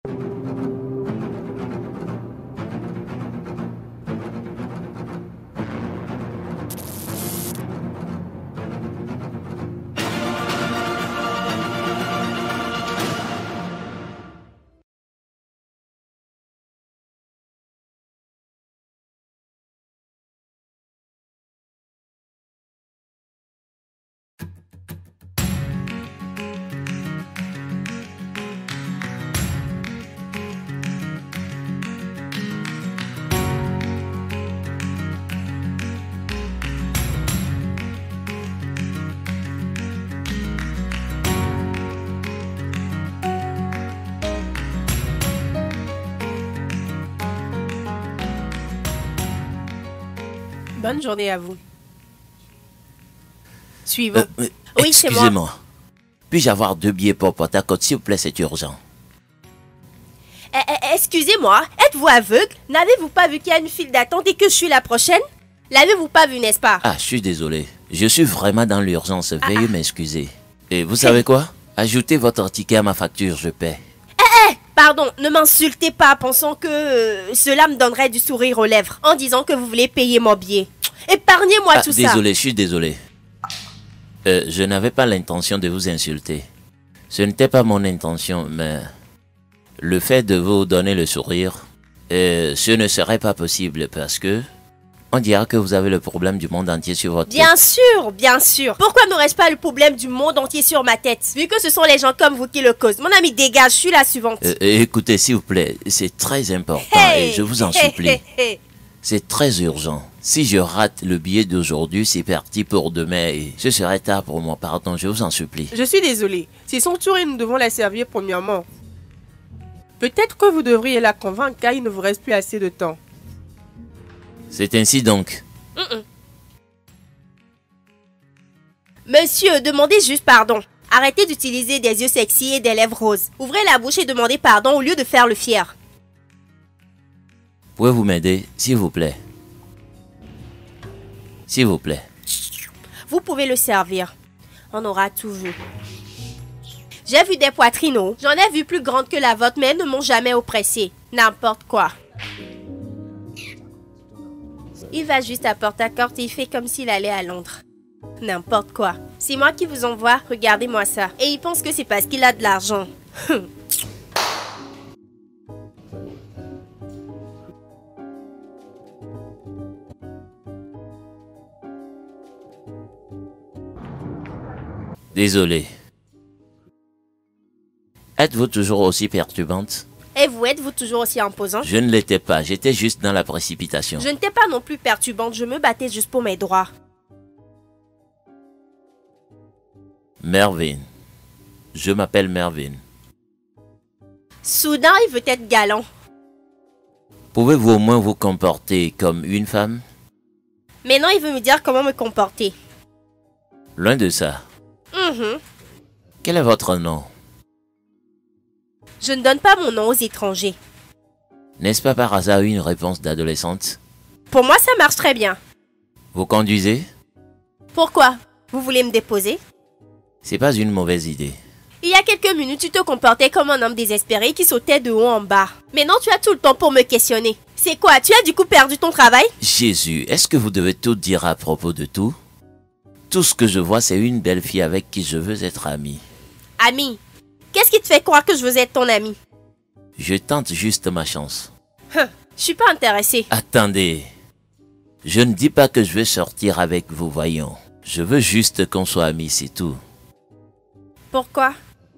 Bonne journée à vous. Suivons. Oui, c'est moi. Excusez-moi. Puis-je avoir 2 billets pour Port-à-Côte, s'il vous plaît, c'est urgent. Excusez-moi, êtes-vous aveugle? N'avez-vous pas vu qu'il y a une file d'attente et que je suis la prochaine? L'avez-vous pas vu, n'est-ce pas? Ah, je suis désolé. Je suis vraiment dans l'urgence. Veuillez m'excuser. Et vous savez quoi? Ajoutez votre ticket à ma facture, je paie. Pardon, ne m'insultez pas pensant que cela me donnerait du sourire aux lèvres en disant que vous voulez payer mon billet. Épargnez-moi tout ça. Désolé, je suis désolé. Je n'avais pas l'intention de vous insulter. Ce n'était pas mon intention, mais le fait de vous donner le sourire, ce ne serait pas possible parce que on dira que vous avez le problème du monde entier sur votre tête. Bien sûr, bien sûr. Pourquoi n'aurais-je pas le problème du monde entier sur ma tête, vu que ce sont les gens comme vous qui le causent? Mon ami, dégage, je suis la suivante. Écoutez, s'il vous plaît, c'est très important et je vous en supplie. C'est très urgent. Si je rate le billet d'aujourd'hui, c'est parti pour demain et ce serait tard pour moi. Pardon, je vous en supplie. Je suis désolé. C'est son tour et nous devons la servir premièrement. Peut-être que vous devriez la convaincre car il ne vous reste plus assez de temps. C'est ainsi donc. Monsieur, demandez juste pardon. Arrêtez d'utiliser des yeux sexy et des lèvres roses. Ouvrez la bouche et demandez pardon au lieu de faire le fier. Pouvez-vous m'aider, s'il vous plaît? S'il vous plaît. Vous pouvez le servir. On aura tout vu. J'ai vu des poitrines, oh. J'en ai vu plus grandes que la vôtre, mais elles ne m'ont jamais oppressé. N'importe quoi. Il va juste à Port-à-Côte et il fait comme s'il allait à Londres. N'importe quoi. C'est moi qui vous envoie, regardez-moi ça. Et il pense que c'est parce qu'il a de l'argent. Désolé. Êtes-vous toujours aussi perturbante? Et vous, êtes-vous toujours aussi imposant? Je ne l'étais pas, j'étais juste dans la précipitation. Je n'étais pas non plus perturbante, je me battais juste pour mes droits. Mervyn. Je m'appelle Mervyn. Soudain, il veut être galant. Pouvez-vous au moins vous comporter comme une femme? Maintenant, il veut me dire comment me comporter. Loin de ça. Quel est votre nom? Je ne donne pas mon nom aux étrangers. N'est-ce pas par hasard une réponse d'adolescente? Pour moi, ça marche très bien. Vous conduisez? Pourquoi? Vous voulez me déposer? C'est pas une mauvaise idée. Il y a quelques minutes, tu te comportais comme un homme désespéré qui sautait de haut en bas. Maintenant, tu as tout le temps pour me questionner. C'est quoi? Tu as du coup perdu ton travail? Jésus, est-ce que vous devez tout dire à propos de tout? Tout ce que je vois, c'est une belle fille avec qui je veux être ami. Ami? Qu'est-ce qui te fait croire que je veux être ton ami? Je tente juste ma chance. Je suis pas intéressée. Attendez. Je ne dis pas que je veux sortir avec vous, voyons. Je veux juste qu'on soit amis, c'est tout. Pourquoi?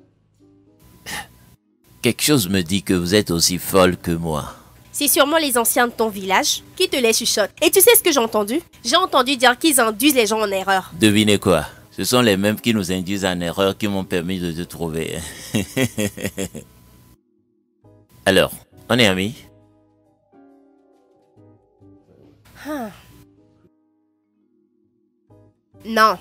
Quelque chose me dit que vous êtes aussi folle que moi. C'est sûrement les anciens de ton village qui te les chuchotent. Et tu sais ce que j'ai entendu? J'ai entendu dire qu'ils induisent les gens en erreur. Devinez quoi? Ce sont les mêmes qui nous induisent en erreur qui m'ont permis de te trouver. Alors, on est amis? Non.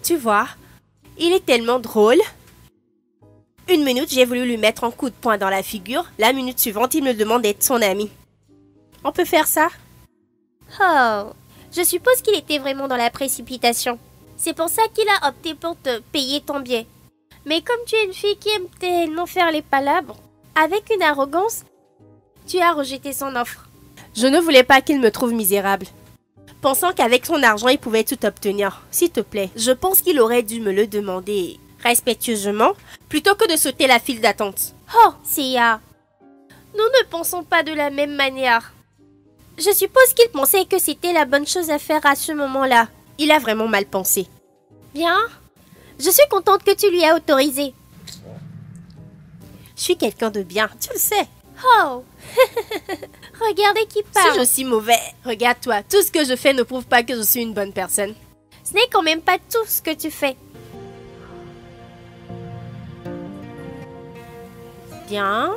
Tu vois, il est tellement drôle. Une minute, j'ai voulu lui mettre un coup de poing dans la figure. La minute suivante, il me demande d'être son ami. On peut faire ça? Oh, je suppose qu'il était vraiment dans la précipitation. C'est pour ça qu'il a opté pour te payer ton billet. Mais comme tu es une fille qui aime tellement faire les palabres, avec une arrogance, tu as rejeté son offre. Je ne voulais pas qu'il me trouve misérable. Pensant qu'avec son argent, il pouvait tout obtenir. S'il te plaît, je pense qu'il aurait dû me le demander respectueusement, plutôt que de sauter la file d'attente. Oh, Sia, nous ne pensons pas de la même manière. Je suppose qu'il pensait que c'était la bonne chose à faire à ce moment-là. Il a vraiment mal pensé. Bien, je suis contente que tu lui as autorisé. Je suis quelqu'un de bien, tu le sais. Oh, regardez qui parle. Suis-je aussi mauvais? Regarde-toi, tout ce que je fais ne prouve pas que je suis une bonne personne. Ce n'est quand même pas tout ce que tu fais. Bien.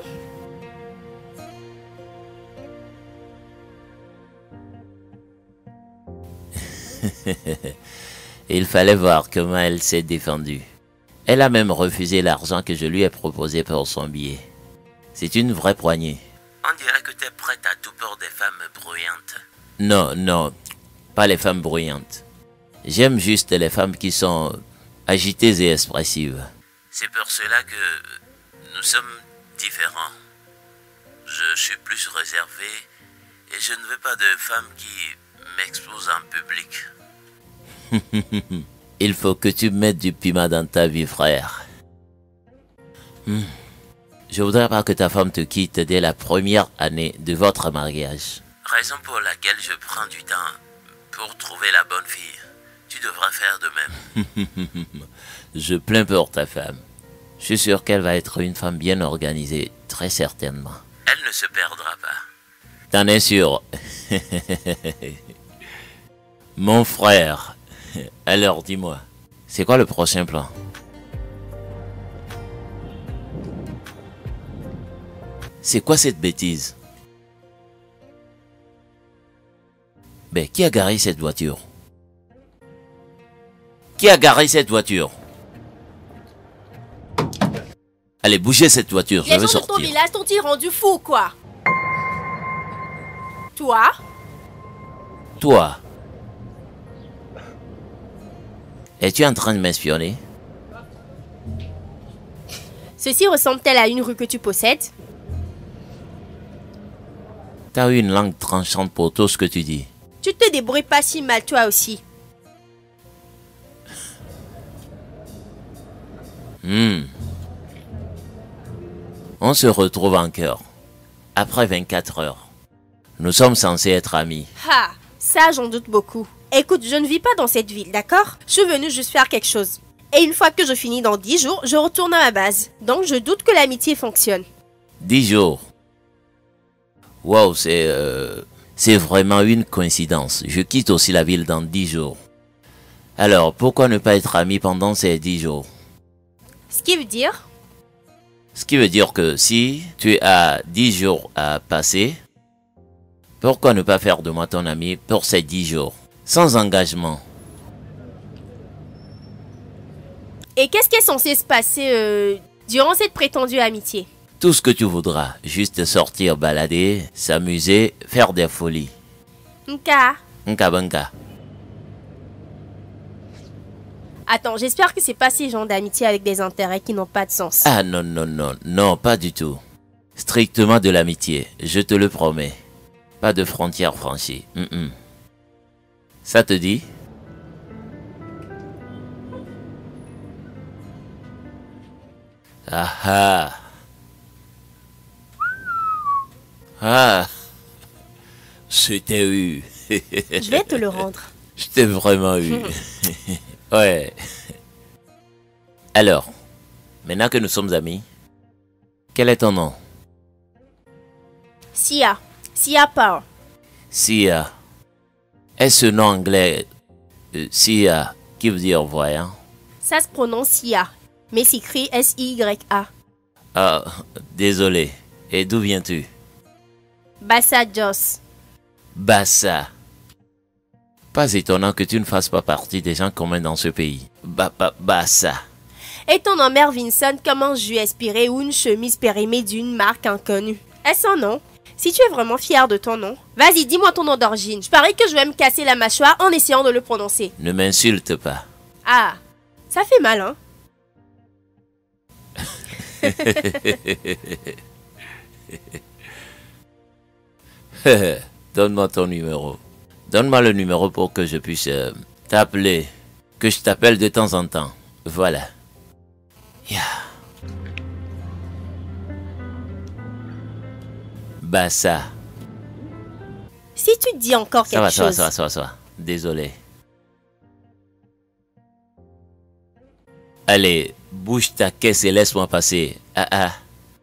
Il fallait voir comment elle s'est défendue. Elle a même refusé l'argent que je lui ai proposé pour son billet. C'est une vraie poignée. On dirait que tu es prête à tout pour des femmes bruyantes. Non, non, pas les femmes bruyantes. J'aime juste les femmes qui sont agitées et expressives. C'est pour cela que nous sommes différents. Je suis plus réservé et je ne veux pas de femmes qui m'exposent en public. Il faut que tu mettes du piment dans ta vie, frère. Je voudrais pas que ta femme te quitte dès la première année de votre mariage. Raison pour laquelle je prends du temps pour trouver la bonne fille. Tu devras faire de même. Je plains pour ta femme. Je suis sûr qu'elle va être une femme bien organisée, très certainement. Elle ne se perdra pas. T'en es sûr? Mon frère. Alors dis-moi, c'est quoi le prochain plan? C'est quoi cette bêtise? Ben, qui a garé cette voiture? Qui a garé cette voiture? Allez, bougez cette voiture, je veux sortir. Les gens de ton village t'ont-ils rendu fou, quoi? Toi? Toi? Es-tu en train de m'espionner? Ceci ressemble-t-elle à une rue que tu possèdes? T'as eu une langue tranchante pour tout ce que tu dis. Tu te débrouilles pas si mal, toi aussi. On se retrouve encore. Après 24 heures. Nous sommes censés être amis. Ah, ça j'en doute beaucoup. Écoute, je ne vis pas dans cette ville, d'accord? Je suis venue juste faire quelque chose. Et une fois que je finis dans 10 jours, je retourne à ma base. Donc je doute que l'amitié fonctionne. 10 jours. Wow, c'est vraiment une coïncidence. Je quitte aussi la ville dans 10 jours. Alors, pourquoi ne pas être amis pendant ces 10 jours? Ce qui veut dire? Ce qui veut dire que si tu as 10 jours à passer, pourquoi ne pas faire de moi ton ami pour ces 10 jours? Sans engagement. Et qu'est-ce qui est censé se passer durant cette prétendue amitié? Tout ce que tu voudras. Juste sortir, balader, s'amuser, faire des folies. Nka. Nka banka. Attends, j'espère que c'est pas ces gens d'amitié avec des intérêts qui n'ont pas de sens. Ah non, non, non, non, pas du tout. Strictement de l'amitié, je te le promets. Pas de frontières franchies. Ça te dit? Ah ah. Ah. Je t'ai eu. Je vais te le rendre. Je t'ai vraiment eu. Ouais. Alors, maintenant que nous sommes amis, quel est ton nom? Sia. Sia Power. Sia. Est-ce ce nom anglais Sia qui veut dire voyant? Ça se prononce Sia, mais s'écrit S-I-Y-A. Ah, désolé. Et d'où viens-tu? Bassa Jos. Bassa. Pas étonnant que tu ne fasses pas partie des gens communs dans ce pays. Bassa. Et ton nom, mère Vincent, comment je lui aspirer ou une chemise périmée d'une marque inconnue? Est-ce un nom? Si tu es vraiment fier de ton nom, vas-y, dis-moi ton nom d'origine. Je parie que je vais me casser la mâchoire en essayant de le prononcer. Ne m'insulte pas. Ah, ça fait mal, hein? Donne-moi ton numéro. Donne-moi le numéro pour que je puisse t'appeler. Que je t'appelle de temps en temps. Voilà. Yeah. Bassa. Si tu dis encore quelque chose... Ça va. Désolé. Allez, bouge ta caisse et laisse-moi passer. Ah.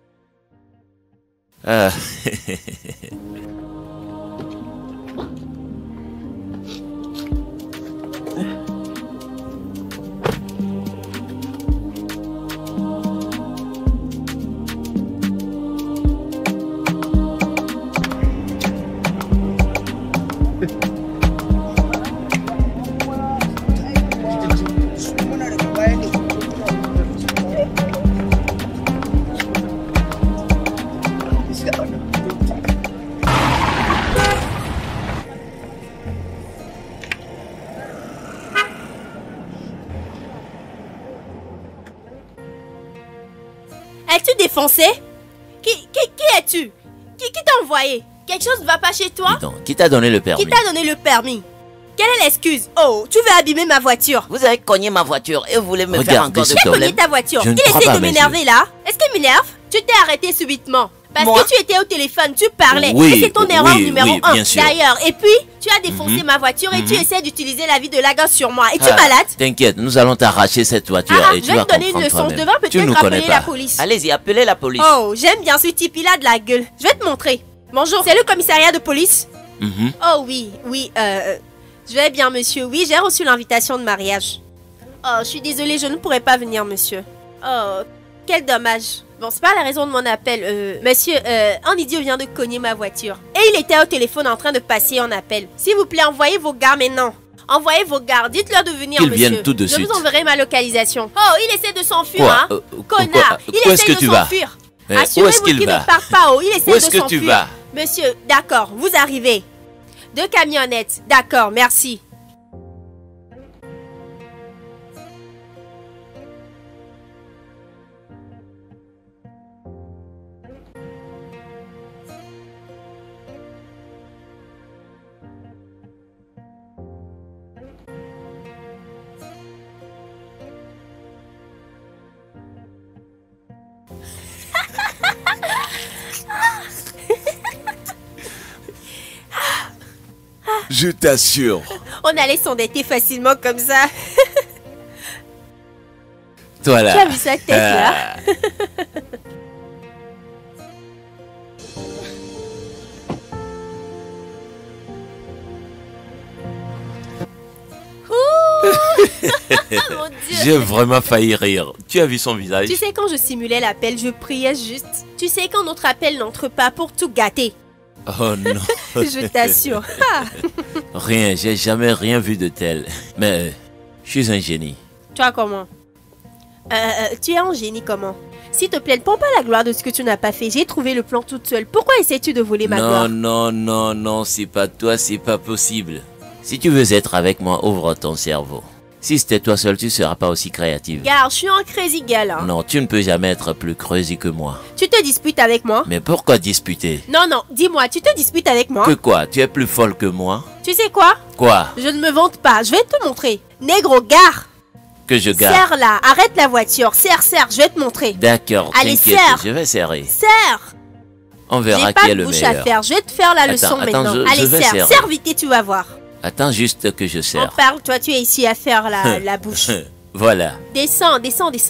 Es-tu défoncé? Qui es-tu? Qui t'a envoyé? Quelque chose ne va pas chez toi? Dis donc, qui t'a donné le permis? Qui t'a donné le permis? Quelle est l'excuse? Oh, tu veux abîmer ma voiture? Vous avez cogné ma voiture et vous voulez me faire encore de Qui a cogné problème. ta voiture? Je ne Qu'il crois essaie pas, de m'énerver là? Est-ce qu'il m'énerve? Tu t'es arrêté subitement. Parce Moi? que tu étais au téléphone, tu parlais. Oui, et c'est ton erreur oui, numéro oui, 1. bien sûr. D'ailleurs, et puis, tu as défoncé ma voiture et tu essaies d'utiliser la vie de la gosse sur moi. Es-tu Ah, malade? T'inquiète, nous allons t'arracher cette voiture Ah, et je tu vais vas te donner une comprendre leçon. Je toi-même. devrais Tu nous peut-être connais appeler la pas. police. Allez-y, appelez la police. Oh, j'aime bien ce type, il a de la gueule. Je vais te montrer. Bonjour, c'est le commissariat de police? Mhm. Oh oui, je vais bien, monsieur. Oui, j'ai reçu l'invitation de mariage. Oh, je suis désolée, je ne pourrai pas venir, monsieur. Oh, quel dommage. Bon, c'est pas la raison de mon appel. Monsieur, un idiot vient de cogner ma voiture. Et il était au téléphone en train de passer en appel. S'il vous plaît, envoyez vos gars maintenant. Envoyez vos gars, dites-leur de venir, Qu'ils monsieur. viennent tout de Je suite. vous enverrai ma localisation. Oh, il essaie de s'enfuir, Quoi? hein. Connard, Où il est-ce essaie que de tu vas? s'enfuir. Où est-ce Assurez-vous qu'il qu'il va? ne parte pas, oh, il essaie Où de est-ce que tu s'enfuir. vas? Monsieur, d'accord, vous arrivez. 2 camionnettes, d'accord, merci. Je t'assure. On allait s'endetter facilement comme ça. Toi là. Tu as vu sa tête là? Mon Dieu. J'ai vraiment failli rire. Tu as vu son visage? Tu sais, quand je simulais l'appel, je priais juste. Tu sais, quand notre appel n'entre pas pour tout gâter. Oh non. Je t'assure. Ah. Rien, j'ai jamais rien vu de tel. Mais je suis un génie. Toi, comment? Tu es un génie comment? S'il te plaît, ne prends pas la gloire de ce que tu n'as pas fait. J'ai trouvé le plan toute seule. Pourquoi essaies-tu de voler ma gloire? Non, c'est pas toi, c'est pas possible. Si tu veux être avec moi, ouvre ton cerveau. Si c'était toi seul, tu seras pas aussi créative. Gare, je suis un crazy girl. Hein. Non, tu ne peux jamais être plus crazy que moi. Tu te disputes avec moi? Mais pourquoi disputer? Non, dis-moi, tu te disputes avec moi? Que quoi? Tu es plus folle que moi? Tu sais quoi? Quoi? Je ne me vante pas, je vais te montrer. Négro, gare! Que je garde? Serre là, arrête la voiture, serre, je vais te montrer. D'accord, Allez, t'inquiète, serre. je vais serrer. Serre! On verra J'ai qui pas est de le bouche à meilleur. faire, je vais te faire la Attends, leçon attends, maintenant. je Allez, vais serre, serrer. serre vite et tu vas voir. Attends juste que je On serre. parle, toi tu es ici à faire la bouche. Voilà. Descends.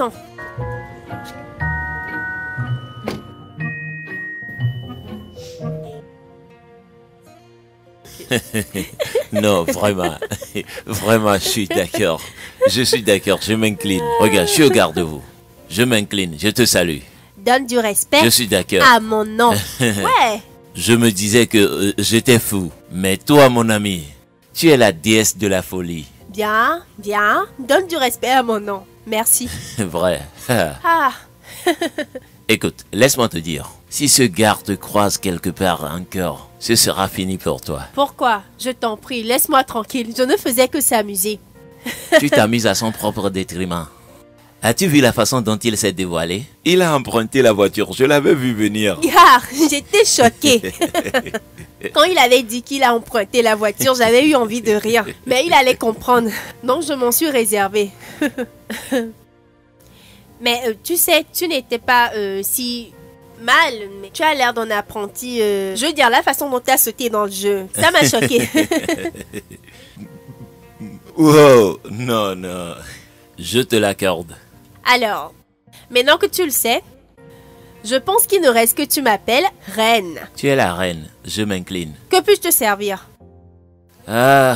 Non, vraiment. Vraiment, je suis d'accord. Je m'incline. Regarde, je suis au garde-vous. Je m'incline, je te salue. Donne du respect Je suis d'accord. à mon nom. Ouais. Je me disais que j'étais fou. Mais toi, mon ami, tu es la déesse de la folie. Bien, bien. Donne du respect à mon nom. Merci. Vrai. Ah, Écoute, laisse-moi te dire. Si ce gars te croise quelque part encore, ce sera fini pour toi. pourquoi? Je t'en prie, laisse-moi tranquille. Je ne faisais que s'amuser. Tu t'amuses à son propre détriment. As-tu vu la façon dont il s'est dévoilé? Il a emprunté la voiture, je l'avais vu venir. Ah, j'étais choquée. Quand il avait dit qu'il a emprunté la voiture, j'avais eu envie de rire. Mais il allait comprendre. Donc je m'en suis réservée. Mais tu sais, tu n'étais pas si mal. Mais tu as l'air d'un apprenti. Je veux dire, la façon dont tu as sauté dans le jeu, ça m'a choquée. Wow, non, non. Je te l'accorde. Alors, maintenant que tu le sais, je pense qu'il ne reste que tu m'appelles reine. Tu es la reine, je m'incline. Que puis-je te servir? Ah,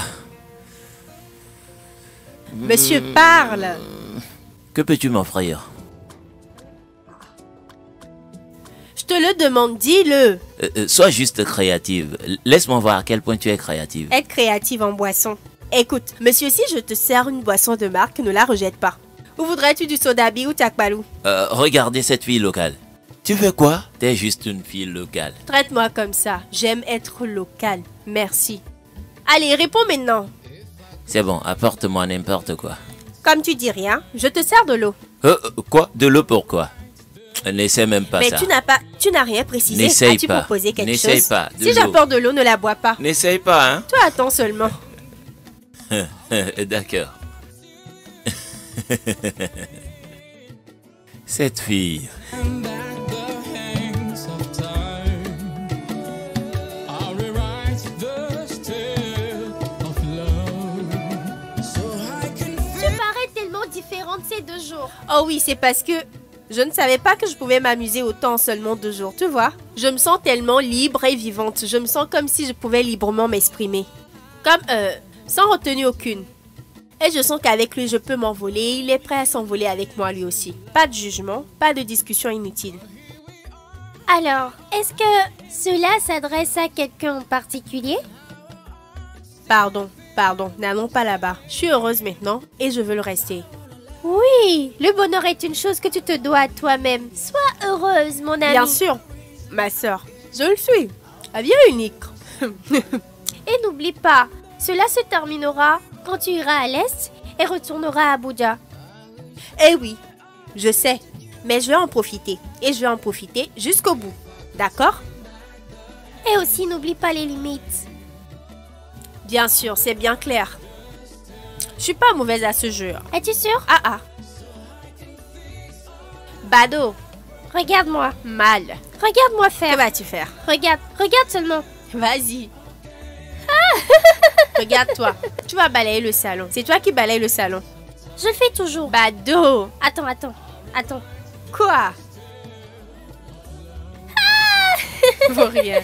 Monsieur parle. que peux-tu m'offrir? Je te le demande, dis-le. Sois juste créative. Laisse-moi voir à quel point tu es créative. Être créative en boisson. Écoute, monsieur, si je te sers une boisson de marque, ne la rejette pas. Où voudrais-tu du sodabi ou takbalou? Regardez cette fille locale. Tu veux quoi? T'es juste une fille locale. Traite-moi comme ça. J'aime être local. Merci. Allez, réponds maintenant. C'est bon, apporte-moi n'importe quoi. Comme tu dis rien, je te sers de l'eau. Quoi? De l'eau pourquoi? N'essaie même pas Mais ça. tu n'as rien précisé. N'essaye As-tu pas. proposé quelque N'essaye chose? pas. De Si l'eau. j'apporte de l'eau, ne la bois pas. N'essaye pas, hein? Toi, attends seulement. D'accord. Cette fille. Tu parais tellement différente ces 2 jours. Oh oui, c'est parce que je ne savais pas que je pouvais m'amuser autant en seulement 2 jours, tu vois. Je me sens tellement libre et vivante. Je me sens comme si je pouvais librement m'exprimer. Comme, sans retenue aucune. Et je sens qu'avec lui, je peux m'envoler. Il est prêt à s'envoler avec moi lui aussi. Pas de jugement, pas de discussion inutile. Alors, est-ce que cela s'adresse à quelqu'un en particulier? Pardon, n'allons pas là-bas. Je suis heureuse maintenant et je veux le rester. Oui, le bonheur est une chose que tu te dois à toi-même. Sois heureuse, mon amie. Bien sûr, ma sœur. Je le suis. Elle vient unique. Et n'oublie pas, cela se terminera quand tu iras à l'Est et retourneras à Abuja. Eh oui, je sais. Mais je vais en profiter. Et je vais en profiter jusqu'au bout. D'accord? Et aussi, n'oublie pas les limites. Bien sûr, c'est bien clair. Je suis pas mauvaise à ce jeu. Es-tu sûre? Ah. Bado, Regarde-moi. mal. Regarde-moi Que faire. vas-tu faire? Regarde seulement. Vas-y. Regarde-toi. Tu vas balayer le salon. C'est toi qui balayes le salon. Je fais toujours. Bado. Attends. Quoi? Pour rien.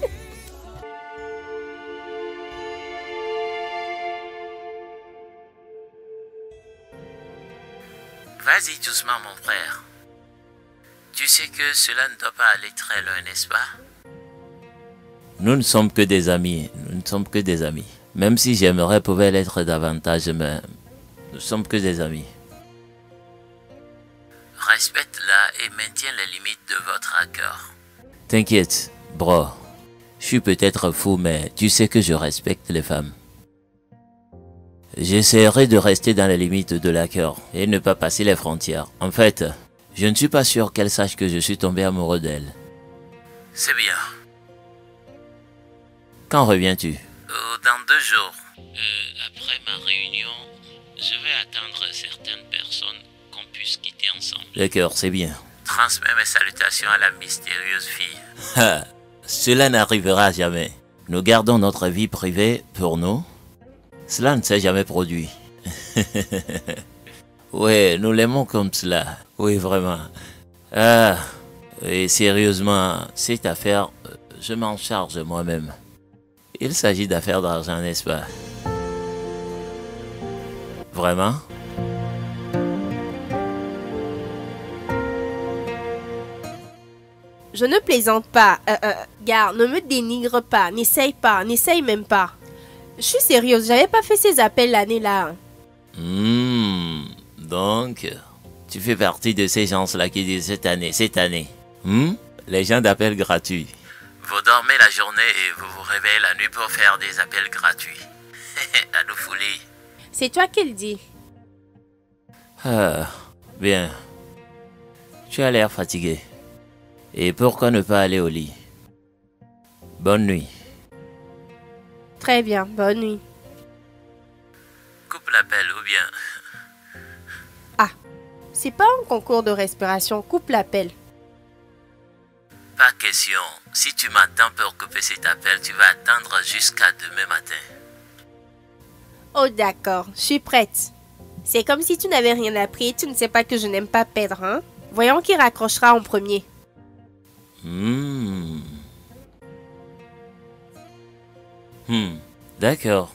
Vas-y doucement, mon frère. Tu sais que cela ne doit pas aller très loin, n'est-ce pas? Nous ne sommes que des amis. Même si j'aimerais pouvoir l'être davantage, mais nous sommes que des amis. Respecte-la et maintiens les limites de votre accord. T'inquiète, bro. Je suis peut-être fou, mais tu sais que je respecte les femmes. J'essaierai de rester dans les limites de l'accord et ne pas passer les frontières. En fait, je ne suis pas sûr qu'elle sache que je suis tombé amoureux d'elle. C'est bien. Quand reviens-tu? Dans 2 jours. Après ma réunion, je vais attendre certaines personnes qu'on puisse quitter ensemble. D'accord, c'est bien. Transmets mes salutations à la mystérieuse fille. Cela n'arrivera jamais. Nous gardons notre vie privée pour nous. Cela ne s'est jamais produit. Ouais, nous l'aimons comme cela. Oui, vraiment. Et sérieusement, cette affaire, je m'en charge moi-même. Il s'agit d'affaires d'argent, n'est-ce pas? Vraiment? Je ne plaisante pas. Gare, ne me dénigre pas. N'essaye même pas. Je suis sérieuse, j'avais pas fait ces appels l'année-là. Donc, tu fais partie de ces gens-là qui disent cette année. Les gens d'appels gratuits. Vous dormez la journée et vous vous réveillez la nuit pour faire des appels gratuits. À nous fouler. C'est toi qui le dis. Ah, bien. Tu as l'air fatigué. Et pourquoi ne pas aller au lit? Bonne nuit. Très bien, bonne nuit. Coupe l'appel ou bien... Ah, c'est pas un concours de respiration, coupe l'appel. Pas question. Si tu m'attends pour couper cet appel, tu vas attendre jusqu'à demain matin. Oh d'accord, je suis prête. C'est comme si tu n'avais rien appris et tu ne sais pas que je n'aime pas perdre, hein? Voyons qui raccrochera en premier. D'accord.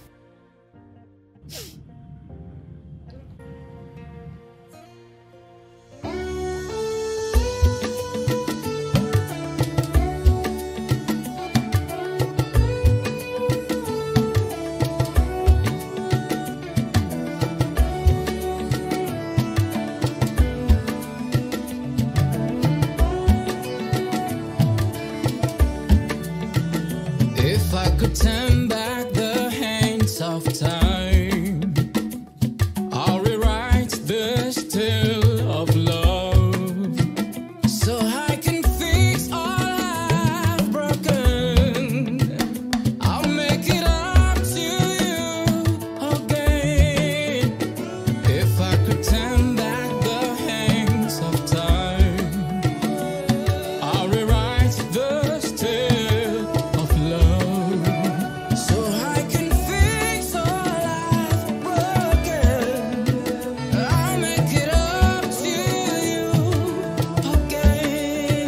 If I could turn back the hands of time, I'll rewrite this tale of love, so I can fix all I've broken. I'll make it up to you again. If I could turn back the hands of time, I'll rewrite this tale of love, so I can fix all I've broken. I'll make it up to you again.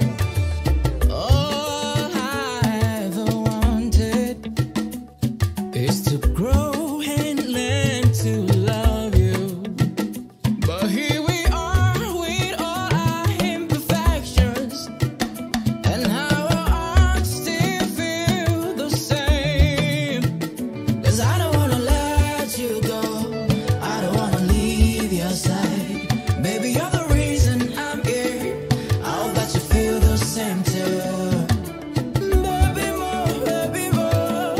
All I've ever wanted is to grow and learn to love you. But here we are with all our imperfections, and how our hearts still feel the same. 'Cause I don't wanna let you go, I don't wanna leave your side. Baby, you're the reason I'm here, I hope that you feel the same too. Baby, more,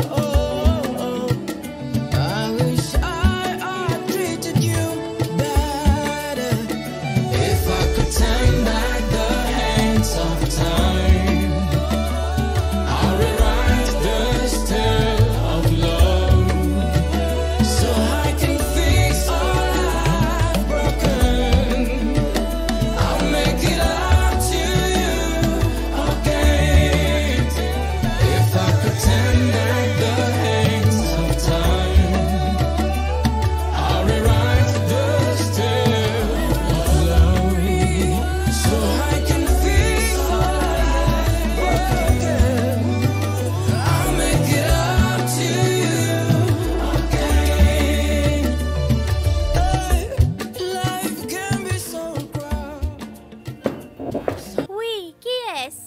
I wish I treated you better. If I could turn back the hands of time, I'll rewrite this tale of love, so I can fix all I've broken. I'll make it up to you again. If I could turn back the hands of time, I'll rewrite this tale of love, so I can fix all I've broken. I'll make it up to you again. Life can be so cruel. Oui, qui est-ce?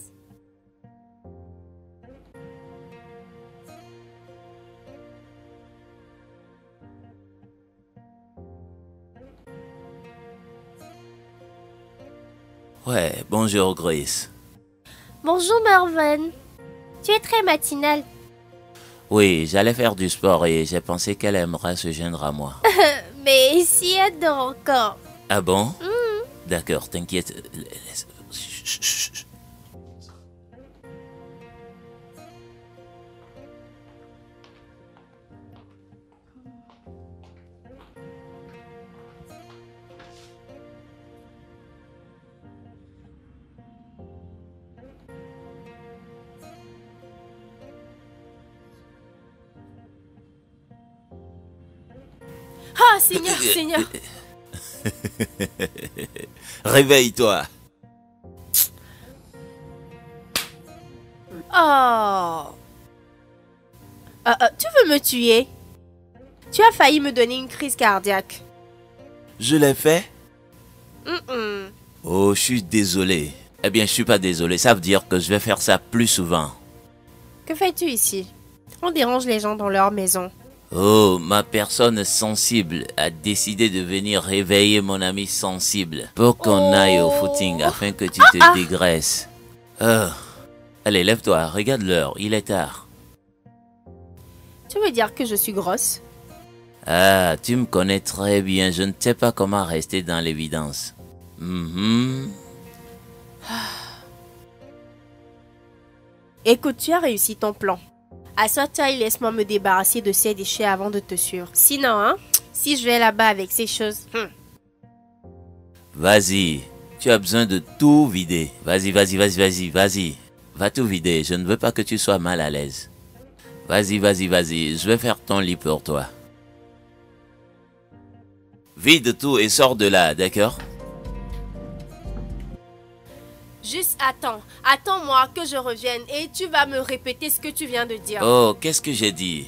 Ouais, bonjour Grace. Bonjour Marvin. Tu es très matinal. Oui, j'allais faire du sport et j'ai pensé qu'elle aimerait se joindre à moi. Mais si adore encore. Ah bon? D'accord, t'inquiète. Chut, chut, chut. Ah, Seigneur, Seigneur. Réveille-toi. Oh. Tu veux me tuer? Tu as failli me donner une crise cardiaque. Je l'ai fait? Mm-mm. Oh, je suis désolé. Eh bien, je suis pas désolé. Ça veut dire que je vais faire ça plus souvent. Que fais-tu ici? On dérange les gens dans leur maison. Oh, ma personne sensible a décidé de venir réveiller mon ami sensible pour qu'on aille au footing afin que tu te dégraisses. Oh. Allez, lève-toi, regarde l'heure, il est tard. Tu veux dire que je suis grosse? Ah, tu me connais très bien, je ne sais pas comment rester dans l'évidence. Écoute, tu as réussi ton plan. Assois-toi et laisse-moi me débarrasser de ces déchets avant de te suivre. Sinon, hein, si je vais là-bas avec ces choses... Vas-y, tu as besoin de tout vider. Vas-y. Va tout vider, je ne veux pas que tu sois mal à l'aise. Vas-y, je vais faire ton lit pour toi. Vide tout et sors de là, d'accord? Juste attends. Attends-moi que je revienne et tu vas me répéter ce que tu viens de dire. Oh, qu'est-ce que j'ai dit?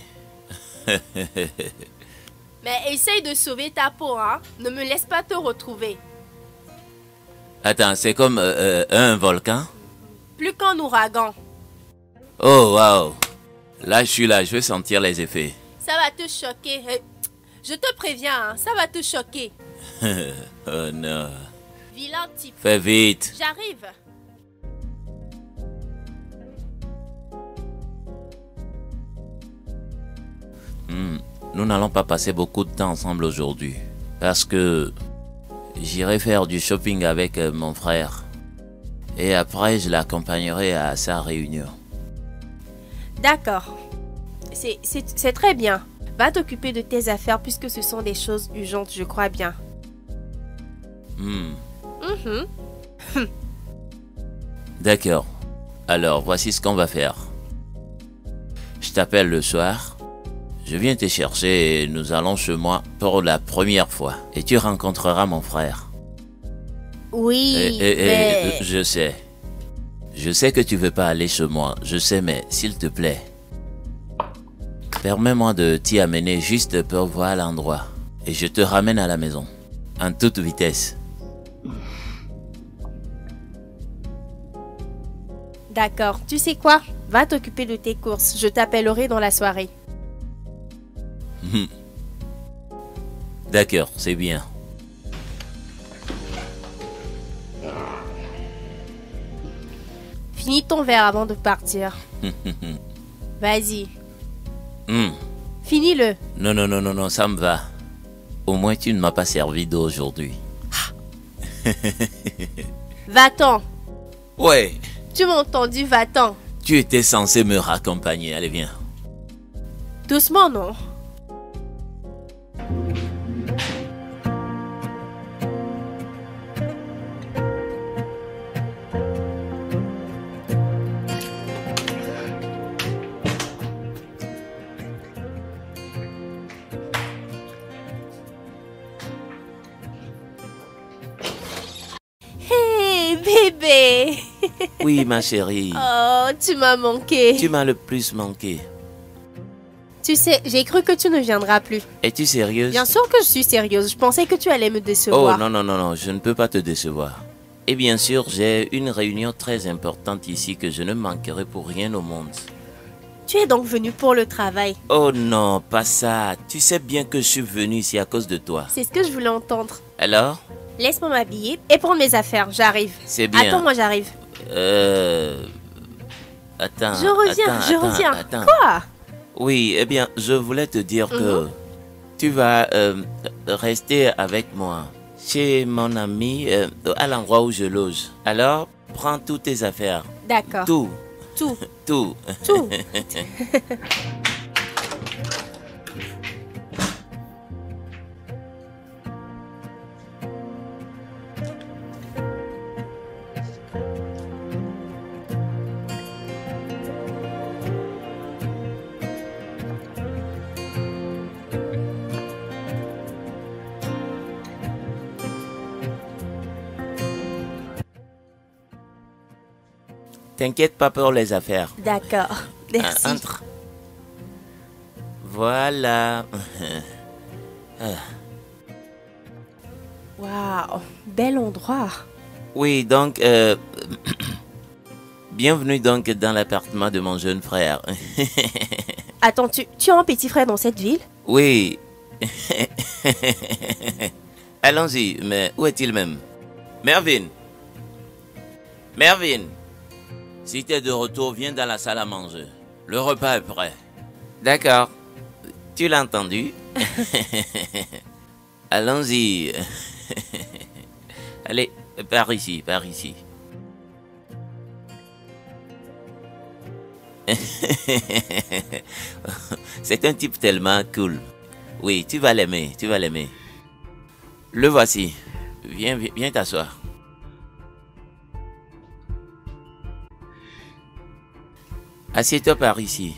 Mais essaye de sauver ta peau, hein. Ne me laisse pas te retrouver. Attends, c'est comme un volcan? Plus qu'un ouragan. Oh, waouh. Là, je suis là, je vais sentir les effets. Ça va te choquer. Je te préviens, hein, ça va te choquer. Oh non. Vilain type. Fais vite. J'arrive. Nous n'allons pas passer beaucoup de temps ensemble aujourd'hui. Parce que j'irai faire du shopping avec mon frère. Et après, je l'accompagnerai à sa réunion. D'accord. C'est très bien. Va t'occuper de tes affaires puisque ce sont des choses urgentes, je crois bien. D'accord. Alors, voici ce qu'on va faire. Je t'appelle le soir. Je viens te chercher et nous allons chez moi pour la première fois. Et tu rencontreras mon frère. Oui, mais... Je sais. Je sais que tu veux pas aller chez moi. Je sais, mais s'il te plaît, permets-moi de t'y amener juste pour voir l'endroit. Et je te ramène à la maison. En toute vitesse. D'accord. Tu sais quoi? Va t'occuper de tes courses. Je t'appellerai dans la soirée. D'accord, c'est bien. Finis ton verre avant de partir. Vas-y. Finis-le. Non, ça me va. Au moins, tu ne m'as pas servi d'eau aujourd'hui. Va-t'en. Ouais. Tu m'as entendu, va-t'en. Tu étais censé me raccompagner. Allez, viens. Doucement, non? Hey, bébé. Oui, ma chérie. Oh, tu m'as manqué. Tu m'as le plus manqué. Tu sais, j'ai cru que tu ne viendras plus. Es-tu sérieuse? Bien sûr que je suis sérieuse. Je pensais que tu allais me Oh, décevoir. non, je ne peux pas te décevoir. Et bien sûr, j'ai une réunion très importante ici que je ne manquerai pour rien au monde. Tu es donc venu pour le travail. Oh non, pas ça. Tu sais bien que je suis venu ici à cause de toi. C'est ce que je voulais entendre. Alors? Laisse-moi m'habiller et prendre mes affaires. J'arrive. C'est bien. Attends, moi j'arrive. Attends. Je reviens. Attends. Quoi? Oui, eh bien, je voulais te dire que tu vas rester avec moi chez mon ami à l'endroit où je loge. Alors, prends toutes tes affaires. D'accord. Tout. Tout. Tout. Tout. T'inquiète pas pour les affaires. D'accord. Merci. Entre. Voilà. Waouh. Bel endroit. Oui, donc, bienvenue donc dans l'appartement de mon jeune frère. Attends, tu as un petit frère dans cette ville? Oui. Allons-y, mais où est-il même? Mervyn. Mervyn. Si tu es de retour, viens dans la salle à manger. Le repas est prêt. D'accord. Tu l'as entendu? Allons-y. Allez, par ici, par ici. C'est un type tellement cool. Oui, tu vas l'aimer, tu vas l'aimer. Le voici. Viens t'asseoir. Assieds-toi par ici.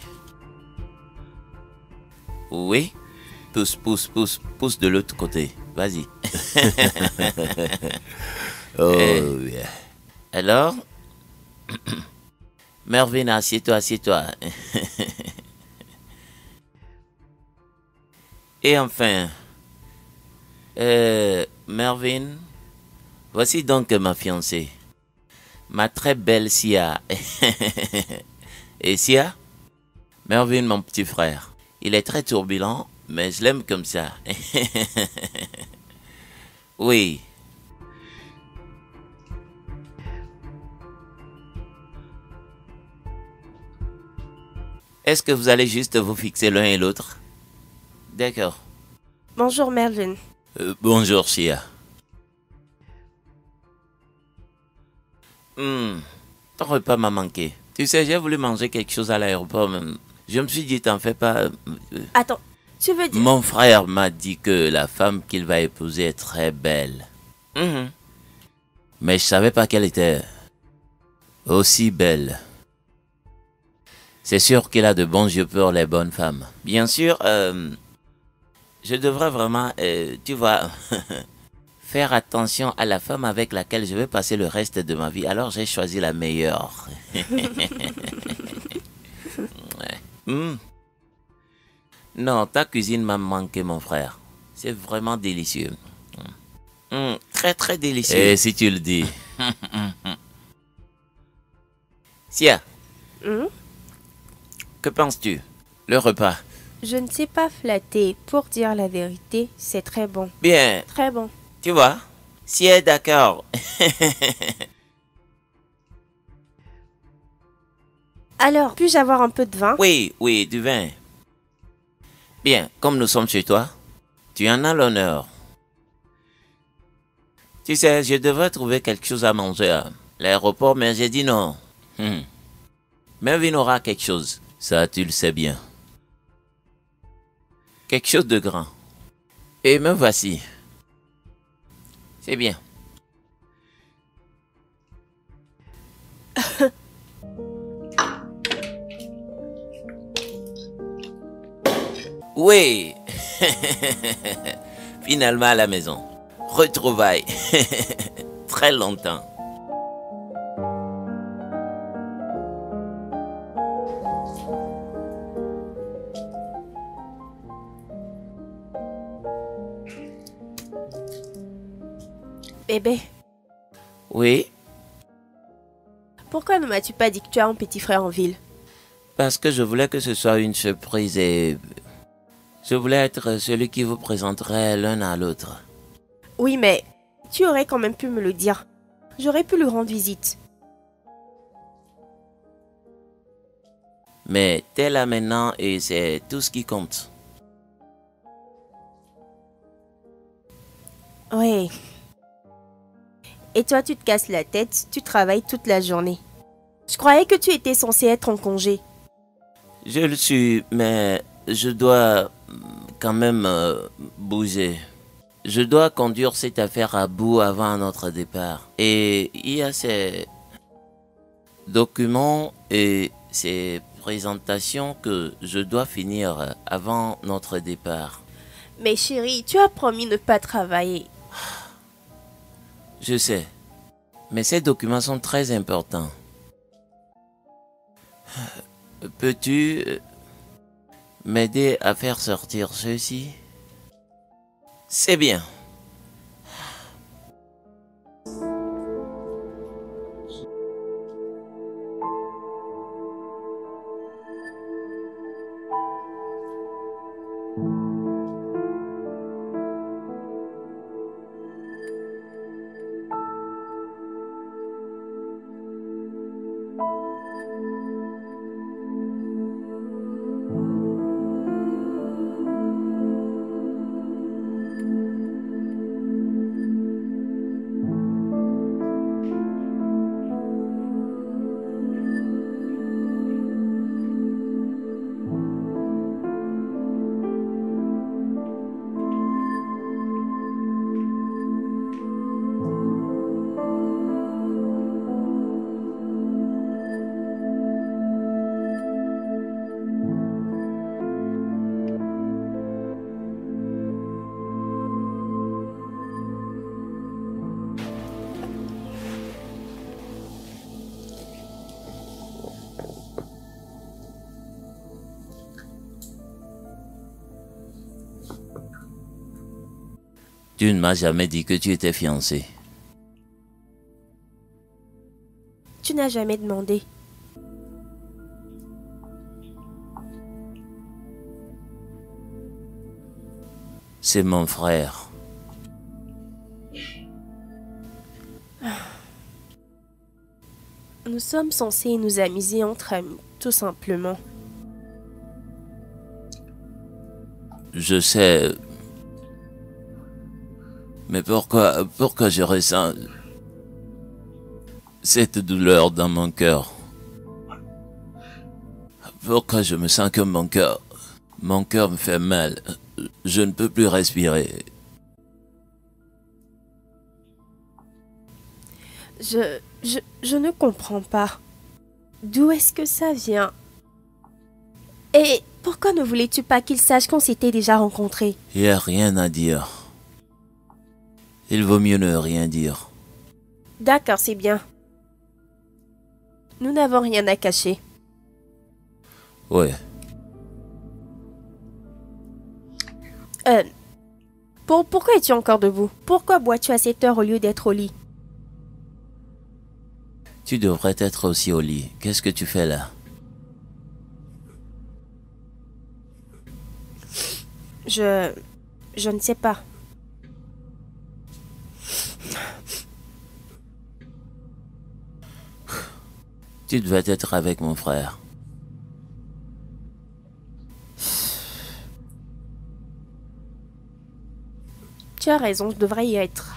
Oui. Pousse de l'autre côté. Vas-y. Oh, yeah. Alors, Mervyn, assieds-toi. Et enfin, Mervyn, voici donc ma fiancée, ma très belle Sia. Et Sia, Mervyn, mon petit frère, il est très turbulent, mais je l'aime comme ça. Oui. Est-ce que vous allez juste vous fixer l'un et l'autre? D'accord. Bonjour Mervyn. Bonjour Sia. Ton repas m'a manqué. Tu sais, j'ai voulu manger quelque chose à l'aéroport, mais je me suis dit, t'en fais pas. Attends, tu veux dire... Mon frère m'a dit que la femme qu'il va épouser est très belle. Mais je savais pas qu'elle était aussi belle. C'est sûr qu'il a de bons yeux pour les bonnes femmes. Bien sûr, je devrais vraiment, tu vois, faire attention à la femme avec laquelle je vais passer le reste de ma vie. Alors j'ai choisi la meilleure. Ouais. Non, ta cuisine m'a manqué, mon frère. C'est vraiment délicieux. Très, très délicieux. Et si tu le dis. Sia, que penses-tu? Le repas. Je ne sais pas flatter. Pour dire la vérité, c'est très bon. Bien, Très bon. tu vois, Sia est d'accord. Alors, puis-je avoir un peu de vin? Oui, du vin. Bien, comme nous sommes chez toi, tu en as l'honneur. Tu sais, je devrais trouver quelque chose à manger à l'aéroport, mais j'ai dit non. Mervyn aura quelque chose. Ça, tu le sais bien. Quelque chose de grand. Et me voici. C'est bien. Oui. Finalement à la maison. Retrouvailles. Très longtemps. Bébé, Oui, pourquoi ne m'as-tu pas dit que tu as un petit frère en ville? parce que je voulais que ce soit une surprise et je voulais être celui qui vous présenterait l'un à l'autre. Oui, mais tu aurais quand même pu me le dire. J'aurais pu lui rendre visite. Mais t'es là maintenant et c'est tout ce qui compte. Oui. Et toi, tu te casses la tête, tu travailles toute la journée. Je croyais que tu étais censé être en congé. Je le suis, mais je dois quand même bouger. Je dois conduire cette affaire à bout avant notre départ. Et il y a ces documents et ces présentations que je dois finir avant notre départ. Mais chérie, tu as promis ne pas travailler. Je sais, mais ces documents sont très importants. Peux-tu m'aider à faire sortir ceux-ci? C'est bien. Tu ne m'as jamais dit que tu étais fiancé. Tu n'as jamais demandé. C'est mon frère. Nous sommes censés nous amuser entre amis, tout simplement. Je sais. Mais pourquoi je ressens cette douleur dans mon cœur? Pourquoi je me sens que mon cœur me fait mal? Je ne peux plus respirer. Je ne comprends pas. D'où est-ce que ça vient? Et pourquoi ne voulais-tu pas qu'il sache qu'on s'était déjà rencontrés? Il n'y a rien à dire. Il vaut mieux ne rien dire. D'accord, c'est bien. Nous n'avons rien à cacher. Ouais. Pourquoi es-tu encore debout? Pourquoi bois-tu à cette heure au lieu d'être au lit? Tu devrais être aussi au lit. Qu'est-ce que tu fais là? Je ne sais pas. Tu devais être avec mon frère. Tu as raison, je devrais y être.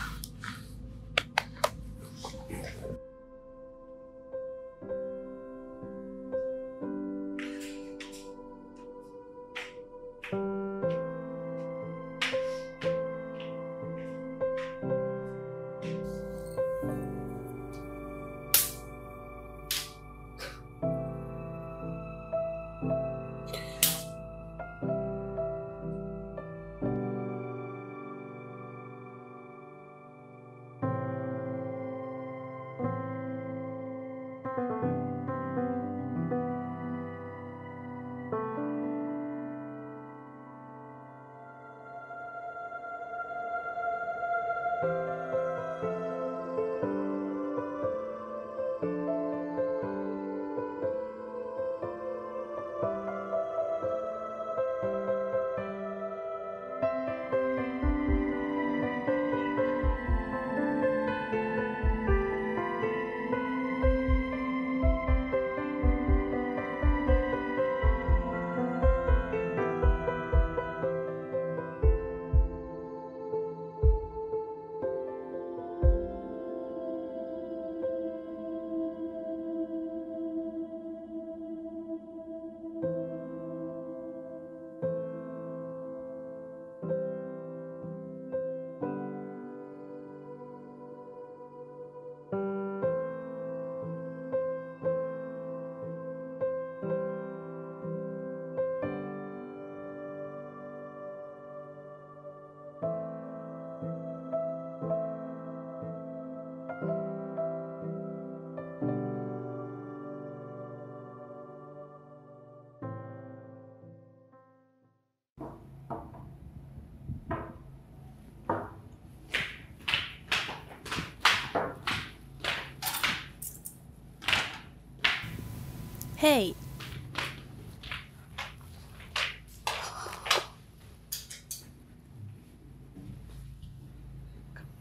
Hey!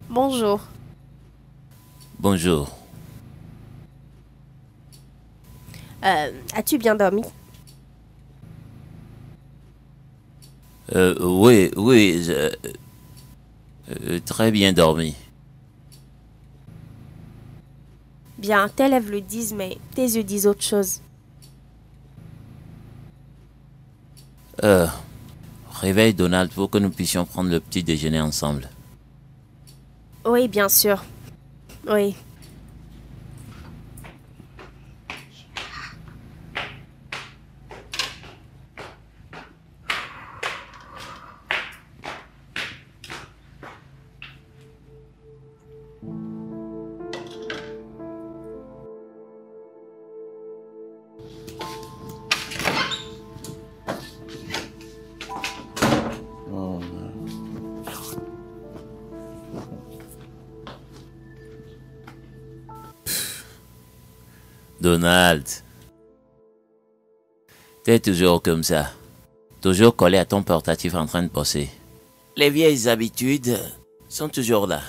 Bonjour. Bonjour. As-tu bien dormi? Oui, oui, très bien dormi. Bien, tes lèvres le disent, mais tes yeux disent autre chose. Réveille Donald pour que nous puissions prendre le petit déjeuner ensemble. Oui, bien sûr. Oui. Donald, t'es toujours comme ça. Toujours collé à ton portatif en train de bosser. Les vieilles habitudes sont toujours là.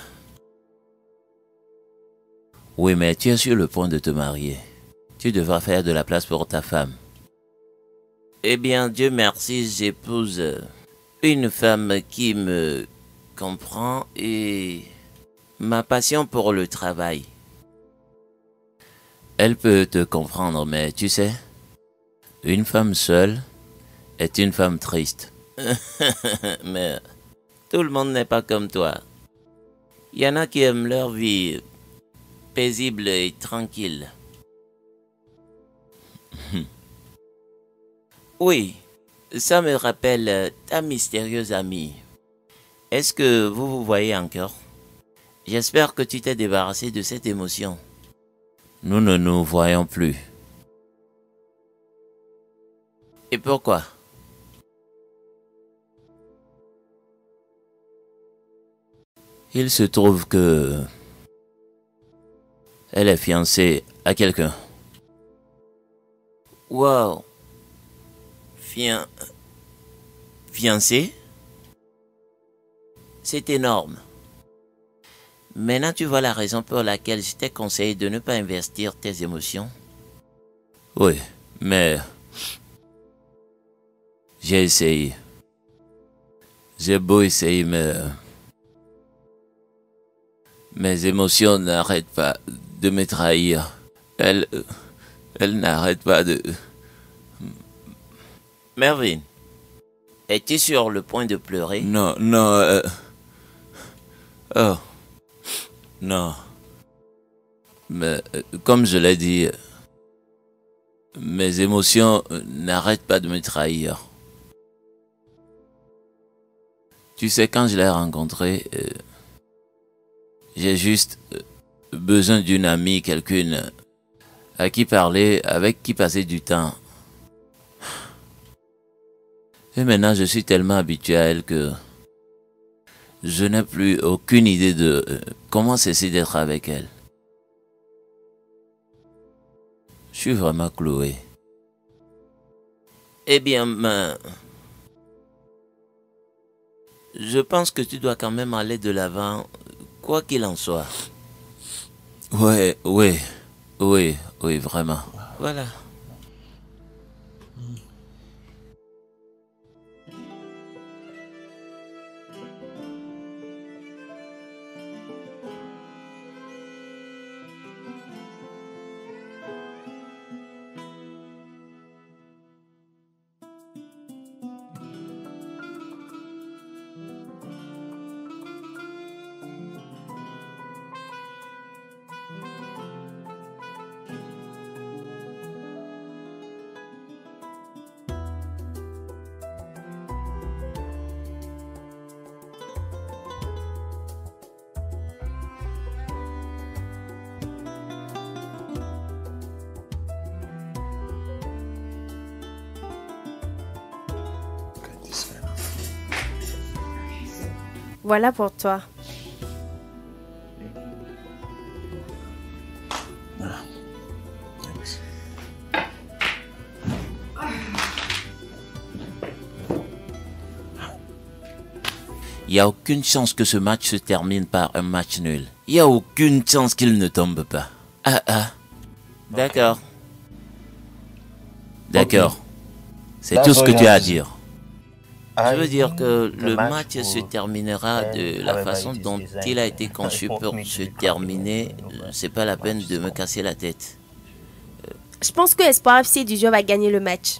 Oui, mais tu es sur le point de te marier. Tu devras faire de la place pour ta femme. Eh bien, Dieu merci, j'épouse une femme qui me comprend et ma passion pour le travail. Elle peut te comprendre, mais tu sais, une femme seule est une femme triste. Mais tout le monde n'est pas comme toi. Il y en a qui aiment leur vie paisible et tranquille. Oui, ça me rappelle ta mystérieuse amie. Est-ce que vous vous voyez encore? J'espère que tu t'es débarrassé de cette émotion. Nous ne nous voyons plus. Et pourquoi? Il se trouve que elle est fiancée à quelqu'un. Wow. Fiancée? C'est énorme. Maintenant, tu vois la raison pour laquelle je t'ai conseillé de ne pas investir tes émotions. Oui, mais j'ai essayé. J'ai beau essayer, mais mes émotions n'arrêtent pas de me trahir. Elles n'arrêtent pas de... Mervyn, es-tu sur le point de pleurer? Non, non, oh, non. Mais, comme je l'ai dit, mes émotions n'arrêtent pas de me trahir. Tu sais, quand je l'ai rencontré, j'ai juste besoin d'une amie, quelqu'une à qui parler, avec qui passer du temps. Et maintenant, je suis tellement habitué à elle que je n'ai plus aucune idée de comment cesser d'être avec elle. Je suis vraiment cloué. Eh bien, je pense que tu dois quand même aller de l'avant, quoi qu'il en soit. Oui, vraiment. Voilà. Voilà pour toi. Il n'y a aucune chance que ce match se termine par un match nul. Il n'y a aucune chance qu'il ne tombe pas. D'accord. D'accord. C'est tout ce que tu as à dire. Je veux dire que le match se terminera de la façon dont il a été conçu pour se terminer. C'est pas la peine de me casser la tête. Je pense que Espoir FC du jeu va gagner le match.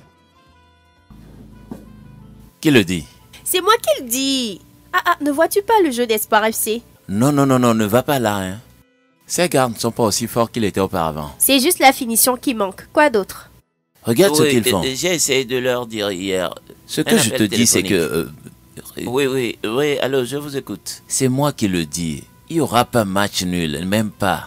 Qui le dit? C'est moi qui le dis. Ne vois-tu pas le jeu d'Espoir FC? Non, ne va pas là. Hein. Ces gars ne sont pas aussi forts qu'ils étaient auparavant. C'est juste la finition qui manque. Quoi d'autre? Regarde ce qu'ils font. J'ai essayé de leur dire hier. Ce que je te dis, c'est que... Oui, allô, je vous écoute. C'est moi qui le dis. Il n'y aura pas match nul, même pas.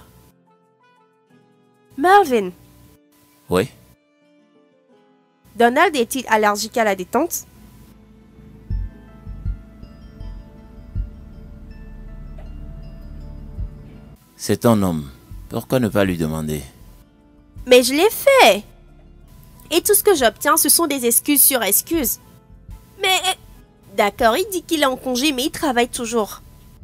Marvin, Oui? Donald est-il allergique à la détente? C'est ton homme. Pourquoi ne pas lui demander? Mais je l'ai fait. Et tout ce que j'obtiens, ce sont des excuses sur excuses. Mais... D'accord, il dit qu'il est en congé, mais il travaille toujours.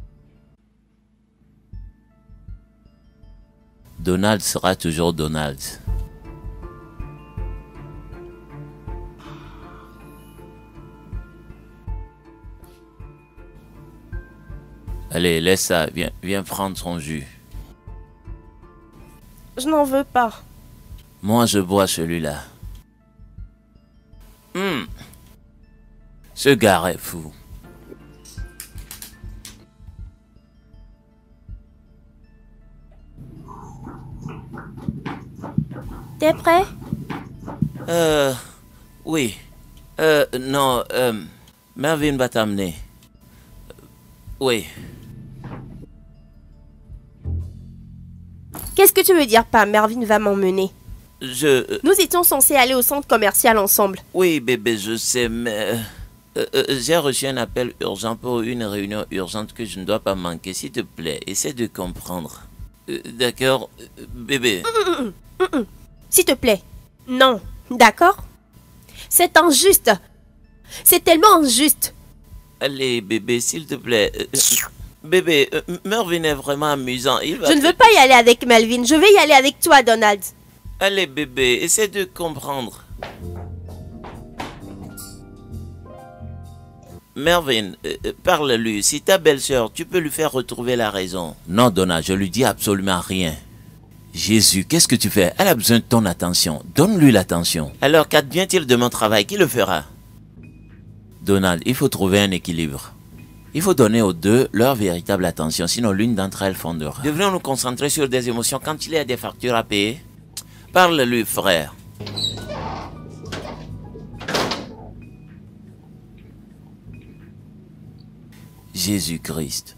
Donald sera toujours Donald. Allez, laisse ça. Viens prendre son jus. Je n'en veux pas. Moi, je bois celui-là. Ce gars est fou. T'es prêt? Oui. Non, Mervyn va t'amener. Oui. Qu'est-ce que tu veux dire par Mervyn va m'emmener? Nous étions censés aller au centre commercial ensemble. Oui, bébé, je sais, mais... j'ai reçu un appel urgent pour une réunion urgente que je ne dois pas manquer. S'il te plaît, essaie de comprendre. D'accord, bébé? S'il te plaît. Non, d'accord? C'est injuste. C'est tellement injuste. Allez, bébé, s'il te plaît. Bébé, Mervyn est vraiment amusant. Je ne veux pas y aller avec Melvin. Je vais y aller avec toi, Donald. Allez, bébé, essaie de comprendre. Mervyn, parle-lui. Si ta belle-sœur, tu peux lui faire retrouver la raison. Non, Donald, je lui dis absolument rien. Jésus, qu'est-ce que tu fais? Elle a besoin de ton attention. Donne-lui l'attention. Alors, qu'advient-il de mon travail? Qui le fera? Donald, il faut trouver un équilibre. Il faut donner aux deux leur véritable attention, sinon l'une d'entre elles fondera. Devrions nous concentrer sur des émotions quand il y a des factures à payer? Parle-lui, frère. Jésus-Christ.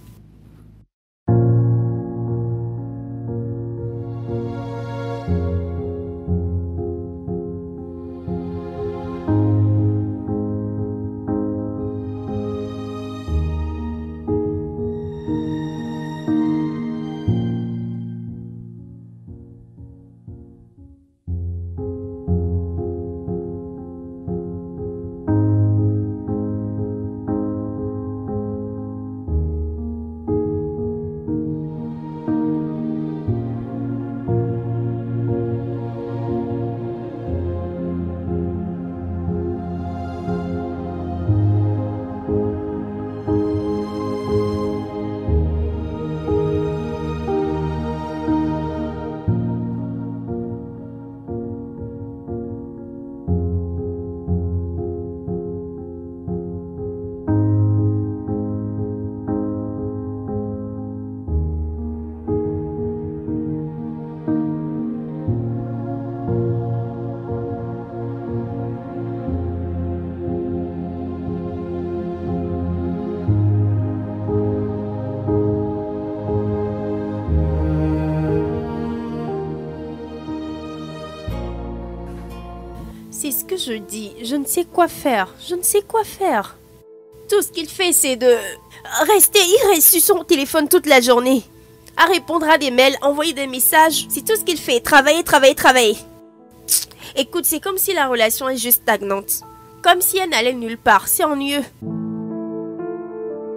C'est ce que je dis. Je ne sais quoi faire. Je ne sais quoi faire. Tout ce qu'il fait, c'est de rester. Il reste sur son téléphone toute la journée. À répondre à des mails, envoyer des messages. C'est tout ce qu'il fait. Travailler, travailler, travailler. Écoute, c'est comme si la relation est juste stagnante. Comme si elle n'allait nulle part. C'est ennuyeux.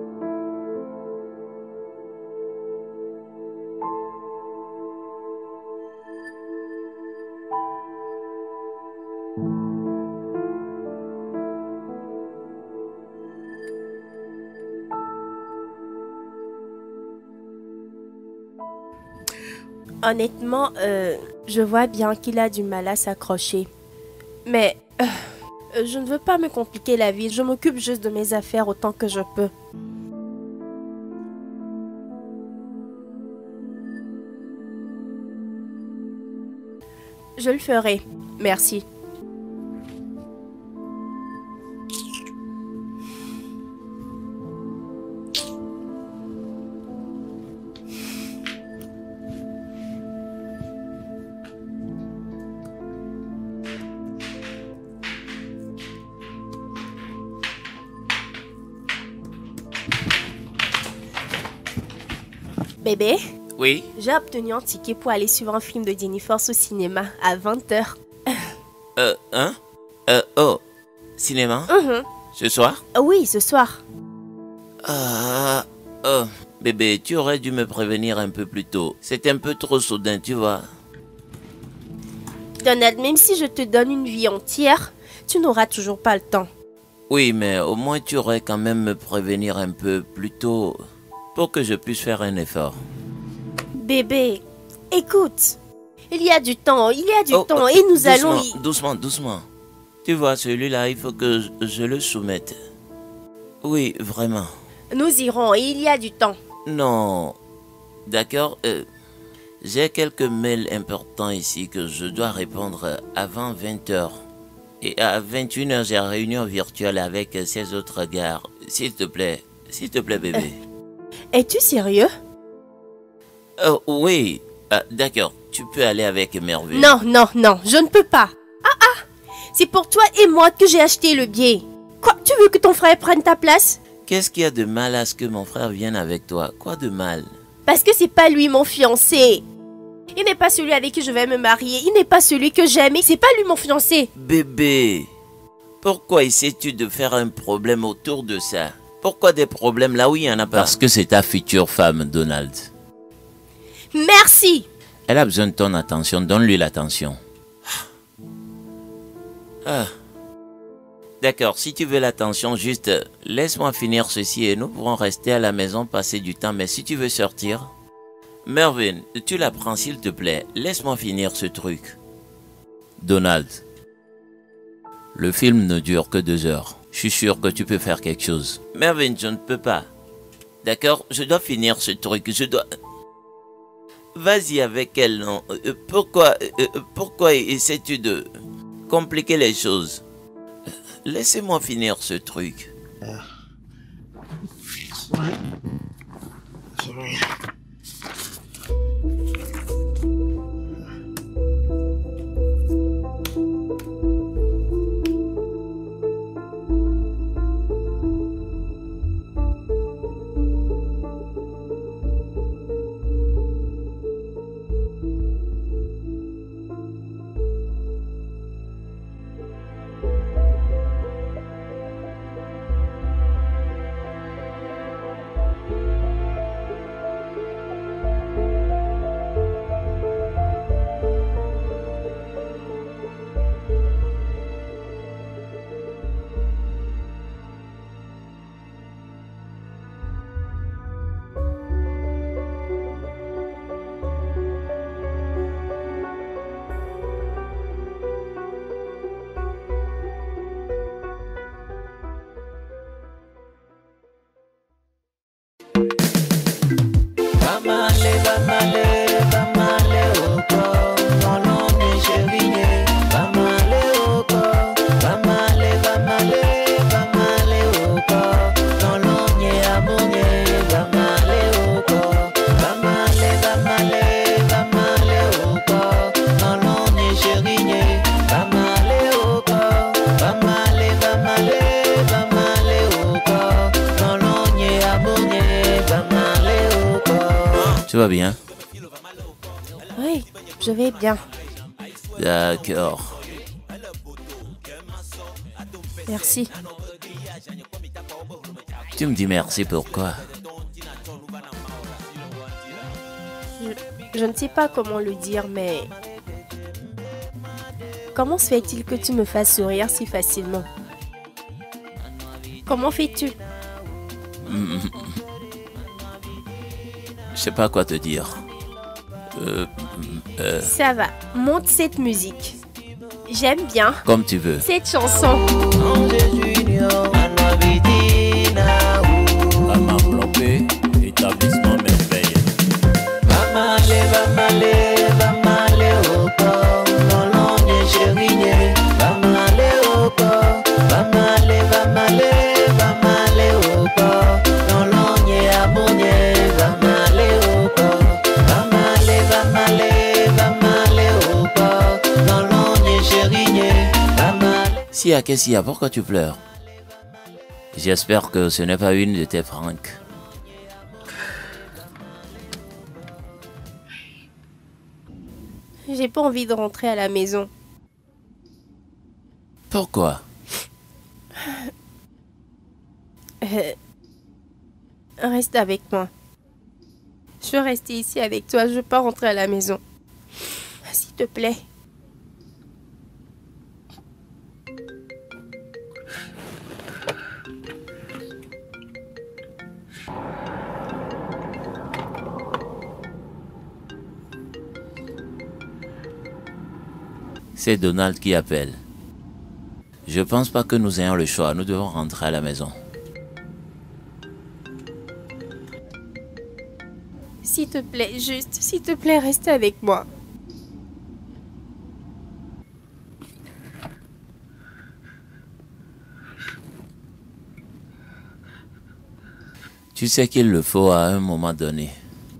Honnêtement, je vois bien qu'il a du mal à s'accrocher. Mais je ne veux pas me compliquer la vie. Je m'occupe juste de mes affaires autant que je peux. Je le ferai. Merci. Bébé, Oui? j'ai obtenu un ticket pour aller suivre un film de Jennifer au cinéma à 20h. Hein? Oh. Cinéma? Ce soir? Oui, ce soir. Oh. Bébé, tu aurais dû me prévenir un peu plus tôt. C'est un peu trop soudain, tu vois. Donald, même si je te donne une vie entière, tu n'auras toujours pas le temps. Oui, mais au moins tu aurais quand même me prévenir un peu plus tôt pour que je puisse faire un effort. Bébé, écoute. Il y a du temps, et nous doucement, allons y... Doucement. Tu vois, celui-là, il faut que je le soumette. Oui, vraiment. Nous irons, et il y a du temps. Non. D'accord. J'ai quelques mails importants ici que je dois répondre avant 20h. Et à 21h, j'ai une réunion virtuelle avec 16 autres gars. S'il te plaît, bébé. Es-tu sérieux? Oui. D'accord, tu peux aller avec Merveille. Non, je ne peux pas. C'est pour toi et moi que j'ai acheté le billet. Quoi, tu veux que ton frère prenne ta place? Qu'est-ce qu'il y a de mal à ce que mon frère vienne avec toi? Quoi de mal? Parce que c'est pas lui mon fiancé. Il n'est pas celui avec qui je vais me marier. Il n'est pas celui que j'aime. Et c'est pas lui mon fiancé. Bébé, pourquoi essaies-tu de faire un problème autour de ça? Pourquoi des problèmes là où il n'y en a pas? Parce que c'est ta future femme, Donald. Merci. Elle a besoin de ton attention, donne-lui l'attention. D'accord, si tu veux l'attention, juste laisse-moi finir ceci et nous pourrons rester à la maison, passer du temps. Mais si tu veux sortir... Mervyn, tu la prends s'il te plaît. Laisse-moi finir ce truc. Donald, le film ne dure que 2 heures. Je suis sûr que tu peux faire quelque chose. Mervyn, je ne peux pas. D'accord, je dois finir ce truc. Vas-y avec elle, non? Pourquoi essaies-tu de compliquer les choses? Laissez-moi finir ce truc. Tu vas bien? Oui, je vais bien. D'accord. Merci. Tu me dis merci pourquoi? Je ne sais pas comment le dire, mais... Comment se fait-il que tu me fasses sourire si facilement? Comment fais-tu? Je sais pas quoi te dire. Ça va, monte cette musique. J'aime bien Comme tu veux. cette chanson. Mama Blopé, établissement merveille. Sia, qu'est-ce qu'il y a? Pourquoi tu pleures? J'espère que ce n'est pas une de tes pranks. J'ai pas envie de rentrer à la maison. Pourquoi? Reste avec moi. Je veux rester ici avec toi. Je veux pas rentrer à la maison. S'il te plaît. C'est Donald qui appelle. Je pense pas que nous ayons le choix. Nous devons rentrer à la maison. S'il te plaît, juste, s'il te plaît, reste avec moi. Tu sais qu'il le faut à un moment donné.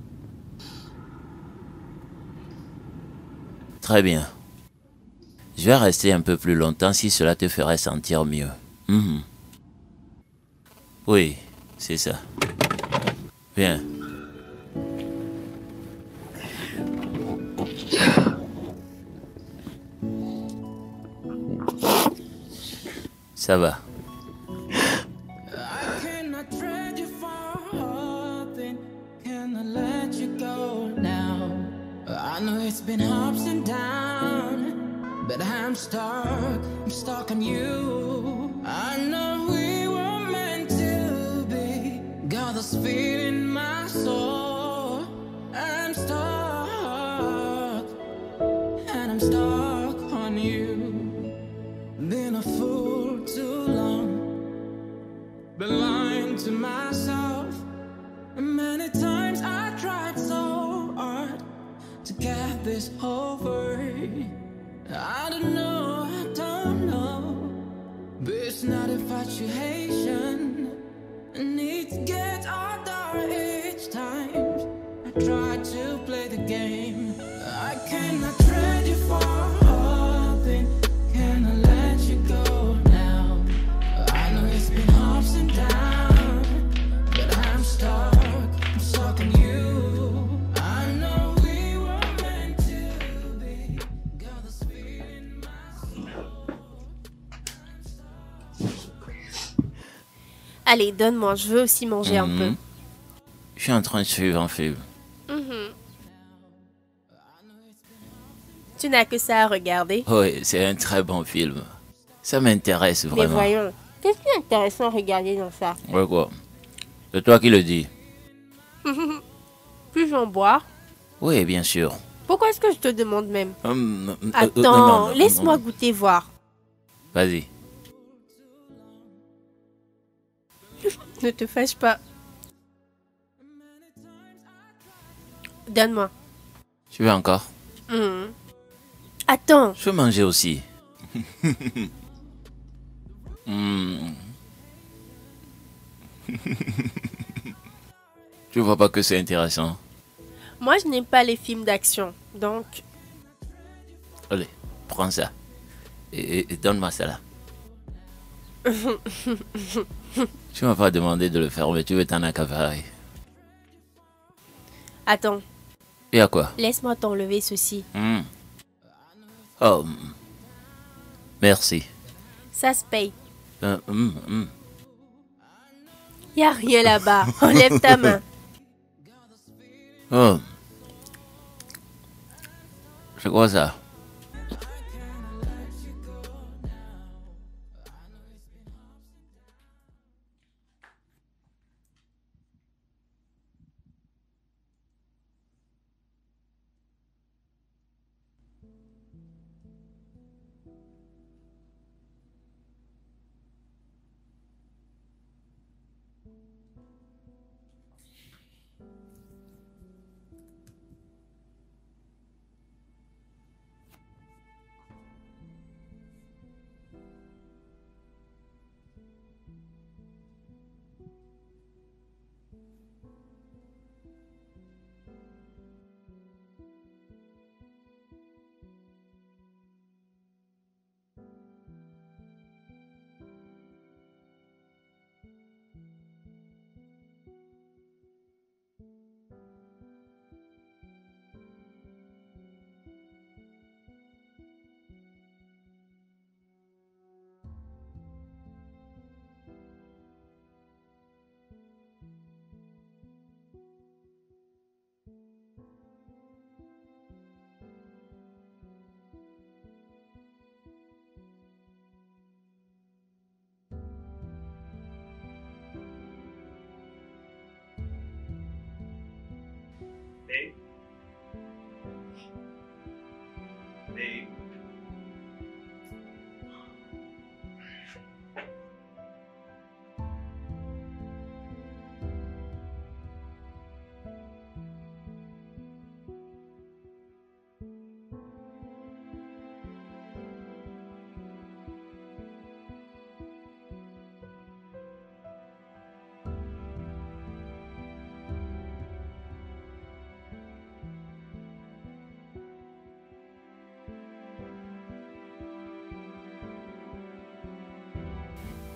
Très bien. Je vais rester un peu plus longtemps si cela te ferait sentir mieux. Mhm. Oui, c'est ça. Viens. Ça va. I cannot trade you for nothing. Can I let you go now? I know it's been ups and downs, but I'm stuck on you. I know we were meant to be. Got this feeling in my soul. I'm stuck, and I'm stuck on you. Been a fool too long, been lying to myself. Many times I tried so hard to get this over. I don't know, but it's not infatuation. I need to get harder each time I try to play the game. I cannot trade you for nothing. Can I let you go now? I know it's been ups and downs, but I'm stuck on you. I know we were meant to be. Got this feeling in my soul. Allez, donne-moi. Je veux aussi manger un peu. Je suis en train de suivre un film. Tu n'as que ça à regarder. Oui, c'est un très bon film. Ça m'intéresse Mais vraiment. voyons, qu'est-ce qui est intéressant à regarder dans ça? Ouais, quoi? C'est toi qui le dis. Puis j'en bois. Oui, bien sûr. Pourquoi est-ce que je te demande même? Non, Attends, non, laisse-moi non. goûter voir. Vas-y. Ne te fâche pas. Donne-moi. Tu veux encore? Attends. Je veux manger aussi. Mm. Tu vois pas que c'est intéressant? Moi, je n'aime pas les films d'action. Donc, Allez, prends ça. Et donne-moi ça là. Tu m'as pas demandé de le faire, mais tu veux t'en accaparer. attends. Et à quoi? Laisse-moi t'enlever ceci. Oh. Merci. Ça se paye. Mm. Y a rien là-bas. Enlève ta main. Oh. C'est quoi ça?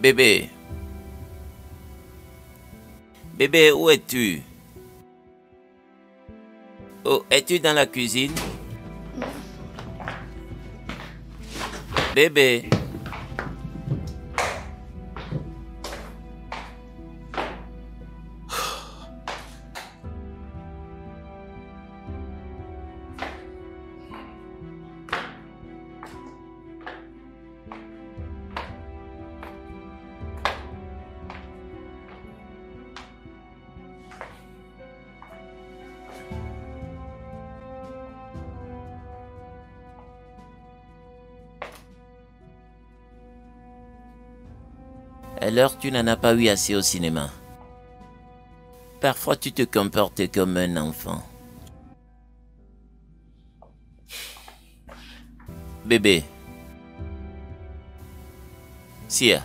Bébé. Bébé, où es-tu? Oh, es-tu dans la cuisine? Bébé. Alors tu n'en as pas eu assez au cinéma. Parfois tu te comportes comme un enfant. Bébé. Sia.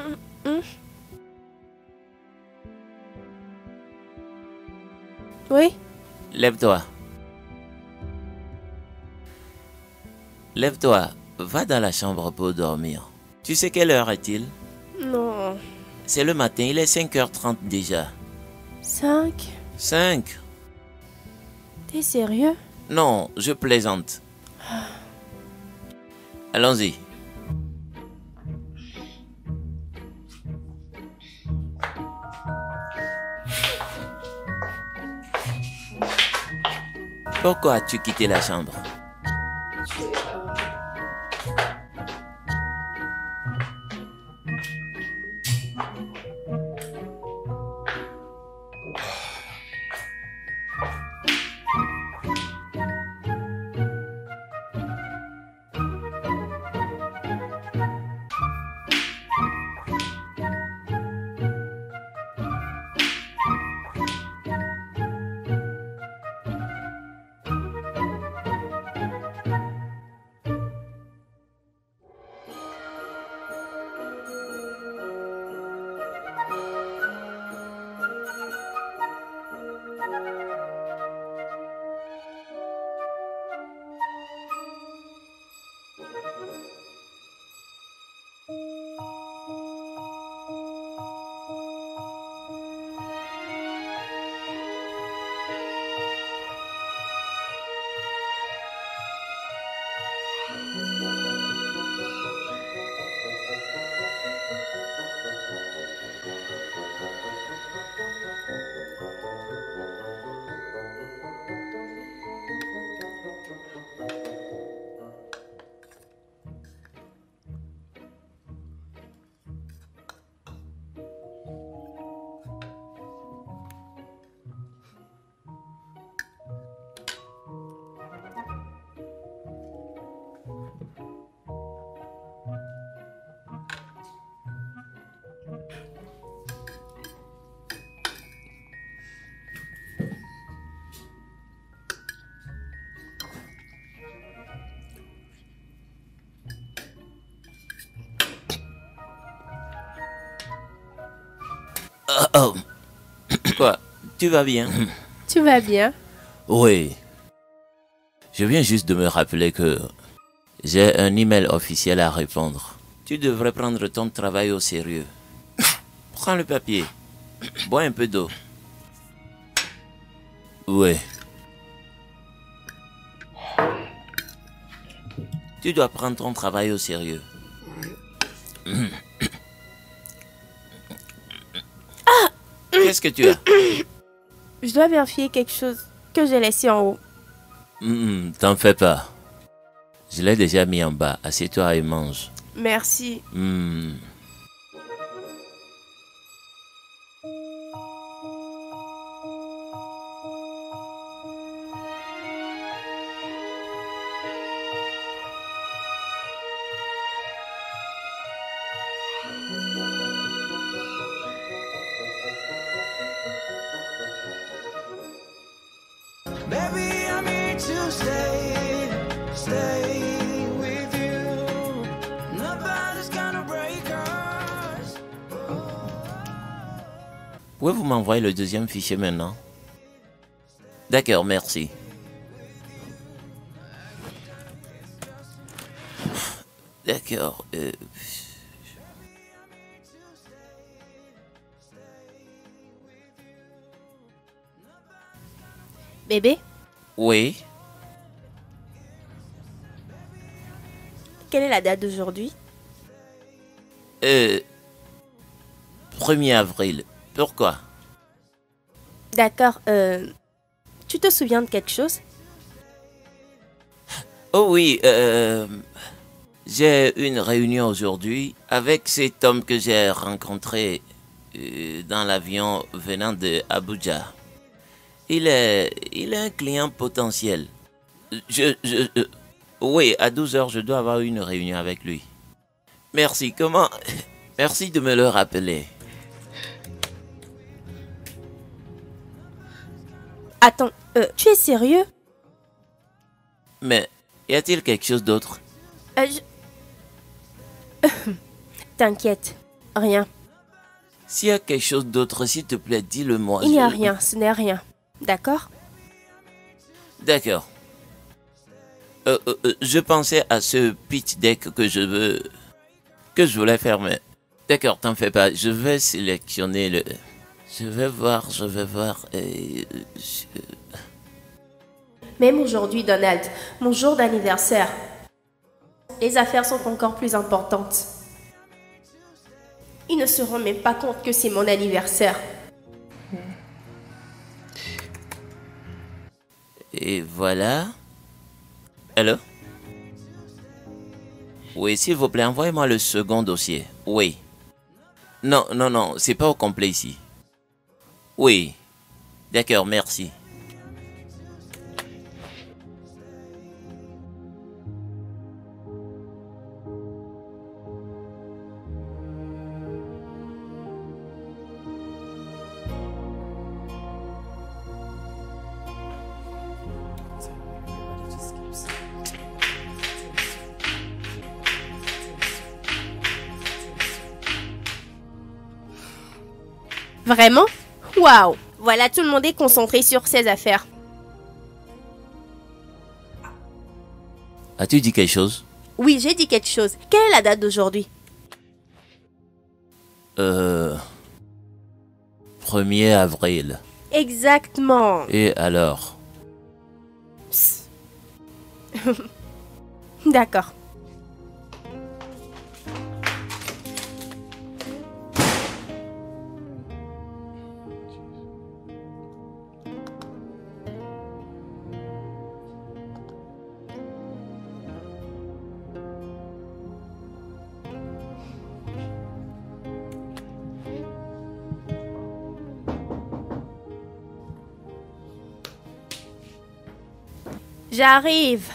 Oui? Lève-toi. Lève-toi. Va dans la chambre pour dormir. Tu sais quelle heure est-il? Non. C'est le matin, il est 5h30 déjà. 5? 5? T'es sérieux? Non, je plaisante. Allons-y. Pourquoi as-tu quitté la chambre? Oh. Quoi? Tu vas bien? Tu vas bien? Oui. Je viens juste de me rappeler que j'ai un email officiel à répondre. Tu devrais prendre ton travail au sérieux. Prends le papier. Bois un peu d'eau. Oui. Tu dois prendre ton travail au sérieux. Qu'est-ce que tu as? Je dois vérifier quelque chose que j'ai laissé en haut. T'en fais pas. Je l'ai déjà mis en bas. Assieds-toi et mange. Merci. Baby, I'm here to stay with you. Nobody's gonna break us. Pouvez-vous m'envoyer le deuxième fichier maintenant? D'accord, merci. D'accord. Bébé, Oui. quelle est la date d'aujourd'hui? Euh, 1er avril. Pourquoi? D'accord, tu te souviens de quelque chose? Oh oui, j'ai une réunion aujourd'hui avec cet homme que j'ai rencontré dans l'avion venant de Abuja. Il est un client potentiel. Oui, à 12 heures, je dois avoir une réunion avec lui. Merci, comment? Merci de me le rappeler. Attends, tu es sérieux? Mais y a-t-il quelque chose d'autre? T'inquiète, rien. S'il y a quelque chose d'autre, s'il te plaît, dis-le-moi. Il n'y a rien, ce n'est rien. D'accord? D'accord. Je pensais à ce pitch deck que je voulais faire, mais... D'accord, t'en fais pas. Je vais sélectionner le... Je vais voir. Même aujourd'hui, Donald, mon jour d'anniversaire, les affaires sont encore plus importantes. Ils ne se rendent même pas compte que c'est mon anniversaire. Et voilà. Allô? Oui, s'il vous plaît, envoyez-moi le second dossier. Oui. Non, c'est pas au complet ici. Oui. D'accord, merci. Vraiment? Waouh! Voilà, tout le monde est concentré sur ses affaires. As-tu dit quelque chose? Oui, j'ai dit quelque chose. Quelle est la date d'aujourd'hui? 1er avril. Exactement. Et alors? D'accord. J'arrive.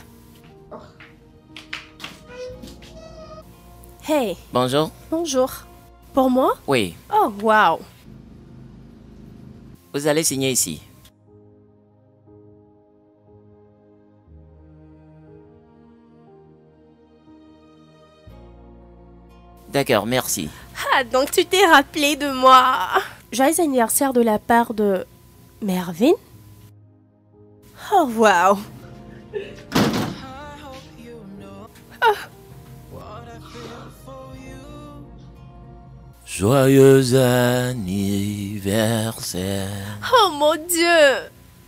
Hey, Bonjour? bonjour. Pour moi? Oui. Oh, waouh. Vous allez signer ici. D'accord, merci. Ah, donc tu t'es rappelé de moi. Joyeux anniversaire de la part de Mervyn? Oh, waouh. Joyeux anniversaire. Oh mon Dieu.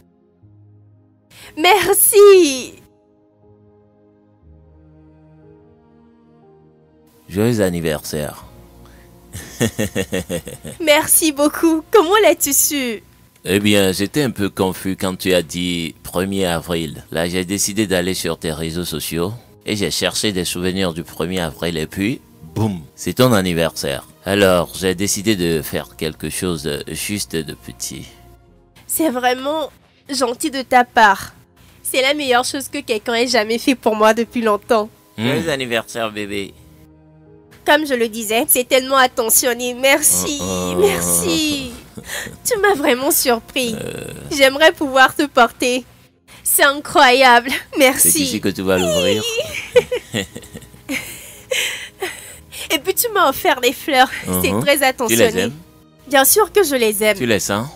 Merci. Joyeux anniversaire. Merci beaucoup. Comment l'as-tu su? Eh bien, j'étais un peu confus quand tu as dit 1er avril. Là, j'ai décidé d'aller sur tes réseaux sociaux et j'ai cherché des souvenirs du 1er avril et puis, boum, c'est ton anniversaire. Alors, j'ai décidé de faire quelque chose de juste de petit. C'est vraiment gentil de ta part. C'est la meilleure chose que quelqu'un ait jamais fait pour moi depuis longtemps. Joyeux anniversaire, bébé. Comme je le disais, c'est tellement attentionné. Merci, merci. Tu m'as vraiment surpris. J'aimerais pouvoir te porter. C'est incroyable. Merci. C'est ici que tu vas l'ouvrir. Et puis tu m'as offert des fleurs. C'est très Tu attentionné. les aimes? Bien sûr que je les aime. Tu les sens?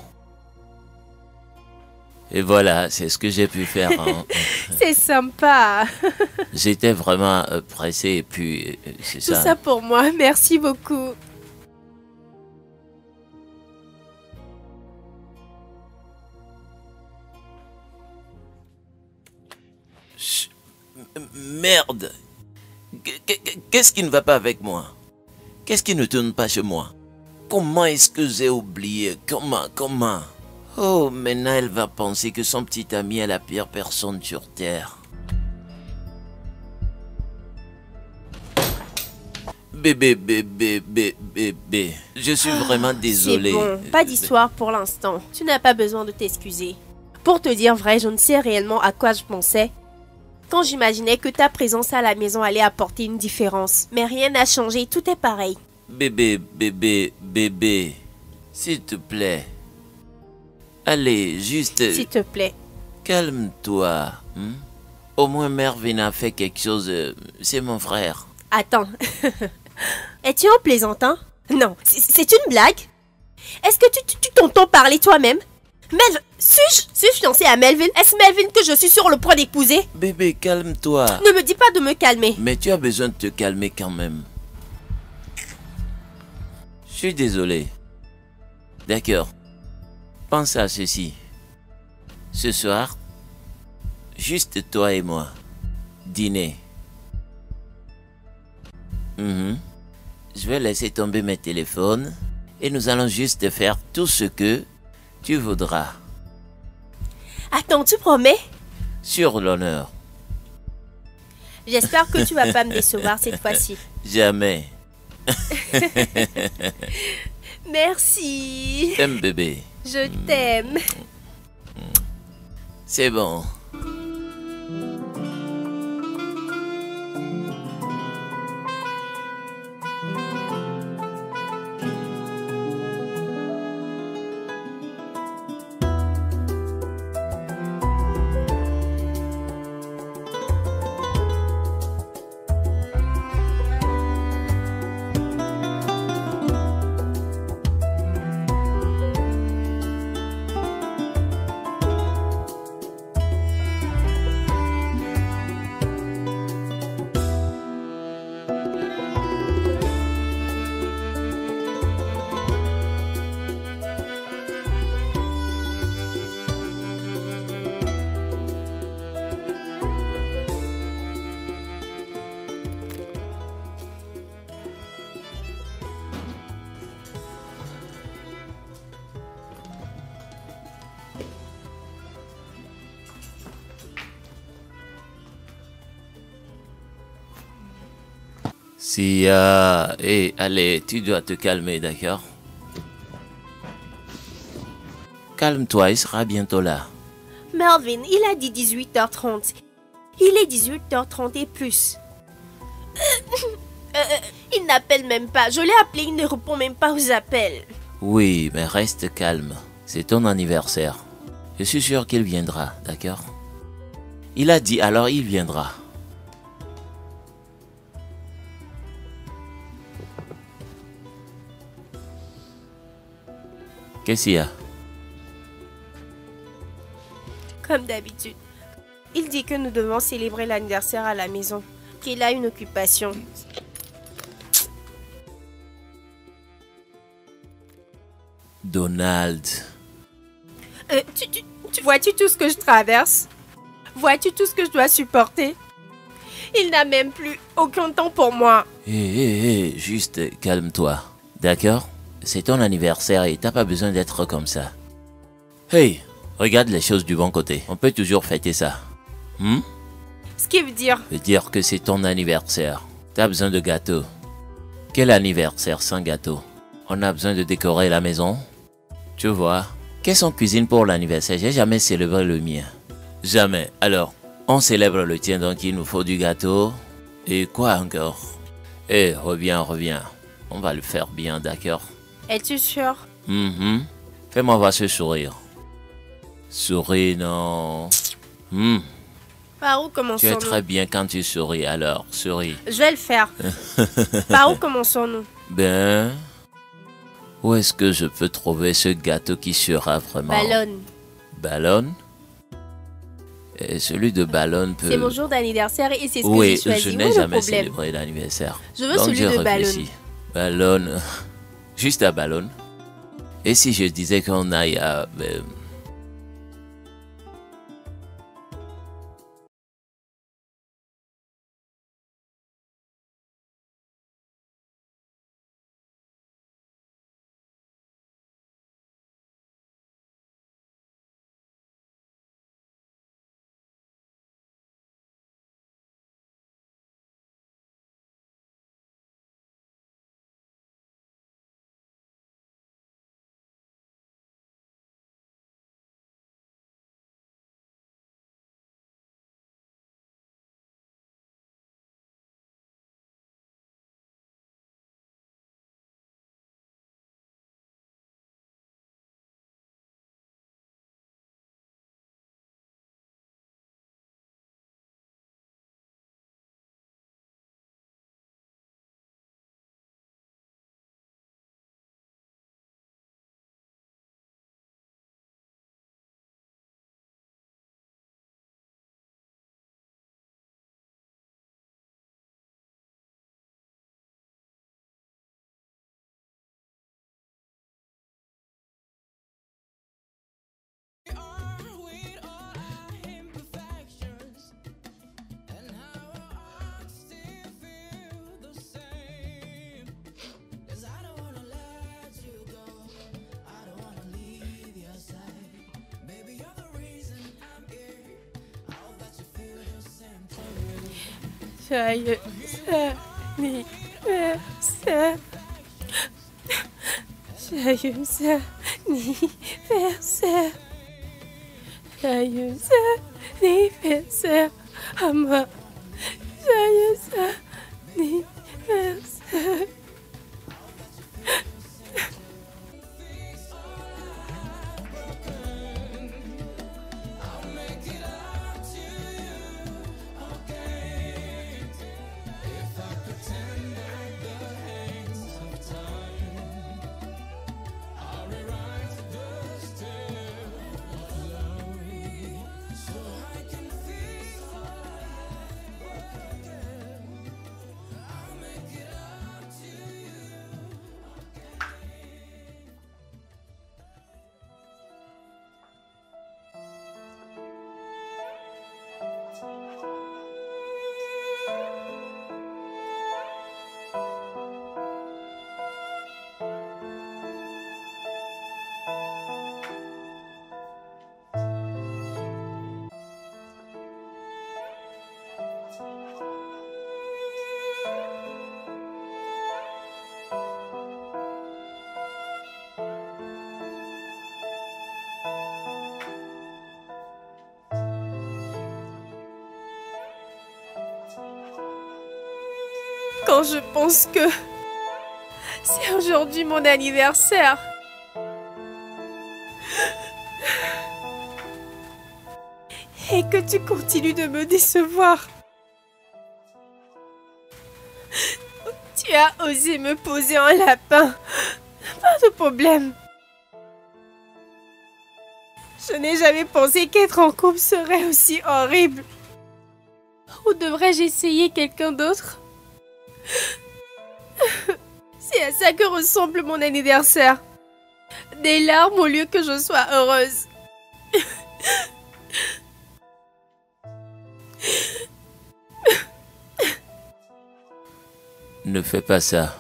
Et voilà, c'est ce que j'ai pu faire. Hein. C'est sympa. J'étais vraiment pressé et puis c'est Tout ça. ça pour moi. Merci beaucoup. Merde. Qu'est-ce qui ne va pas avec moi? Qu'est-ce qui ne tourne pas chez moi? Comment est-ce que j'ai oublié? Comment? Oh, maintenant elle va penser que son petit ami est la pire personne sur Terre. Bébé. Je suis vraiment désolé. C'est bon, pas d'histoire pour l'instant. Tu n'as pas besoin de t'excuser. Pour te dire vrai, je ne sais réellement à quoi je pensais quand j'imaginais que ta présence à la maison allait apporter une différence. Mais rien n'a changé, tout est pareil. Bébé. S'il te plaît. Allez, juste... S'il te plaît. Calme-toi. Au moins Mervyn a fait quelque chose. C'est mon frère. Attends. Es-tu en plaisantin? Non, c'est une blague? Est-ce que tu t'entends parler toi-même? Melvin, suis-je fiancée à Melvin? Est-ce Melvin que je suis sur le point d'épouser? Bébé, calme-toi. Ne me dis pas de me calmer. Mais tu as besoin de te calmer quand même. Je suis désolé. D'accord. Pense à ceci. Ce soir, juste toi et moi. Dîner. Je vais laisser tomber mes téléphones et nous allons juste faire tout ce que tu voudras. Attends, tu promets? Sur l'honneur. J'espère que tu vas pas me décevoir cette fois-ci. Jamais. Merci. T'aimes bébé. Je t'aime. C'est bon. Sia, allez, tu dois te calmer, d'accord? Calme-toi, il sera bientôt là. Melvin, il a dit 18h30. Il est 18h30 et plus. Il n'appelle même pas. Je l'ai appelé, il ne répond même pas aux appels. Oui, mais reste calme. C'est ton anniversaire. Je suis sûr qu'il viendra, d'accord? Il a dit, alors il viendra. Qu'est-ce qu'il y a? Comme d'habitude. Il dit que nous devons célébrer l'anniversaire à la maison. Qu'il a une occupation. Donald. Vois-tu tout ce que je traverse? Vois-tu tout ce que je dois supporter? Il n'a même plus aucun temps pour moi. Juste calme-toi, d'accord? C'est ton anniversaire et t'as pas besoin d'être comme ça. Hey, regarde les choses du bon côté. On peut toujours fêter ça. Ce qui veut dire... Veut dire que c'est ton anniversaire. T'as besoin de gâteau. Quel anniversaire sans gâteau? On a besoin de décorer la maison. Tu vois? Qu'est-ce qu'on cuisine pour l'anniversaire? J'ai jamais célébré le mien. Jamais. Alors, on célèbre le tien, donc il nous faut du gâteau. Et quoi encore? Reviens. On va le faire bien, d'accord? Es-tu sûr? Fais-moi voir ce sourire. Souris, non. Par où Tu es commençons-nous? très bien quand tu souris, alors souris. Je vais le faire. Par où commençons-nous? Ben, où est-ce que je peux trouver ce gâteau qui sera vraiment... Ballon. Ballon? Et celui de Ballon peut... C'est mon jour d'anniversaire et c'est ce que Oui, j'ai choisi. je Où n'ai est le jamais problème? célébré l'anniversaire. Je veux Donc celui j'ai de Ballon. réfléchi. Ballon, juste à Ballon. Et si je disais qu'on aille à... Joyeux anniversaire. Joyeux anniversaire. Joyeux anniversaire à moi. Joyeux anniversaire. Quand je pense que c'est aujourd'hui mon anniversaire. Et que tu continues de me décevoir. Tu as osé me poser un lapin. Pas de problème. Je n'ai jamais pensé qu'être en couple serait aussi horrible. Ou devrais-je essayer quelqu'un d'autre? C'est à ça que ressemble mon anniversaire. Des larmes au lieu que je sois heureuse. Ne fais pas ça.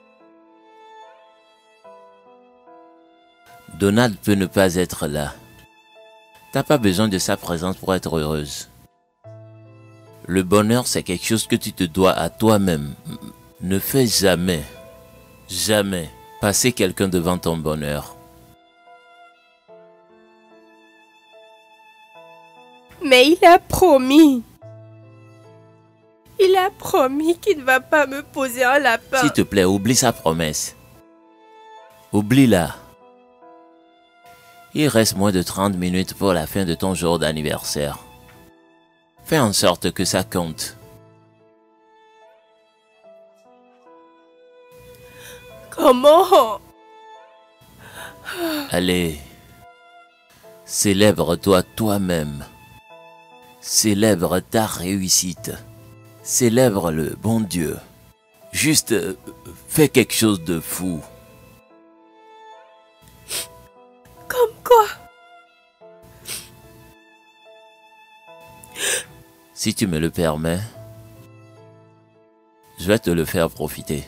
Donald peut ne pas être là. T'as pas besoin de sa présence pour être heureuse. Le bonheur, c'est quelque chose que tu te dois à toi-même. Ne fais jamais, jamais passer quelqu'un devant ton bonheur. Mais il a promis. Il a promis qu'il ne va pas me poser un lapin. S'il te plaît, oublie sa promesse. Oublie-la. Il reste moins de 30 minutes pour la fin de ton jour d'anniversaire. Fais en sorte que ça compte. Comment? Allez, célèbre-toi toi-même. Célèbre ta réussite. Célèbre le bon Dieu. Juste fais quelque chose de fou. Comme quoi? Si tu me le permets, je vais te le faire profiter.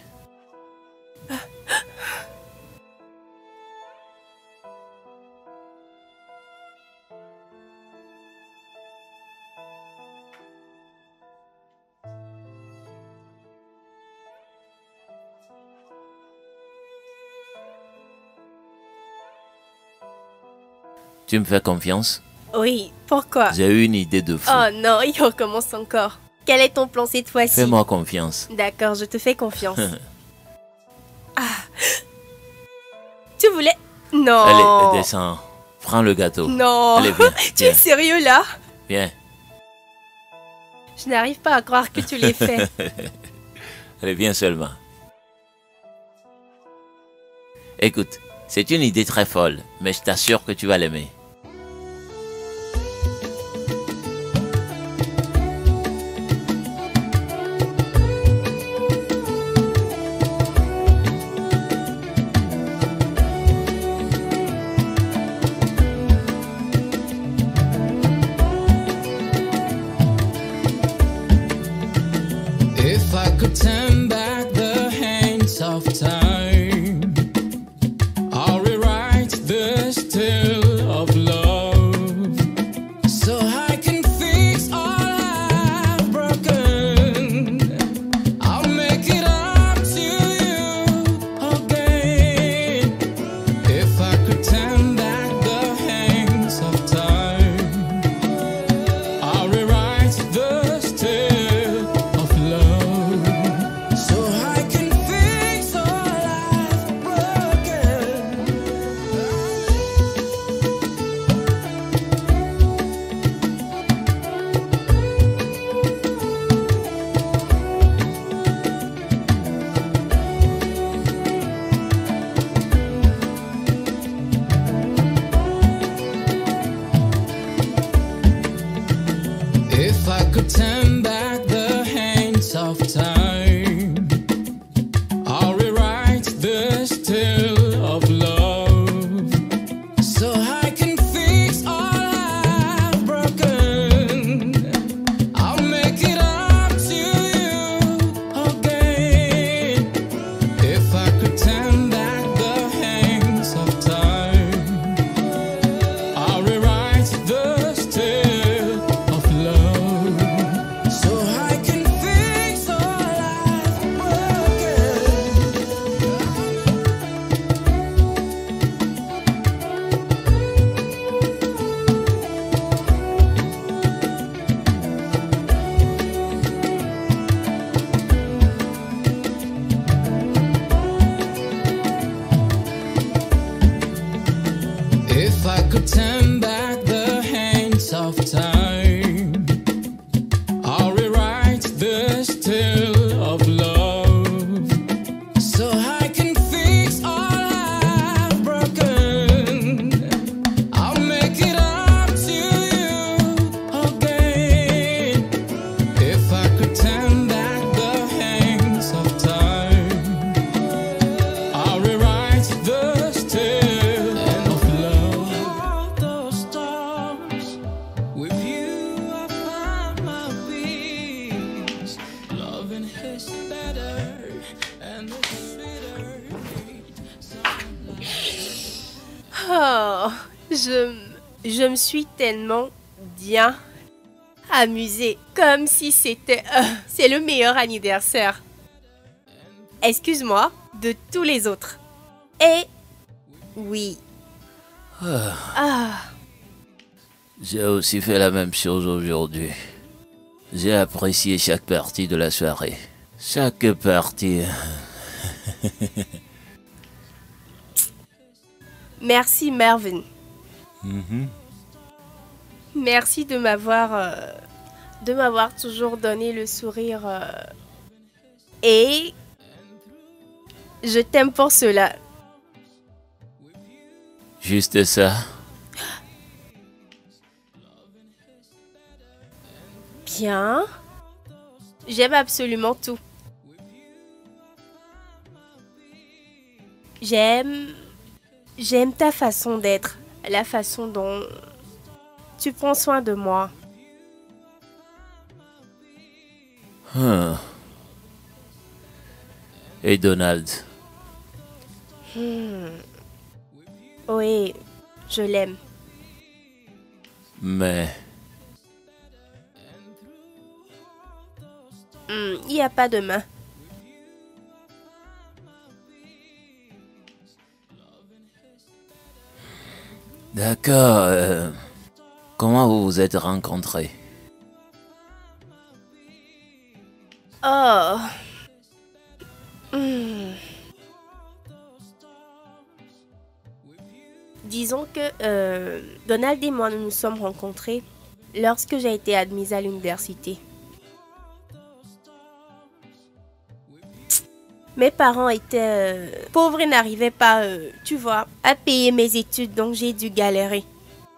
Tu me fais confiance? Oui, pourquoi? J'ai eu une idée de fou. Oh non, il recommence encore. Quel est ton plan cette fois-ci? Fais-moi confiance. D'accord, je te fais confiance. Tu voulais... Non. Allez, descends. Prends le gâteau. Non. Allez, viens. Tu es sérieux là? Viens. Je n'arrive pas à croire que tu l'aies fait. Allez, viens seulement. Écoute, c'est une idée très folle, mais je t'assure que tu vas l'aimer. If I could turn back the hands of time, I'll rewrite this tale of could turn back the hands of time, I'll rewrite this tale of love, so I can fix all I've broken. I'll make it up to you again. If I could turn back the hands of time, I'll rewrite this tale of love, so I can fix all I've broken. If I could turn back the hands of time, I'll rewrite this tale of love, so I can fix all I've broken. I'll make it up to you again. If I could turn back the hands of time, I'll rewrite this tale of love. Those stars, with you I find my peace. Loving is better and it's sweeter. Oh, je me suis tellement bien amusée. Comme si c'est le meilleur anniversaire. Excuse-moi, de tous les autres. Et oui. Ah, J'ai aussi fait la même chose aujourd'hui. J'ai apprécié chaque partie de la soirée. Chaque partie. merci Mervyn. Merci de m'avoir toujours donné le sourire. Et je t'aime pour cela. Juste ça. Bien. J'aime absolument tout. J'aime ta façon d'être, la façon dont tu prends soin de moi. Et Donald. Oui, je l'aime. Mais Il n'y a pas de main. d'accord. Comment vous vous êtes rencontrés? Oh. Disons que Donald et moi nous nous sommes rencontrés lorsque j'ai été admise à l'université. Mes parents étaient pauvres et n'arrivaient pas, tu vois, à payer mes études, donc j'ai dû galérer.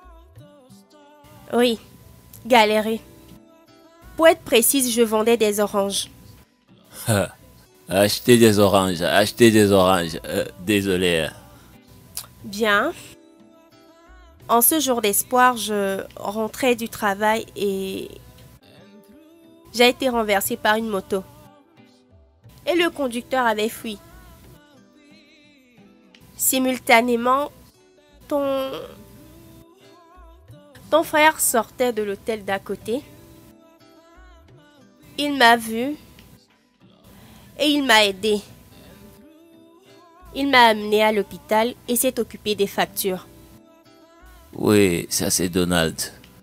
Oui, galérer. Pour être précise, je vendais des oranges. Acheter des oranges, acheter des oranges. Désolé. Bien. En ce jour d'espoir, je rentrais du travail et j'ai été renversée par une moto. Et le conducteur avait fui. Simultanément, ton frère sortait de l'hôtel d'à côté. Il m'a vu et il m'a aidé. Il m'a amené à l'hôpital et s'est occupé des factures. Oui, ça c'est Donald.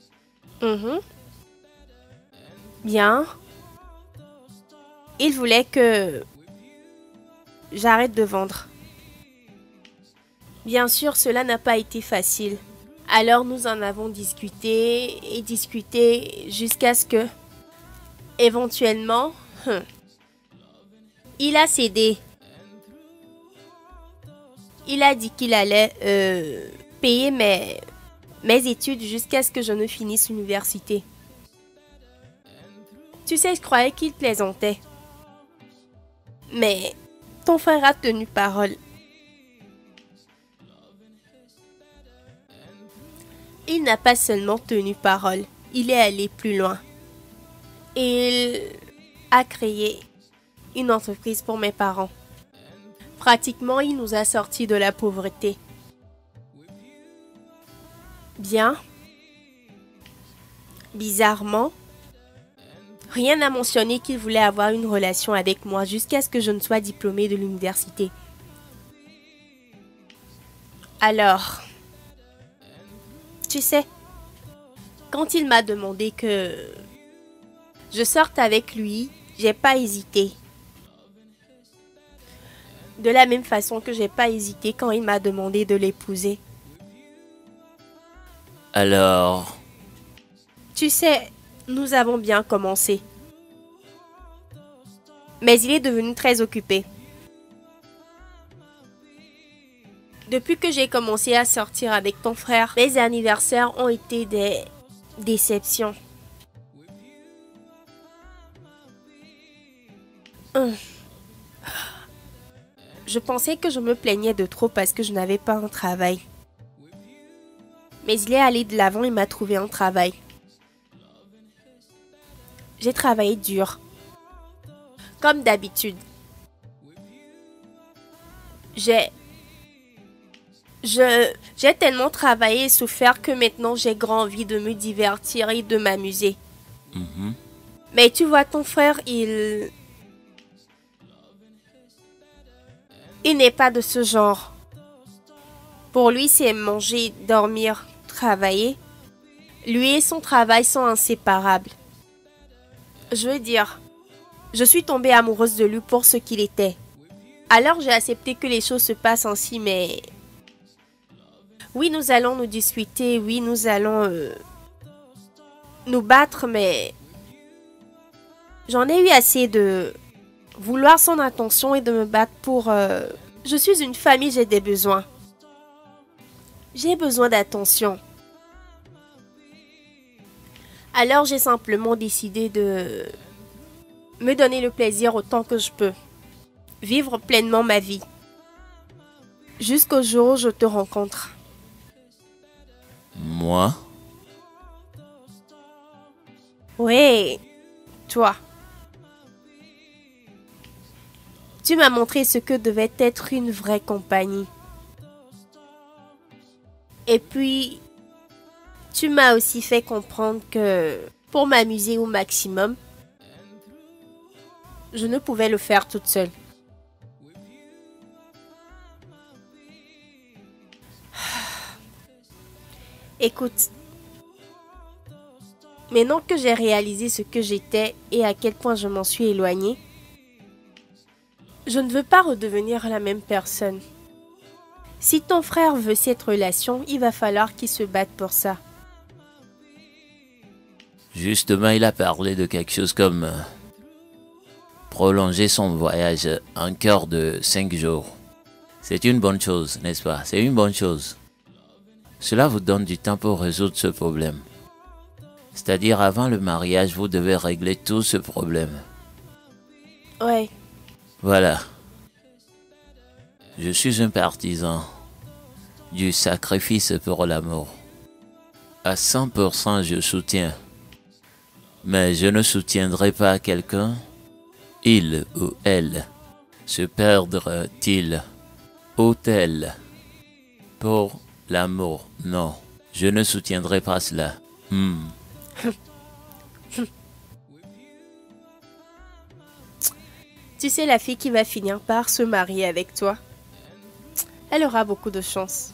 Bien. Il voulait que j'arrête de vendre. Bien sûr, cela n'a pas été facile. Alors nous en avons discuté et discuté jusqu'à ce que, éventuellement, il a cédé. Il a dit qu'il allait payer mes études jusqu'à ce que je ne finisse l'université. Tu sais, je croyais qu'il plaisantait. Mais ton frère a tenu parole. Il n'a pas seulement tenu parole, il est allé plus loin. Il a créé une entreprise pour mes parents. Pratiquement, il nous a sortis de la pauvreté. Bien. Bizarrement, rien n'a mentionné qu'il voulait avoir une relation avec moi jusqu'à ce que je ne sois diplômée de l'université. Alors, tu sais, quand il m'a demandé que je sorte avec lui, j'ai pas hésité. De la même façon que j'ai pas hésité quand il m'a demandé de l'épouser. Alors, Tu sais, nous avons bien commencé. Mais il est devenu très occupé. Depuis que j'ai commencé à sortir avec ton frère, mes anniversaires ont été des déceptions. Je pensais que je me plaignais de trop parce que je n'avais pas un travail. Mais il est allé de l'avant et m'a trouvé un travail. J'ai travaillé dur. Comme d'habitude. J'ai tellement travaillé et souffert que maintenant j'ai grand envie de me divertir et de m'amuser. Mais tu vois, ton frère, il n'est pas de ce genre. Pour lui, c'est manger, dormir, travailler. Lui et son travail sont inséparables. Je veux dire, je suis tombée amoureuse de lui pour ce qu'il était. Alors j'ai accepté que les choses se passent ainsi, mais... Oui, nous allons nous disputer, oui, nous allons nous battre, mais... J'en ai eu assez de vouloir son attention et de me battre pour... Je suis une famille, j'ai des besoins. J'ai besoin d'attention. Alors j'ai simplement décidé de me donner le plaisir autant que je peux. Vivre pleinement ma vie. Jusqu'au jour où je te rencontre. moi, Oui, toi. Tu m'as montré ce que devait être une vraie compagnie. Et puis, tu m'as aussi fait comprendre que pour m'amuser au maximum, je ne pouvais le faire toute seule. Écoute, maintenant que j'ai réalisé ce que j'étais et à quel point je m'en suis éloignée, je ne veux pas redevenir la même personne. Si ton frère veut cette relation, il va falloir qu'il se batte pour ça. justement, il a parlé de quelque chose comme prolonger son voyage encore de 5 jours. C'est une bonne chose, n'est-ce pas? C'est une bonne chose. Cela vous donne du temps pour résoudre ce problème. C'est-à-dire, avant le mariage, vous devez régler tout ce problème. Ouais, Voilà. Je suis un partisan du sacrifice pour l'amour. À 100%, je soutiens. Mais je ne soutiendrai pas quelqu'un, il ou elle, se perdre-t-il, ou-elle, pour l'amour. Non, je ne soutiendrai pas cela. tu sais, la fille qui va finir par se marier avec toi, elle aura beaucoup de chance.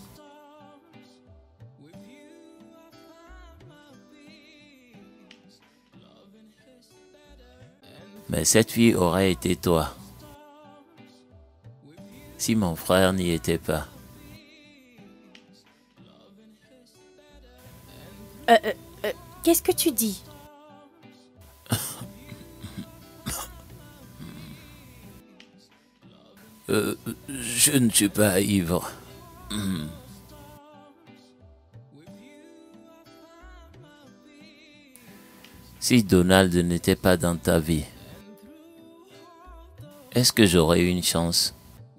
Mais cette fille aurait été toi, si mon frère n'y était pas. Qu'est-ce que tu dis? Je ne suis pas ivre. Si Donald n'était pas dans ta vie, est-ce que j'aurais eu une chance?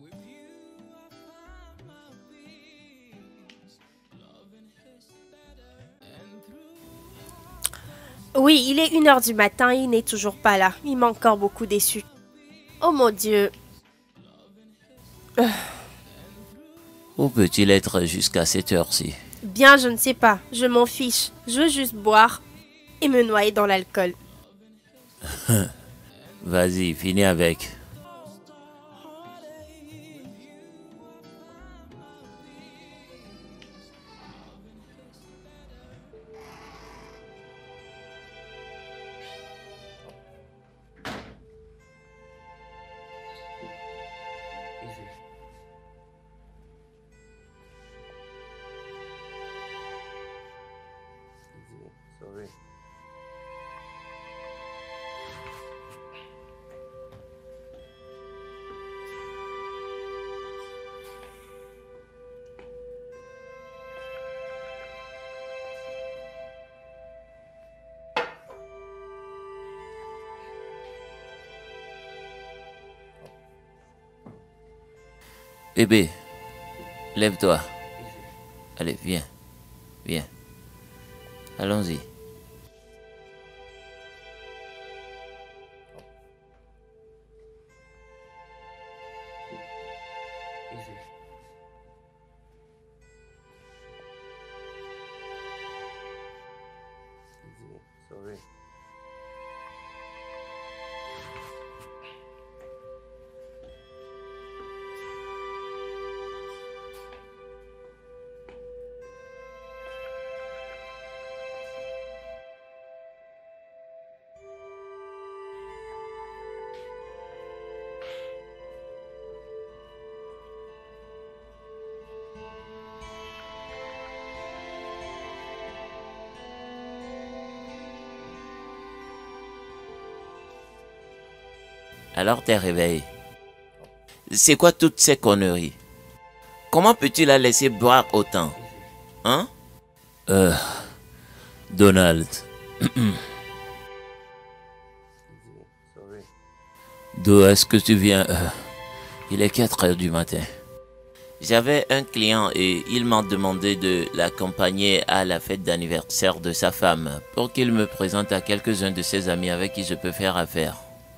Oui, il est 1h du matin et il n'est toujours pas là. Il m'a encore beaucoup déçu. Oh mon Dieu. Où peut-il être jusqu'à cette heure-ci? Bien, je ne sais pas. Je m'en fiche. Je veux juste boire et me noyer dans l'alcool. Vas-y, finis avec. Bébé, lève-toi. Allez, viens. Viens. Allons-y. Alors t'es réveillé. C'est quoi toutes ces conneries? Comment peux-tu la laisser boire autant? Hein? Donald. D'où est-ce que tu viens? Il est 4 heures du matin. J'avais un client et il m'a demandé de l'accompagner à la fête d'anniversaire de sa femme pour qu'il me présente à quelques-uns de ses amis avec qui je peux faire affaire.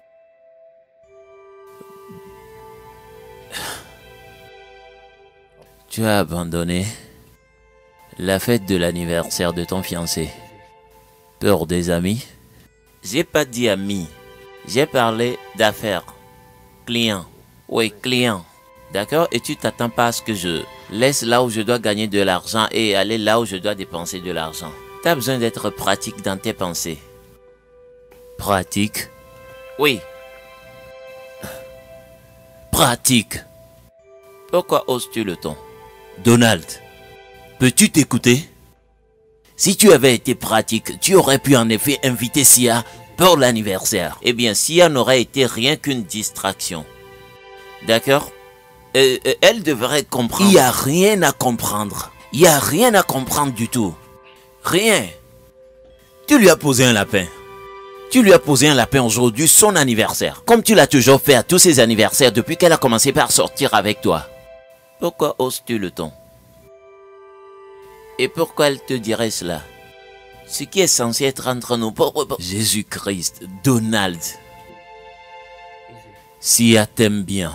Tu as abandonné la fête de l'anniversaire de ton fiancé. Peur des amis? J'ai pas dit amis. J'ai parlé d'affaires. Client. Oui, client. D'accord? Et tu t'attends pas à ce que je laisse là où je dois gagner de l'argent et aller là où je dois dépenser de l'argent. Tu as besoin d'être pratique dans tes pensées. Pratique? Oui. Pratique. Pourquoi oses-tu le ton? Donald, peux-tu t'écouter? Si tu avais été pratique, tu aurais pu en effet inviter Sia pour l'anniversaire. Eh bien, Sia n'aurait été rien qu'une distraction. D'accord? Elle devrait comprendre. Il n'y a rien à comprendre. Il n'y a rien à comprendre du tout. Rien. Tu lui as posé un lapin. Tu lui as posé un lapin aujourd'hui, son anniversaire. Comme tu l'as toujours fait à tous ses anniversaires depuis qu'elle a commencé par sortir avec toi. Pourquoi oses-tu le ton? Et pourquoi elle te dirait cela? Ce qui est censé être entre nous. Jésus-Christ, Donald. Sia t'aime bien.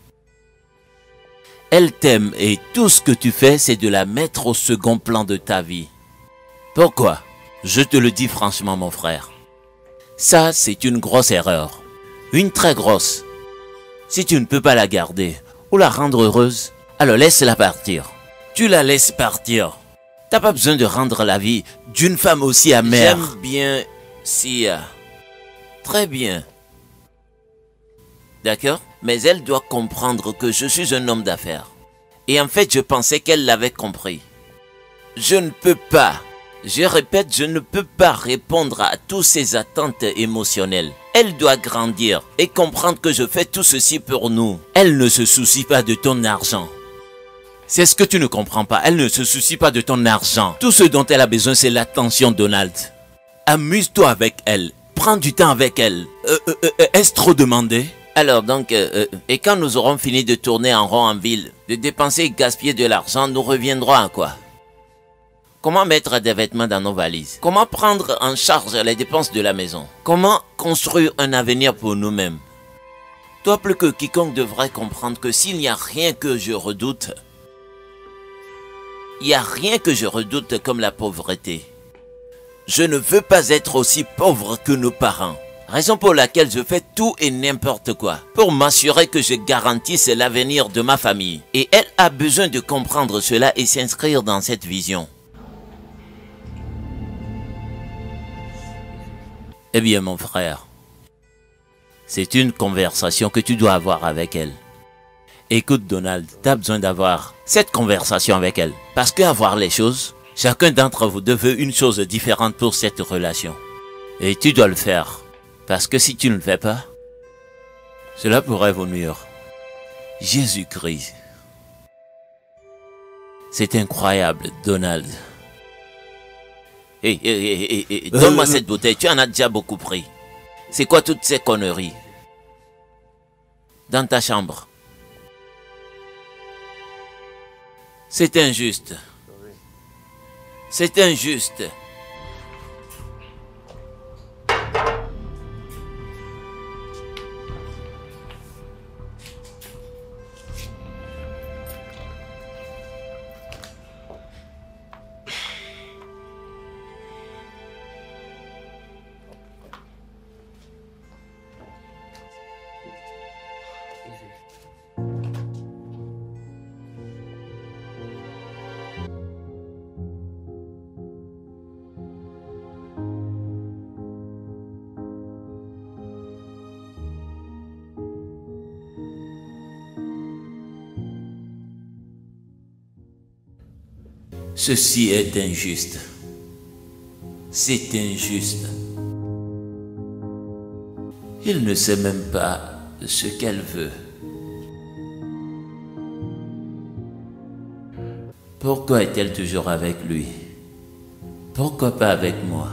Elle t'aime et tout ce que tu fais, c'est de la mettre au second plan de ta vie. Pourquoi? Je te le dis franchement, mon frère. Ça, c'est une grosse erreur. Une très grosse. Si tu ne peux pas la garder ou la rendre heureuse, alors laisse-la partir. Tu la laisses partir. T'as pas besoin de rendre la vie d'une femme aussi amère. J'aime bien Sia. Très bien. D'accord? Mais elle doit comprendre que je suis un homme d'affaires. Et en fait, je pensais qu'elle l'avait compris. Je ne peux pas. Je répète, je ne peux pas répondre à toutes ces attentes émotionnelles. Elle doit grandir et comprendre que je fais tout ceci pour nous. Elle ne se soucie pas de ton argent. C'est ce que tu ne comprends pas. Elle ne se soucie pas de ton argent. Tout ce dont elle a besoin, c'est l'attention, Donald. Amuse-toi avec elle. Prends du temps avec elle. Est-ce trop demandé? Alors donc, et quand nous aurons fini de tourner en rond en ville, de dépenser et gaspiller de l'argent, nous reviendrons à quoi? Comment mettre des vêtements dans nos valises? Comment prendre en charge les dépenses de la maison? Comment construire un avenir pour nous-mêmes? Toi plus que quiconque devrait comprendre que s'il n'y a rien que je redoute, il n'y a rien que je redoute comme la pauvreté. Je ne veux pas être aussi pauvre que nos parents. Raison pour laquelle je fais tout et n'importe quoi pour m'assurer que je garantisse l'avenir de ma famille. Et elle a besoin de comprendre cela et s'inscrire dans cette vision. Eh bien mon frère, c'est une conversation que tu dois avoir avec elle. Écoute Donald, tu as besoin d'avoir cette conversation avec elle. Parce qu'avoir les choses, chacun d'entre vous deux veut une chose différente pour cette relation. Et tu dois le faire. Parce que si tu ne le fais pas, cela pourrait vous nuire. Jésus-Christ. C'est incroyable, Donald. Donne-moi cette bouteille, tu en as déjà beaucoup pris. C'est quoi toutes ces conneries? Dans ta chambre. C'est injuste. C'est injuste. Ceci est injuste. C'est injuste. Il ne sait même pas ce qu'elle veut. Pourquoi est-elle toujours avec lui? Pourquoi pas avec moi?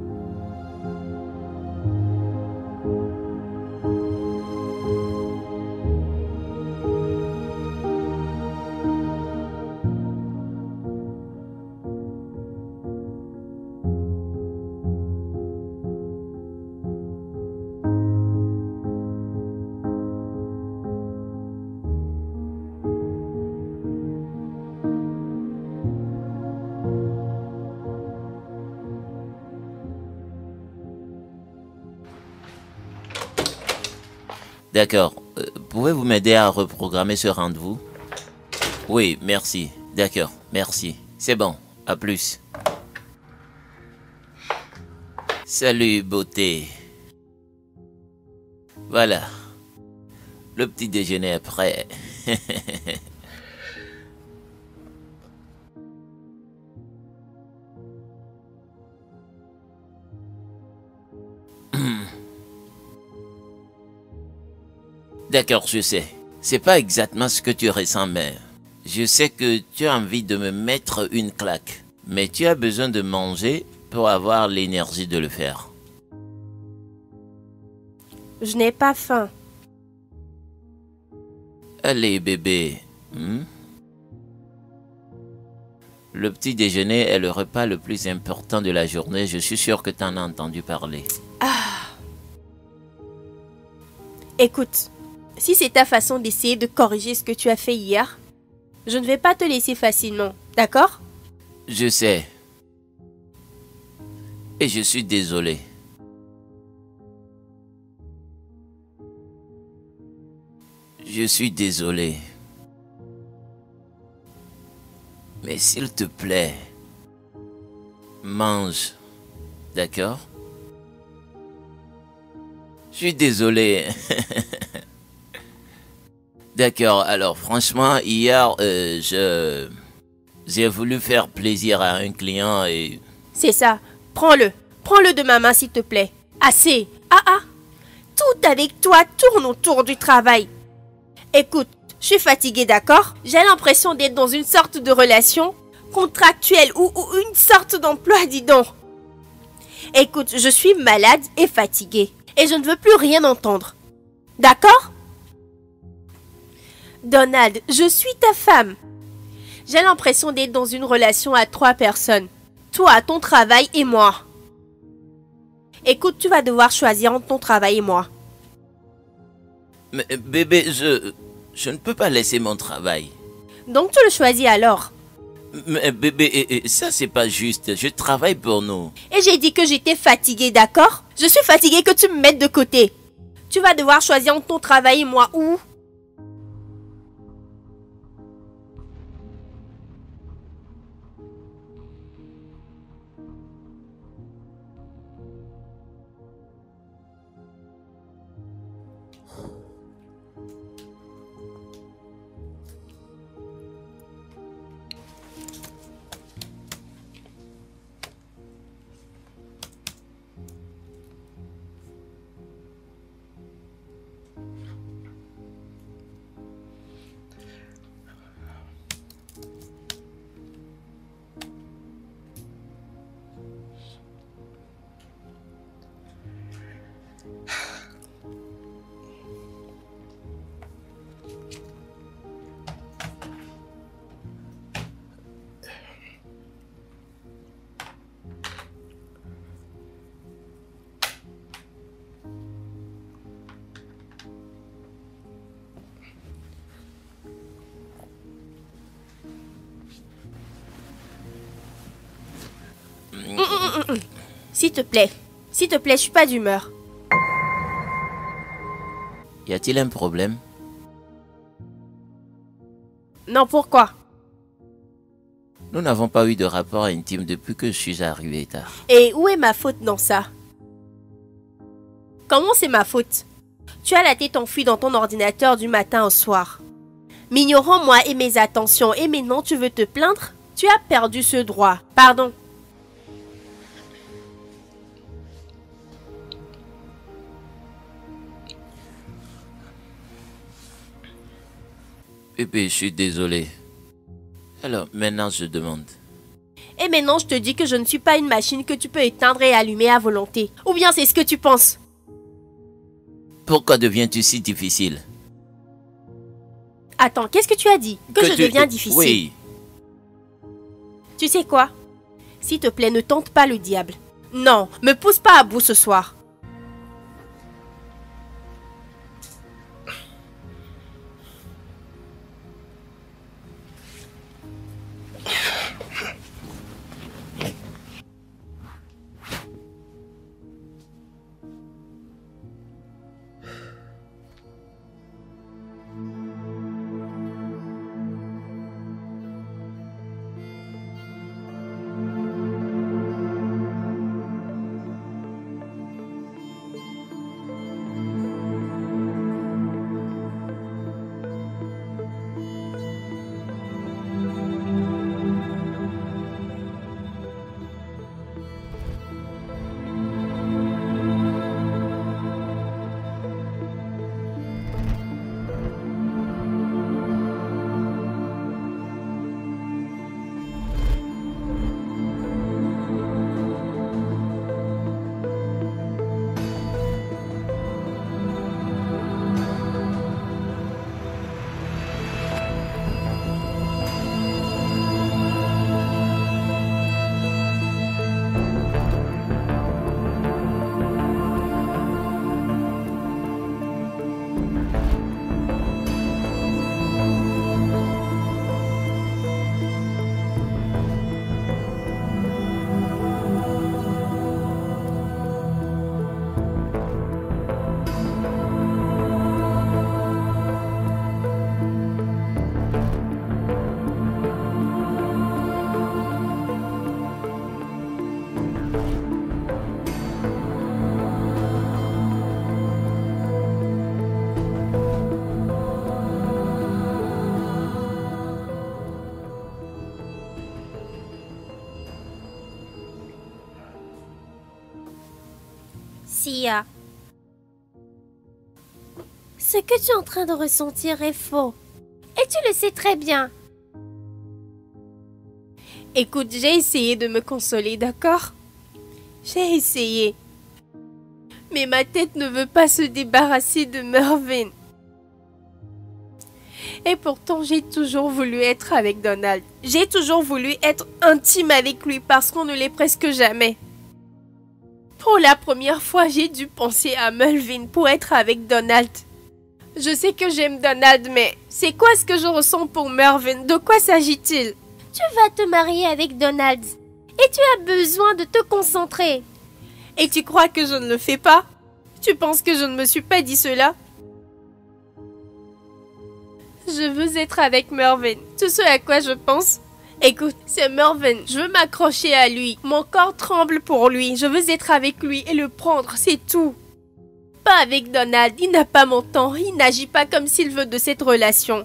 D'accord. Pouvez-vous m'aider à reprogrammer ce rendez-vous? Oui, merci. D'accord, merci. C'est bon, à plus. Salut, beauté. Voilà. Le petit déjeuner est prêt. D'accord, je sais. C'est pas exactement ce que tu ressens, mais je sais que tu as envie de me mettre une claque. Mais tu as besoin de manger pour avoir l'énergie de le faire. Je n'ai pas faim. Allez, bébé. Le petit déjeuner est le repas le plus important de la journée. Je suis sûr que tu en as entendu parler. Écoute, si c'est ta façon d'essayer de corriger ce que tu as fait hier, je ne vais pas te laisser facilement, d'accord? Je sais. Et je suis désolé. Je suis désolé. Mais s'il te plaît, mange, d'accord? Je suis désolé. D'accord, alors franchement, hier, j'ai voulu faire plaisir à un client et... C'est ça, prends-le. Prends-le de ma main, s'il te plaît. Assez. Tout avec toi tourne autour du travail. Écoute, je suis fatiguée, d'accord? J'ai l'impression d'être dans une sorte de relation contractuelle ou une sorte d'emploi, dis donc. Écoute, je suis malade et fatiguée. Et je ne veux plus rien entendre. D'accord? Donald, je suis ta femme. J'ai l'impression d'être dans une relation à 3 personnes. Toi, ton travail et moi. Écoute, tu vas devoir choisir entre ton travail et moi. Mais bébé, je ne peux pas laisser mon travail. Donc tu le choisis alors. Mais bébé, ça c'est pas juste. Je travaille pour nous. Et j'ai dit que j'étais fatiguée, d'accord? Je suis fatiguée que tu me mettes de côté. Tu vas devoir choisir entre ton travail et moi ou... S'il te plaît, je suis pas d'humeur. Y a-t-il un problème? Non, pourquoi? Nous n'avons pas eu de rapport intime depuis que je suis arrivé tard. Et où est ma faute dans ça? Comment c'est ma faute? Tu as la tête enfuie dans ton ordinateur du matin au soir. M'ignorant moi et mes attentions, et maintenant tu veux te plaindre? Tu as perdu ce droit. Pardon. Bébé, je suis désolé. Alors, maintenant je demande. Et maintenant je te dis que je ne suis pas une machine que tu peux éteindre et allumer à volonté. Ou bien c'est ce que tu penses? Pourquoi deviens-tu si difficile? Attends, qu'est-ce que tu as dit? Que je deviens difficile? Oui. Tu sais quoi? S'il te plaît, ne tente pas le diable. Non, me pousse pas à bout ce soir. Sia. Ce que tu es en train de ressentir est faux. Et tu le sais très bien. Écoute, j'ai essayé de me consoler, d'accord? J'ai essayé. Mais ma tête ne veut pas se débarrasser de Mervyn. Et pourtant, j'ai toujours voulu être avec Donald. J'ai toujours voulu être intime avec lui parce qu'on ne l'est presque jamais. Pour la première fois, j'ai dû penser à Melvin pour être avec Donald. Je sais que j'aime Donald, mais c'est quoi ce que je ressens pour Mervyn? De quoi s'agit-il? Tu vas te marier avec Donald. Et tu as besoin de te concentrer. Et tu crois que je ne le fais pas? Tu penses que je ne me suis pas dit cela? Je veux être avec Mervyn. Tout ce à quoi je pense. Écoute, c'est Mervyn. Je veux m'accrocher à lui. Mon corps tremble pour lui. Je veux être avec lui et le prendre, c'est tout. Pas avec Donald. Il n'a pas mon temps. Il n'agit pas comme s'il veut de cette relation.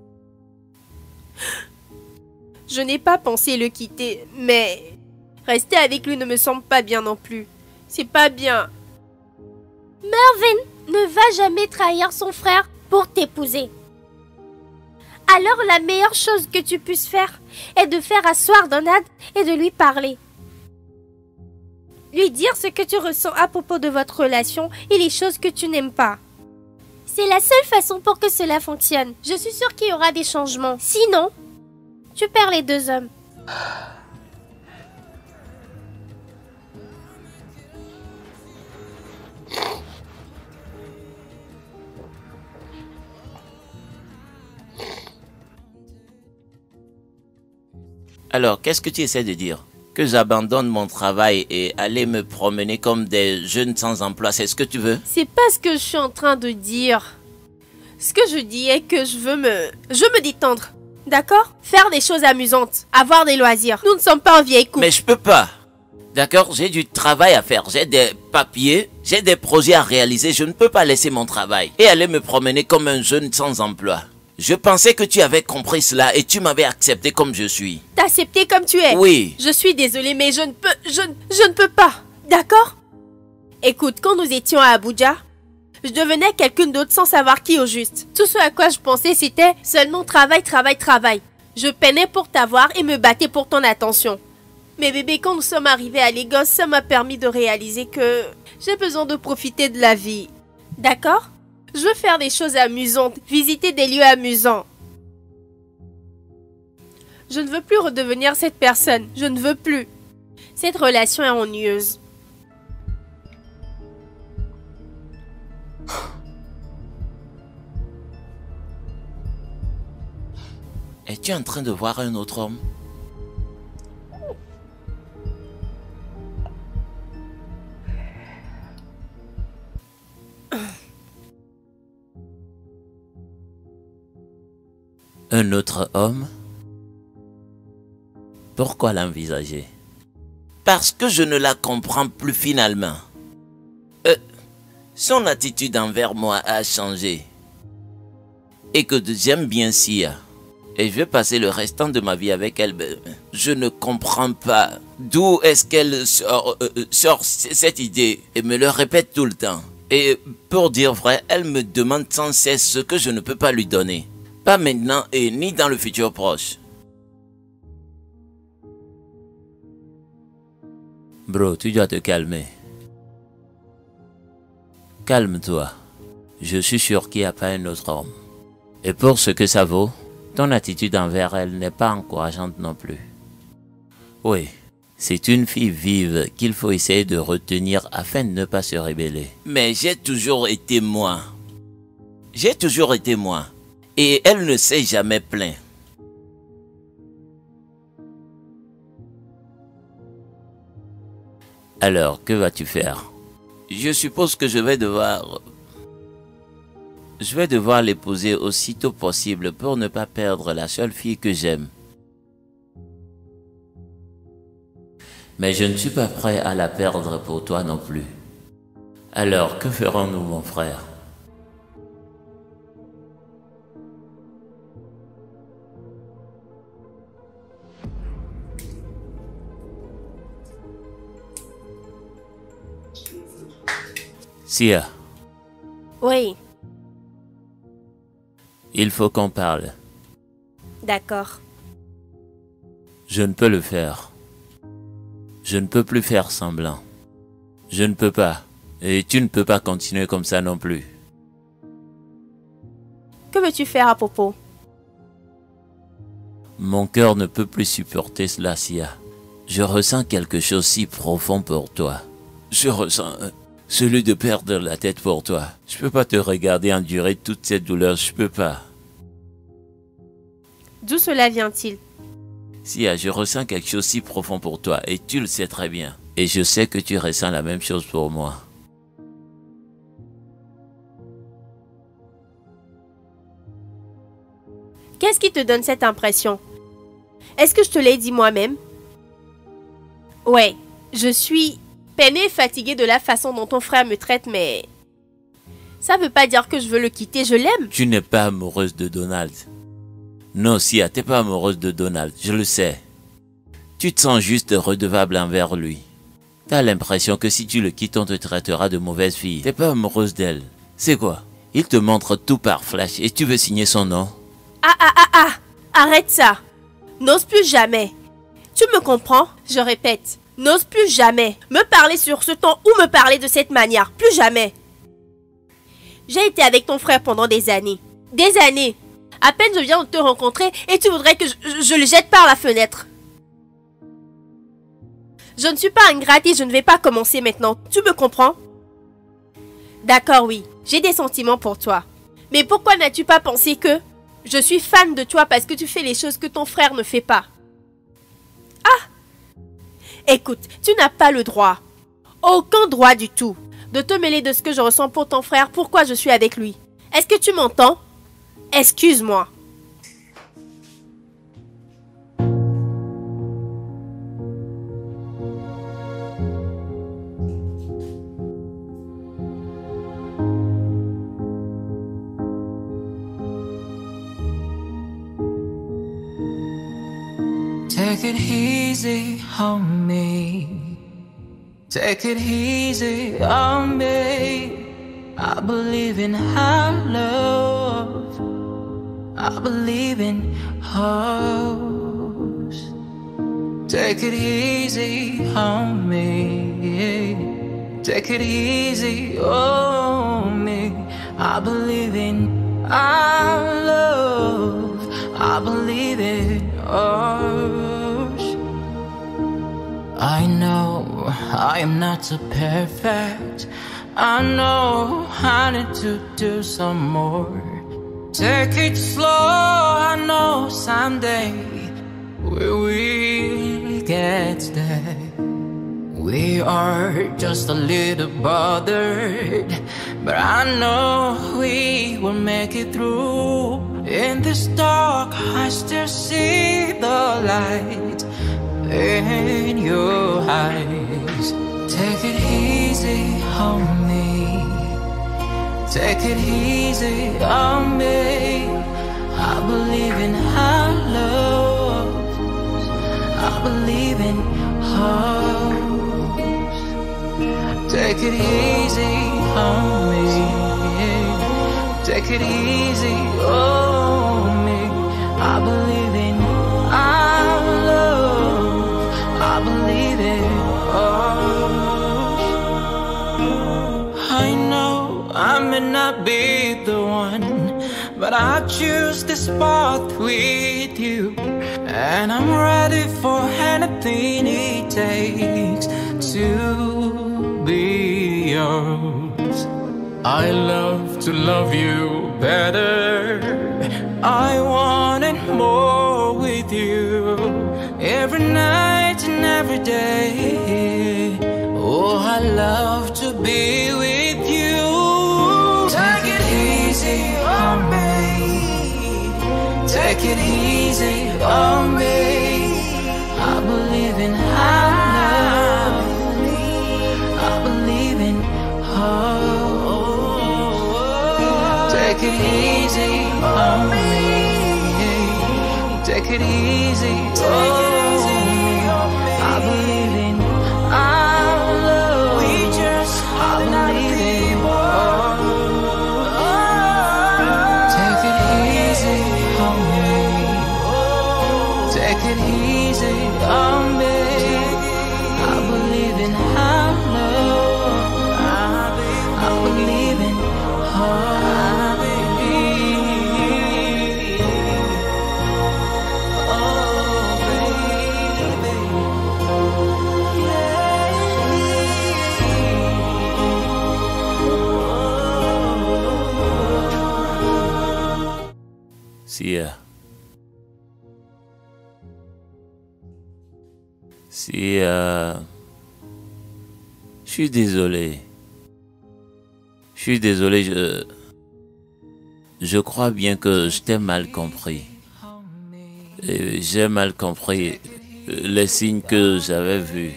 Je n'ai pas pensé le quitter, mais rester avec lui ne me semble pas bien non plus. C'est pas bien. Mervyn ne va jamais trahir son frère pour t'épouser. Alors la meilleure chose que tu puisses faire est de faire asseoir Donald et de lui parler. Lui dire ce que tu ressens à propos de votre relation et les choses que tu n'aimes pas. C'est la seule façon pour que cela fonctionne. Je suis sûre qu'il y aura des changements. Sinon, tu perds les deux hommes. Alors, qu'est-ce que tu essaies de dire? Que j'abandonne mon travail et aller me promener comme des jeunes sans emploi, c'est ce que tu veux? C'est pas ce que je suis en train de dire. Ce que je dis est que je veux me détendre. D'accord? Faire des choses amusantes. Avoir des loisirs. Nous ne sommes pas en vieille couple. Mais je peux pas. D'accord? J'ai du travail à faire. J'ai des papiers. J'ai des projets à réaliser. Je ne peux pas laisser mon travail et aller me promener comme un jeune sans emploi. Je pensais que tu avais compris cela et tu m'avais accepté comme je suis. T'accepter comme tu es? Oui. Je suis désolée, mais je ne peux pas. D'accord? Écoute, quand nous étions à Abuja, je devenais quelqu'un d'autre sans savoir qui au juste. Tout ce à quoi je pensais, c'était seulement travail, travail, travail. Je peinais pour t'avoir et me battais pour ton attention. Mais bébé, quand nous sommes arrivés à Lagos, ça m'a permis de réaliser que j'ai besoin de profiter de la vie. D'accord? Je veux faire des choses amusantes, visiter des lieux amusants. Je ne veux plus redevenir cette personne. Je ne veux plus. Cette relation est ennuyeuse. Es-tu en train de voir un autre homme? Un autre homme? Pourquoi l'envisager? Parce que je ne la comprends plus finalement. Son attitude envers moi a changé. Et que j'aime bien Sia. Et je vais passer le restant de ma vie avec elle. Je ne comprends pas d'où est-ce qu'elle sort cette idée et me le répète tout le temps. Et pour dire vrai, elle me demande sans cesse ce que je ne peux pas lui donner. Pas maintenant et ni dans le futur proche. Bro, tu dois te calmer. Calme-toi. Je suis sûr qu'il n'y a pas un autre homme. Et pour ce que ça vaut, ton attitude envers elle n'est pas encourageante non plus. Oui, c'est une fille vive qu'il faut essayer de retenir afin de ne pas se rébeller. Mais j'ai toujours été moi. J'ai toujours été moi. Et elle ne s'est jamais plaint. Alors, que vas-tu faire? Je suppose que je vais devoir l'épouser aussitôt possible pour ne pas perdre la seule fille que j'aime. Mais je ne suis pas prêt à la perdre pour toi non plus. Alors, que ferons-nous, mon frère? Sia, Oui, il faut qu'on parle. d'accord. Je ne peux le faire. Je ne peux plus faire semblant. Je ne peux pas. Et tu ne peux pas continuer comme ça non plus. Que veux-tu faire à propos? Mon cœur ne peut plus supporter cela, Sia. Je ressens quelque chose si profond pour toi. Je ressens celui de perdre la tête pour toi. Je peux pas te regarder endurer toute cette douleur, je peux pas. D'où cela vient-il? Sia, je ressens quelque chose si profond pour toi et tu le sais très bien. Et je sais que tu ressens la même chose pour moi. Qu'est-ce qui te donne cette impression? Est-ce que je te l'ai dit moi-même? Ouais, je suis peinée et fatiguée de la façon dont ton frère me traite, mais ça veut pas dire que je veux le quitter, je l'aime. Tu n'es pas amoureuse de Donald. Non, Sia, t'es pas amoureuse de Donald, je le sais. Tu te sens juste redevable envers lui. T'as l'impression que si tu le quittes, on te traitera de mauvaise fille. T'es pas amoureuse d'elle. C'est quoi? Il te montre tout par flash et tu veux signer son nom? Arrête ça. N'ose plus jamais. Tu me comprends? Je répète, n'ose plus jamais me parler sur ce ton ou me parler de cette manière. Plus jamais. J'ai été avec ton frère pendant des années. Des années. À peine je viens de te rencontrer et tu voudrais que je le jette par la fenêtre. Je ne suis pas ingrate et je ne vais pas commencer maintenant. Tu me comprends? D'accord, oui. J'ai des sentiments pour toi. Mais pourquoi n'as-tu pas pensé que je suis fan de toi parce que tu fais les choses que ton frère ne fait pas? Ah! Écoute, tu n'as pas le droit, aucun droit du tout, de te mêler de ce que je ressens pour ton frère, pourquoi je suis avec lui. Est-ce que tu m'entends? Excuse-moi. Take it easy on me. Take it easy on me. I believe in our love. I believe in us. Take it easy on me. Take it easy on me. I believe in our love. I believe in us. I know I am not so perfect. I know I need to do some more. Take it slow, I know someday we will get there. We are just a little bothered, but I know we will make it through. In this dark, I still see the light in your eyes. Take it easy on me. Take it easy on me. I believe in our love. I believe in us. Take it easy on me. Take it easy on me. I believe in our love. I believe in us. I know I may not be the one, but I choose this path with you, and I'm ready for anything it takes to be yours. I love to love you better. I want it more with you, every night and every day. Oh, I love to be with you. Take it easy on me. Take it easy on me. I believe in our love. I believe in hope. Take it easy on me. Take it easy on me. I believe in our love. We just I believe in hope. Take it easy on me. Take it easy on me. I believe in our love. Sia. Sia. Je suis désolé. Je suis désolé, je crois bien que je t'ai mal compris. Et j'ai mal compris les signes que j'avais vus.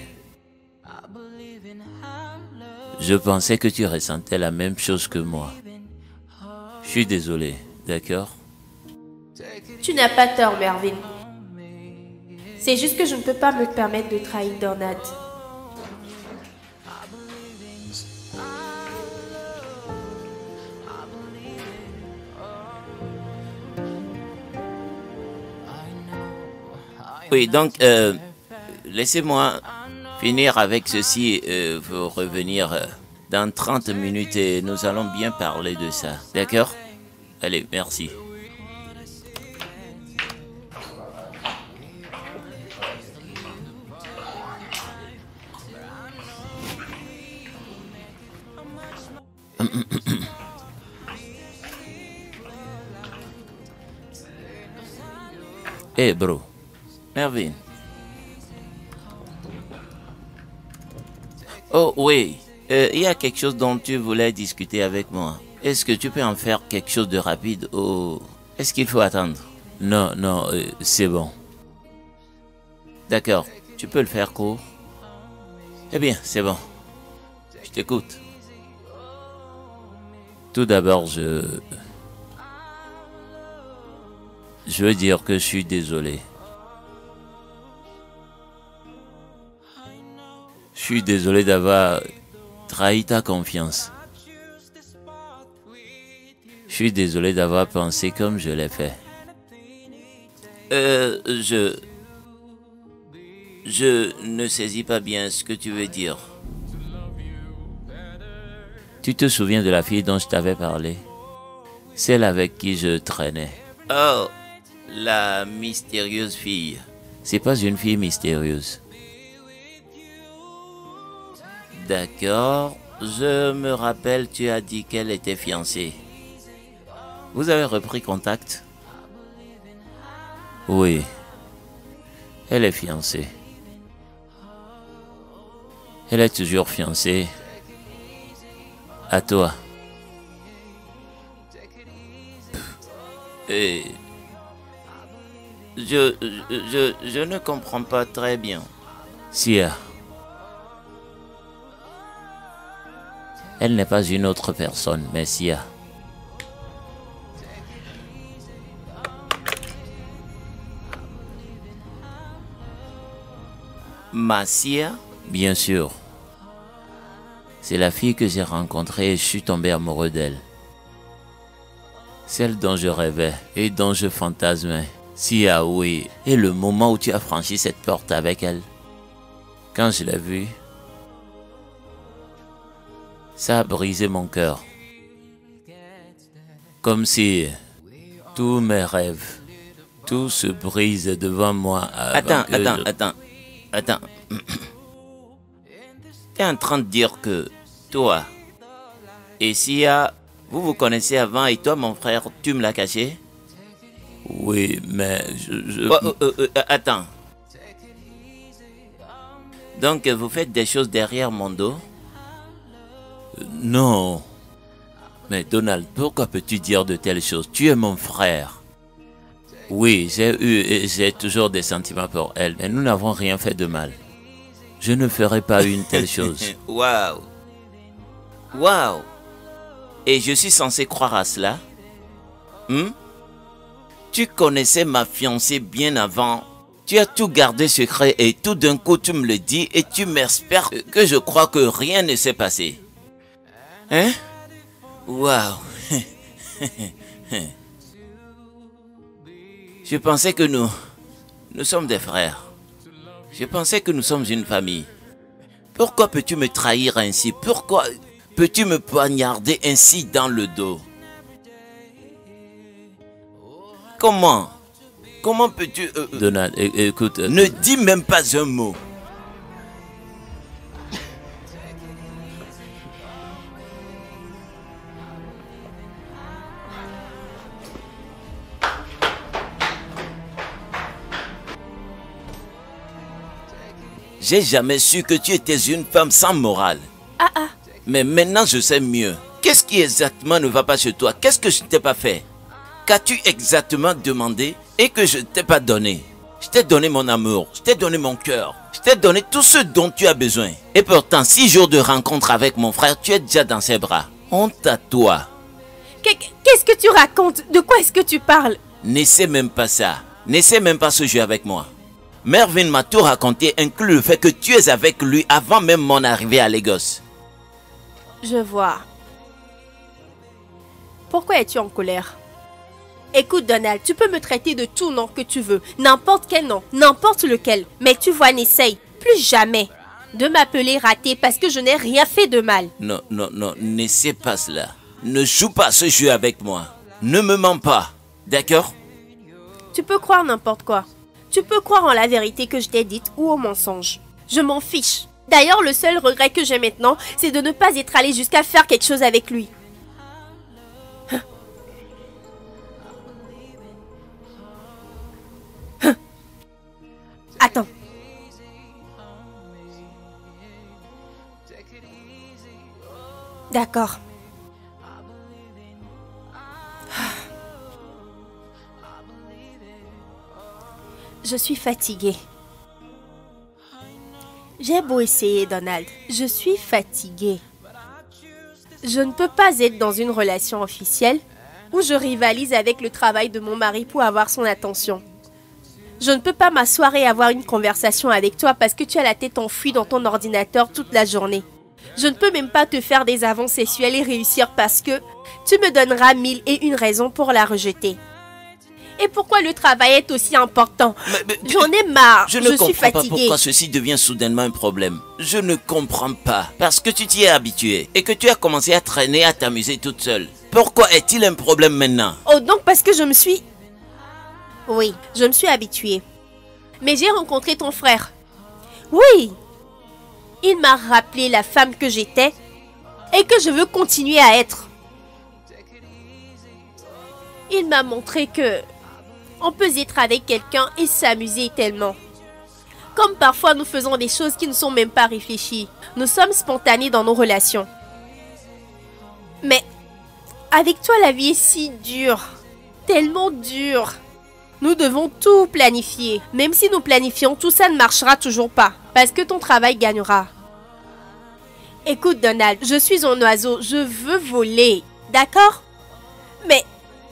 Je pensais que tu ressentais la même chose que moi. Je suis désolé, d'accord? Tu n'as pas tort, Mervyn. C'est juste que je ne peux pas me permettre de trahir Donald. Oui, donc, laissez-moi finir avec ceci et vous revenir dans 30 minutes et nous allons bien parler de ça. D'accord? Allez, merci. Hey bro, Mervyn. Oh oui, il y a quelque chose dont tu voulais discuter avec moi. Est-ce que tu peux en faire quelque chose de rapide ou est-ce qu'il faut attendre? Non, non, c'est bon. D'accord, tu peux le faire court. Eh bien, c'est bon. Je t'écoute. Tout d'abord, je veux dire que je suis désolé. Je suis désolé d'avoir trahi ta confiance. Je suis désolé d'avoir pensé comme je l'ai fait. Je ne saisis pas bien ce que tu veux dire. Tu te souviens de la fille dont je t'avais parlé? Celle avec qui je traînais. Oh, la mystérieuse fille. C'est pas une fille mystérieuse. D'accord, je me rappelle, tu as dit qu'elle était fiancée. Vous avez repris contact? Oui, elle est fiancée. Elle est toujours fiancée. À toi. Et je ne comprends pas très bien. Sia. Elle n'est pas une autre personne, mais Sia. Ma Sia? Bien sûr. C'est la fille que j'ai rencontrée et je suis tombé amoureux d'elle. Celle dont je rêvais et dont je fantasmais. Sia, oui. Et le moment où tu as franchi cette porte avec elle. Quand je l'ai vue, ça a brisé mon cœur. Comme si tous mes rêves, tout se brise devant moi. Attends. T'es en train de dire que toi et Sia, vous vous connaissez avant et toi, mon frère, tu me l'as caché? Oui, mais attends. Donc, vous faites des choses derrière mon dos? Non. Mais Donald, pourquoi peux-tu dire de telles choses? Tu es mon frère. Oui, j'ai eu et j'ai toujours des sentiments pour elle, mais nous n'avons rien fait de mal. Je ne ferai pas une telle chose. Waouh. Waouh. Et je suis censé croire à cela? Tu connaissais ma fiancée bien avant. Tu as tout gardé secret et tout d'un coup tu me le dis et tu m'espères que je crois que rien ne s'est passé. Hein? Waouh. Je pensais que nous sommes des frères. Je pensais que nous sommes une famille. Pourquoi peux-tu me trahir ainsi? Pourquoi peux-tu me poignarder ainsi dans le dos? Comment? Comment peux-tu... Donald, écoute... Ne dis même pas un mot. J'ai jamais su que tu étais une femme sans morale. Ah. Mais maintenant je sais mieux. Qu'est-ce qui exactement ne va pas chez toi? Qu'est-ce que je ne t'ai pas fait? Qu'as-tu exactement demandé et que je ne t'ai pas donné? Je t'ai donné mon amour, je t'ai donné mon cœur, je t'ai donné tout ce dont tu as besoin. Et pourtant, 6 jours de rencontre avec mon frère, tu es déjà dans ses bras. Honte à toi. Qu'est-ce que tu racontes? De quoi est-ce que tu parles? N'essaie même pas ça. N'essaie même pas ce jeu avec moi. Mervyn m'a tout raconté, inclus le fait que tu es avec lui avant même mon arrivée à Lagos. Je vois. Pourquoi es-tu en colère? Écoute Donald, tu peux me traiter de tout nom que tu veux, n'importe quel nom, n'importe lequel. Mais tu vois, n'essaye plus jamais de m'appeler raté parce que je n'ai rien fait de mal. Non, n'essaie pas cela. Ne joue pas ce jeu avec moi. Ne me mens pas, d'accord? Tu peux croire n'importe quoi. Tu peux croire en la vérité que je t'ai dite ou au mensonge. Je m'en fiche. D'ailleurs, le seul regret que j'ai maintenant, c'est de ne pas être allé jusqu'à faire quelque chose avec lui. Attends. D'accord. Je suis fatiguée. J'ai beau essayer, Donald. Je suis fatiguée. Je ne peux pas être dans une relation officielle où je rivalise avec le travail de mon mari pour avoir son attention. Je ne peux pas m'asseoir et avoir une conversation avec toi parce que tu as la tête enfouie dans ton ordinateur toute la journée. Je ne peux même pas te faire des avances sexuelles et réussir parce que tu me donneras 1001 raisons pour la rejeter. Et pourquoi le travail est aussi important? J'en ai marre, je suis fatiguée. comprends pas pourquoi ceci devient soudainement un problème. Je ne comprends pas. Parce que tu t'y es habitué et que tu as commencé à traîner, à t'amuser toute seule. Pourquoi est-il un problème maintenant? Oh, donc parce que je me suis... Oui, je me suis habituée. Mais j'ai rencontré ton frère. Oui. Il m'a rappelé la femme que j'étais et que je veux continuer à être. Il m'a montré que on peut être avec quelqu'un et s'amuser tellement. Comme parfois nous faisons des choses qui ne sont même pas réfléchies. Nous sommes spontanés dans nos relations. Mais avec toi, la vie est si dure. Tellement dure. Nous devons tout planifier. Même si nous planifions, tout ça ne marchera toujours pas. Parce que ton travail gagnera. Écoute Donald, je suis un oiseau. Je veux voler. D'accord? Mais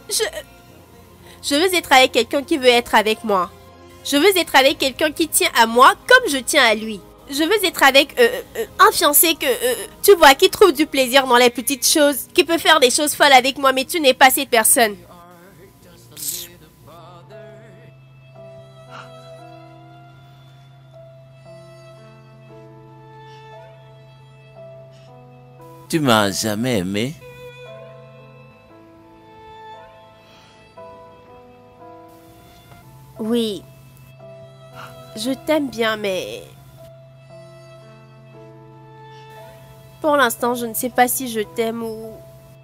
je veux être avec quelqu'un qui veut être avec moi. Je veux être avec quelqu'un qui tient à moi comme je tiens à lui. Je veux être avec un fiancé que, tu vois, qui trouve du plaisir dans les petites choses, qui peut faire des choses folles avec moi, mais tu n'es pas cette personne. Tu m'as jamais aimé? Oui. Je t'aime bien, mais... Pour l'instant, je ne sais pas si je t'aime ou...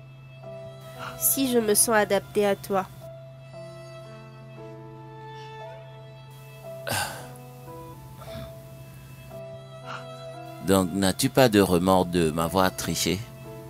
si je me sens adaptée à toi. Donc, n'as-tu pas de remords de m'avoir triché?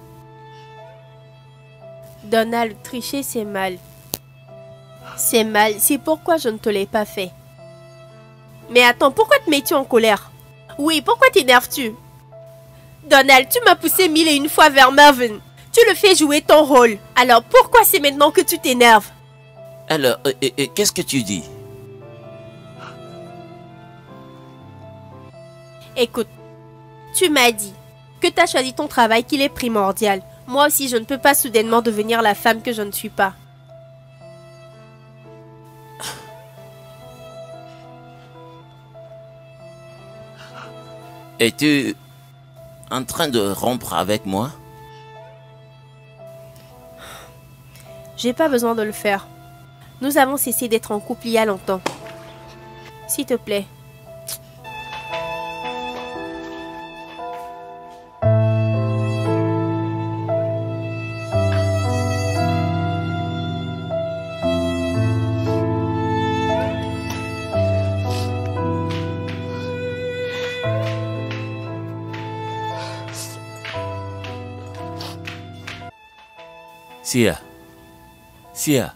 Donald, tricher, c'est mal. C'est mal, c'est pourquoi je ne te l'ai pas fait. Mais attends, pourquoi te mets-tu en colère? Oui, pourquoi t'énerves-tu? Donald, tu m'as poussé 1001 fois vers Mervyn. Tu le fais jouer ton rôle. Alors pourquoi c'est maintenant que tu t'énerves? Alors, qu'est-ce que tu dis? Écoute, tu m'as dit que tu as choisi ton travail, qu'il est primordial. Moi aussi, je ne peux pas soudainement devenir la femme que je ne suis pas. Es-tu en train de rompre avec moi? J'ai pas besoin de le faire. Nous avons cessé d'être en couple il y a longtemps. S'il te plaît. Sia. Sia.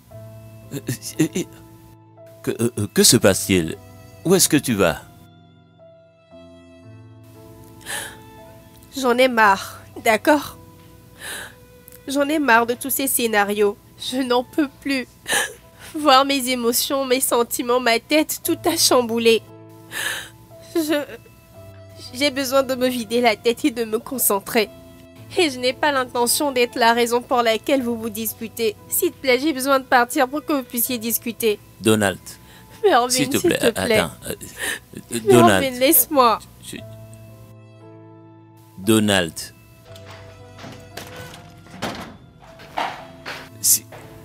Que se passe-t-il? Où est-ce que tu vas? J'en ai marre, d'accord? J'en ai marre de tous ces scénarios. Je n'en peux plus. Voir mes émotions, mes sentiments, ma tête, tout a chamboulé. J'ai besoin de me vider la tête et de me concentrer. Et je n'ai pas l'intention d'être la raison pour laquelle vous vous disputez. S'il te plaît, j'ai besoin de partir pour que vous puissiez discuter. Donald. Mervyn, S'il te plaît, attends. Donald. Donald. Laisse-moi. Donald. Si-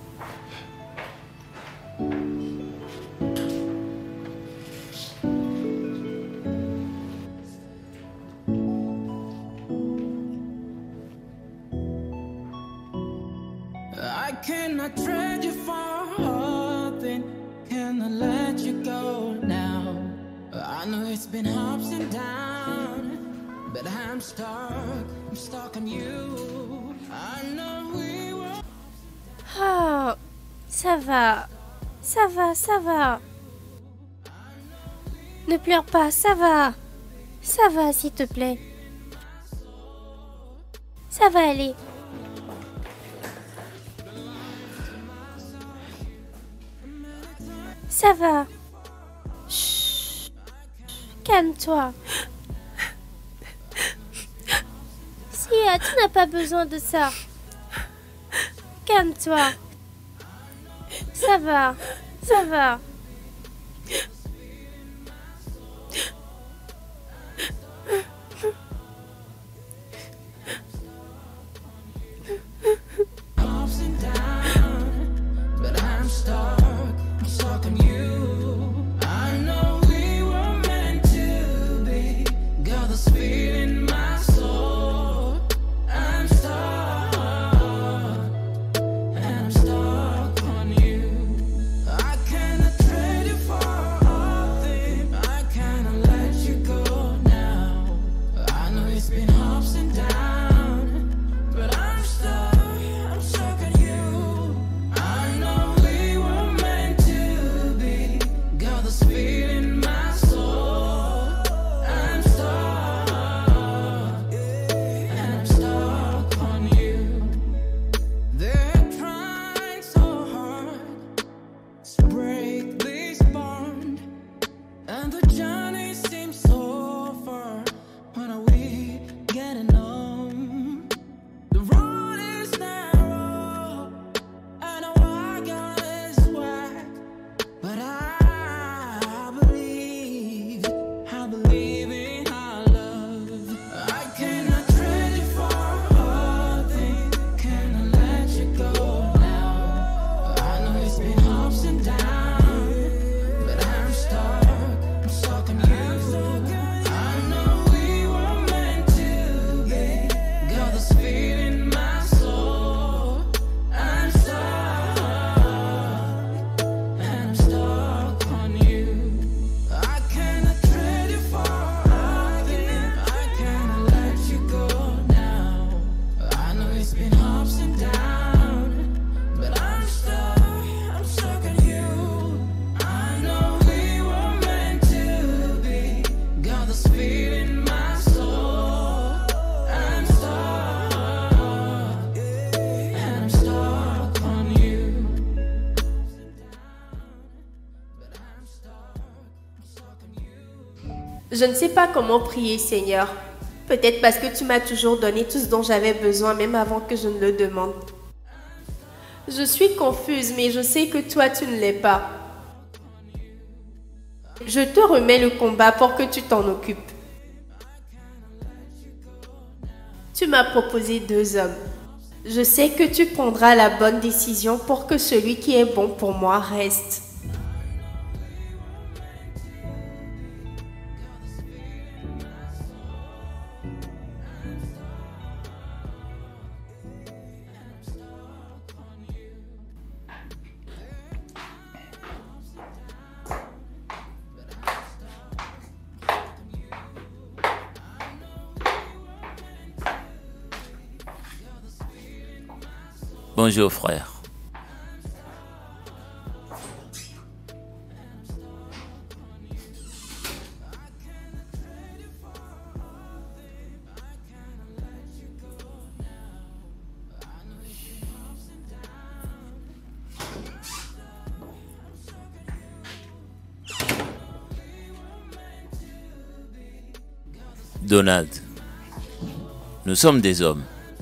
I cannot trade you for nothing. Cannot let you go now. I know it's been ups and downs, but I'm stuck on you. I know we were. Ah, ça va. Ça va, ça va. Ne pleure pas, ça va. Ça va, s'il te plaît. Ça va aller. Ça va. Chut. Calme-toi. Sia, tu n'as pas besoin de ça. Calme-toi. Ça va. Ça va. Ups and downs, but I'm stuck on you. I know we were meant to be. Got this feeling in my soul. I'm stuck on you. I cannot trade you for nothing. I cannot let you go now. I know it's been ups and downs, but I'm stuck on you. I know we were meant to be. Got this feeling in my soul. I'm stuck on you. They're trying so hard to break this bond, and the journey seems so far. When are we getting home? The road is narrow, I know I got this whack, but I believe in our love. I cannot trade you for nothing, cannot let you go now. I know it's been ups and downs, but I'm stuck on you. I know we were meant to be. Got this feeling in my soul. I'm stuck on you. I cannot trade you for nothing. I cannot let you go now. I know it's been ups and downs, but I'm stuck on you. I know we were meant to be. Got this feeling in my soul. I'm stuck on you. Je ne sais pas comment prier, Seigneur. Peut-être parce que tu m'as toujours donné tout ce dont j'avais besoin, même avant que je ne le demande. Je suis confuse, mais je sais que toi, tu ne l'es pas. Je te remets le combat pour que tu t'en occupes. Tu m'as proposé 2 hommes. Je sais que tu prendras la bonne décision pour que celui qui est bon pour moi reste. Bonjour frère. Donald, nous sommes des hommes.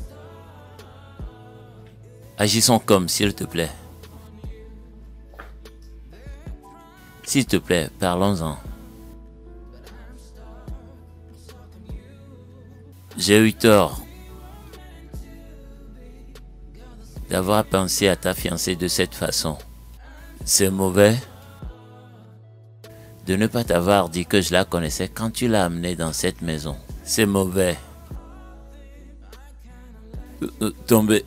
Agissons comme, s'il te plaît. S'il te plaît, parlons-en. J'ai eu tort d'avoir pensé à ta fiancée de cette façon. C'est mauvais de ne pas t'avoir dit que je la connaissais quand tu l'as amenée dans cette maison. C'est mauvais. Tomber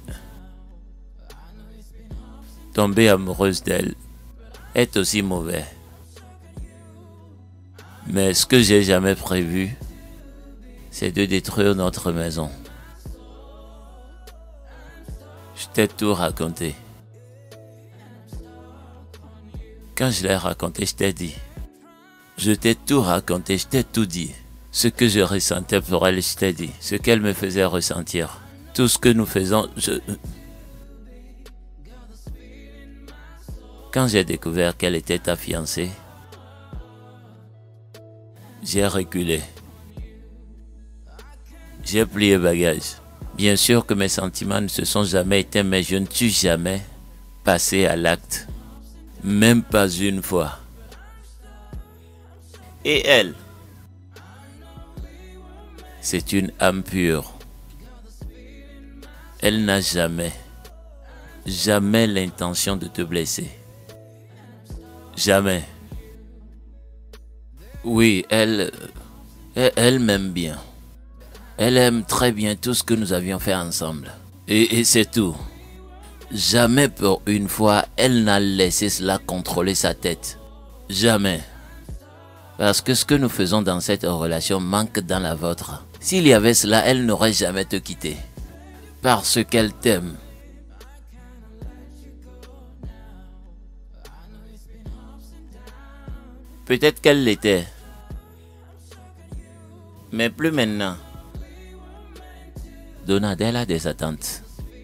amoureuse d'elle est aussi mauvais. Mais ce que j'ai jamais prévu, c'est de détruire notre maison. Je t'ai tout raconté. Quand je l'ai raconté, je t'ai dit. Je t'ai tout raconté, je t'ai tout dit. Ce que je ressentais pour elle, je t'ai dit. Ce qu'elle me faisait ressentir. Tout ce que nous faisons, Quand j'ai découvert qu'elle était ta fiancée, j'ai reculé. J'ai plié bagage. Bien sûr que mes sentiments ne se sont jamais éteints, mais je ne suis jamais passé à l'acte. Même pas une fois. Et elle, c'est une âme pure. Elle n'a jamais l'intention de te blesser. Jamais. Oui, elle m'aime bien. Elle aime très bien tout ce que nous avions fait ensemble. Et c'est tout. Jamais pour une fois, elle n'a laissé cela contrôler sa tête. Jamais. Parce que ce que nous faisons dans cette relation manque dans la vôtre. S'il y avait cela, elle n'aurait jamais te quitté. Parce qu'elle t'aime. Peut-être qu'elle l'était. Mais plus maintenant. Donald, elle a des attentes.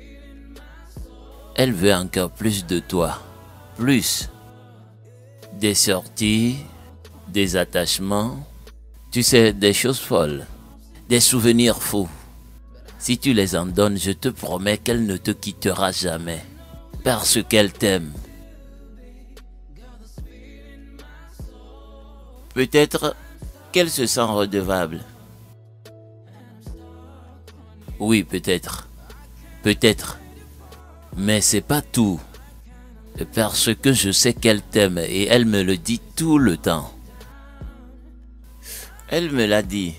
Elle veut encore plus de toi. Plus. Des sorties, des attachements. Tu sais, des choses folles. Des souvenirs fous. Si tu les en donnes, je te promets qu'elle ne te quittera jamais. Parce qu'elle t'aime. Peut-être qu'elle se sent redevable. Oui, peut-être. Peut-être. Mais c'est pas tout. Parce que je sais qu'elle t'aime et elle me le dit tout le temps. Elle me l'a dit.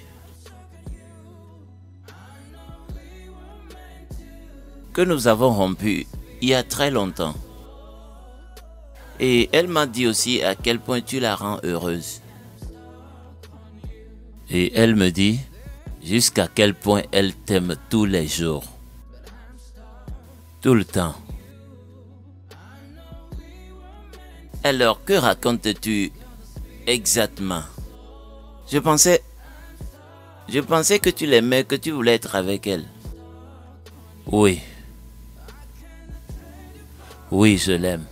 Que nous avons rompu il y a très longtemps. Et elle m'a dit aussi à quel point tu la rends heureuse. Et elle me dit jusqu'à quel point elle t'aime tous les jours. Tout le temps. Alors, que racontes-tu exactement? Je pensais que tu l'aimais, que tu voulais être avec elle. Oui. Oui, je l'aime.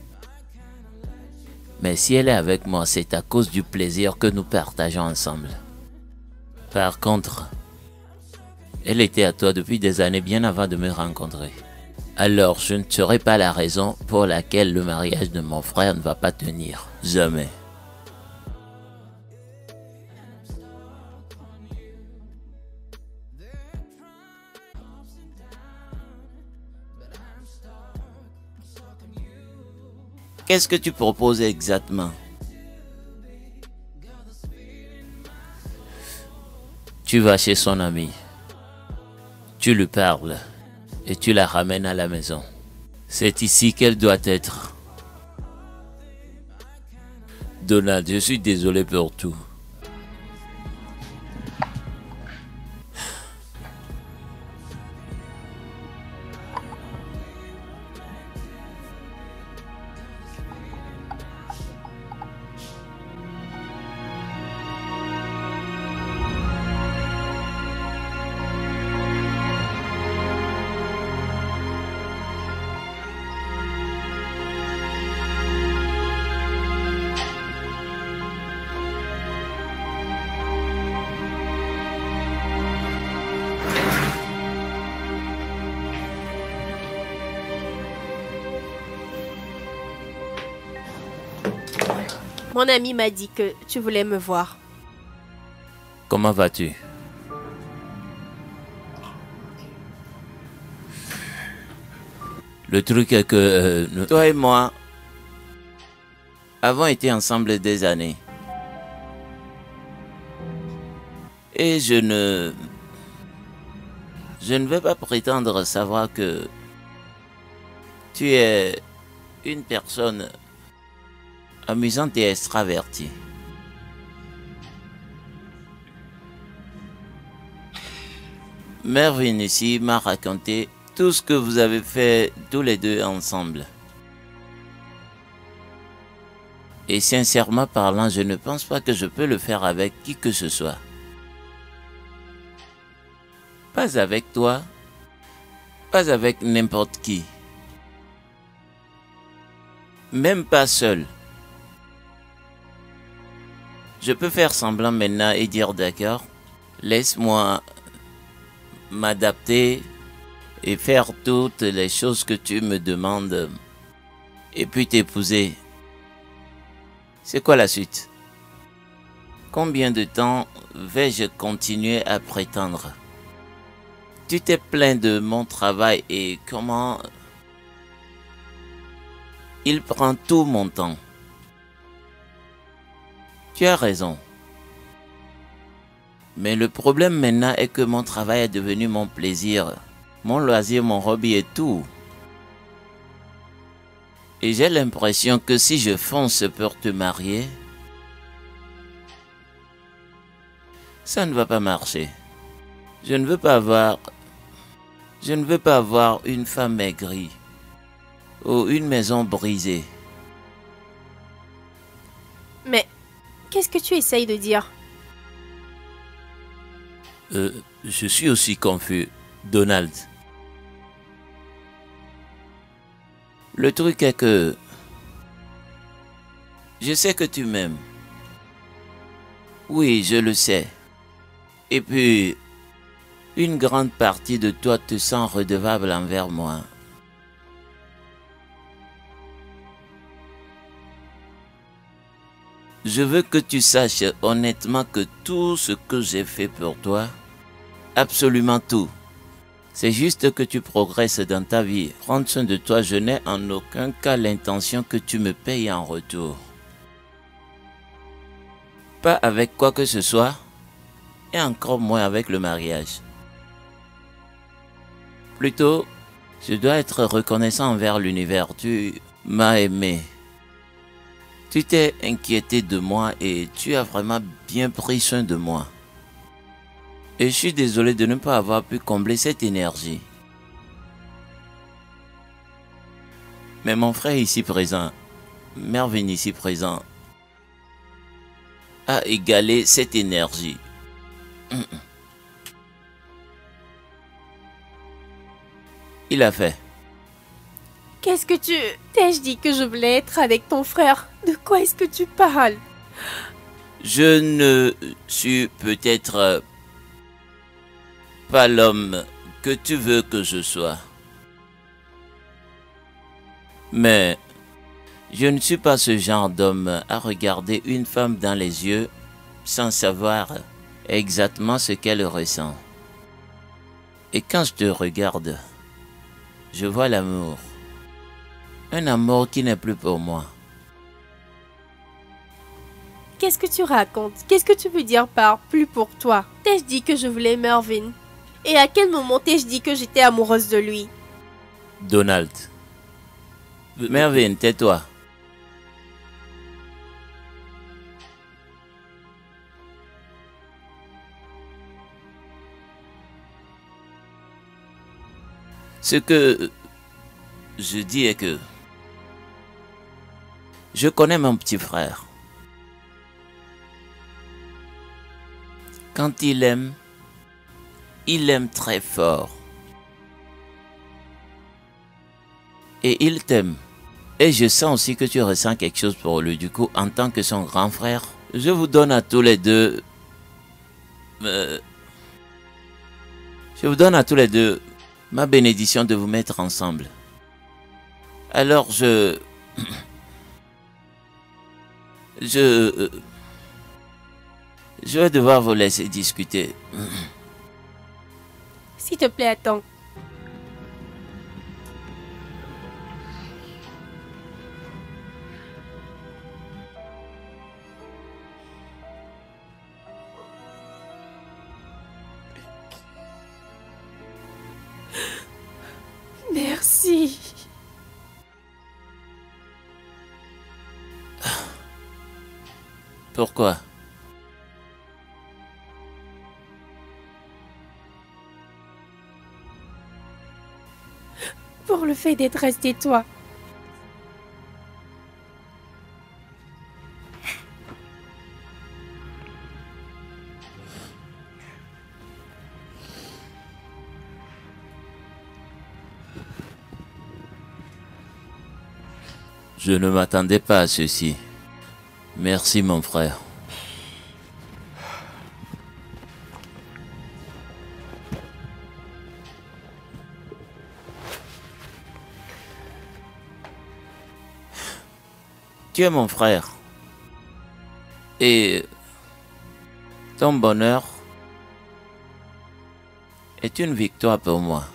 Mais si elle est avec moi, c'est à cause du plaisir que nous partageons ensemble. Par contre, elle était à toi depuis des années bien avant de me rencontrer. Alors je ne serai pas la raison pour laquelle le mariage de mon frère ne va pas tenir. Jamais. Qu'est-ce que tu proposes exactement? Tu vas chez son ami. Tu lui parles. Et tu la ramènes à la maison. C'est ici qu'elle doit être. Donald, je suis désolé pour tout. Mon ami m'a dit que tu voulais me voir. Comment vas-tu? Le truc est que toi et moi avons été ensemble des années. Et je ne vais pas prétendre savoir que tu es une personne amusante et extravertie. Mervyn ici m'a raconté tout ce que vous avez fait tous les deux ensemble. Et sincèrement parlant, je ne pense pas que je peux le faire avec qui que ce soit. Pas avec toi, pas avec n'importe qui. Même pas seul. Je peux faire semblant maintenant et dire d'accord, laisse-moi m'adapter et faire toutes les choses que tu me demandes et puis t'épouser. C'est quoi la suite? Combien de temps vais-je continuer à prétendre? Tu t'es plaint de mon travail et comment il prend tout mon temps. Tu as raison. Mais le problème maintenant est que mon travail est devenu mon plaisir, mon loisir, mon hobby et tout. Et j'ai l'impression que si je fonce pour te marier, ça ne va pas marcher. Je ne veux pas avoir une femme aigrie ou une maison brisée. Mais qu'est-ce que tu essayes de dire? Je suis aussi confus, Donald. Le truc est que je sais que tu m'aimes. Oui, je le sais. Et puis, une grande partie de toi te sent redevable envers moi. Je veux que tu saches honnêtement que tout ce que j'ai fait pour toi, absolument tout, c'est juste que tu progresses dans ta vie. Prendre soin de toi, je n'ai en aucun cas l'intention que tu me payes en retour. Pas avec quoi que ce soit, et encore moins avec le mariage. Plutôt, je dois être reconnaissant envers l'univers. Tu m'as aimé. Tu t'es inquiété de moi et tu as vraiment bien pris soin de moi. Et je suis désolé de ne pas avoir pu combler cette énergie. Mais mon frère ici présent, Mervyn ici présent, a égalé cette énergie. Il a fait. Qu'est-ce que tu... T'ai-je dit que je voulais être avec ton frère? De quoi est-ce que tu parles? Je ne suis peut-être pas l'homme que tu veux que je sois. Mais je ne suis pas ce genre d'homme à regarder une femme dans les yeux sans savoir exactement ce qu'elle ressent. Et quand je te regarde, je vois l'amour. Un amour qui n'est plus pour moi. Qu'est-ce que tu racontes? Qu'est-ce que tu veux dire par plus pour toi? T'ai-je dit que je voulais Mervyn? Et à quel moment t'ai-je dit que j'étais amoureuse de lui? Donald. Mervyn, tais-toi. Ce que je dis est que je connais mon petit frère. Quand il aime très fort. Et il t'aime. Et je sens aussi que tu ressens quelque chose pour lui. Du coup, en tant que son grand frère, je vous donne à tous les deux... je vous donne à tous les deux ma bénédiction de vous mettre ensemble. Alors Je vais devoir vous laisser discuter. S'il te plaît, attends. Merci. Pourquoi? Pour le fait d'être resté toi. Je ne m'attendais pas à ceci. Merci mon frère. Tu es mon frère. Et ton bonheur est une victoire pour moi.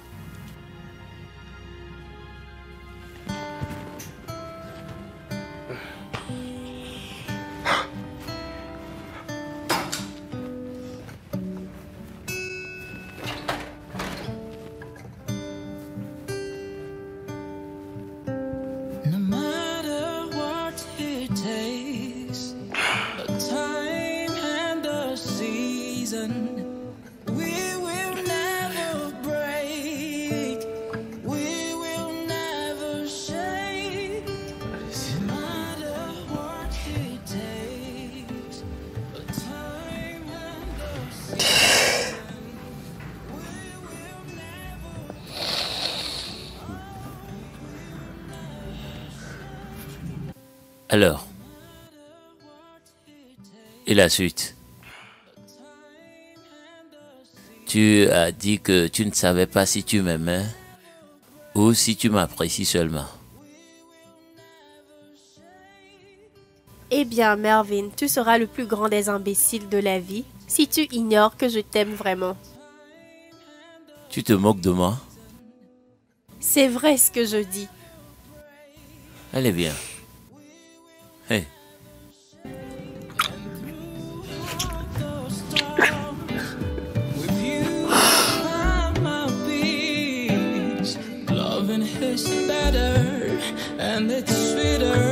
No matter what it takes, the time and the season, we will never break, we will never shake. No matter what it takes, the time and the season, we will never. Alors, et la suite? Tu as dit que tu ne savais pas si tu m'aimais ou si tu m'apprécies seulement. Eh bien, Mervyn, tu seras le plus grand des imbéciles de la vie si tu ignores que je t'aime vraiment. Tu te moques de moi? C'est vrai ce que je dis. Allez bien. Hey. With you, I'm my peace. Loving is better, and it's sweeter.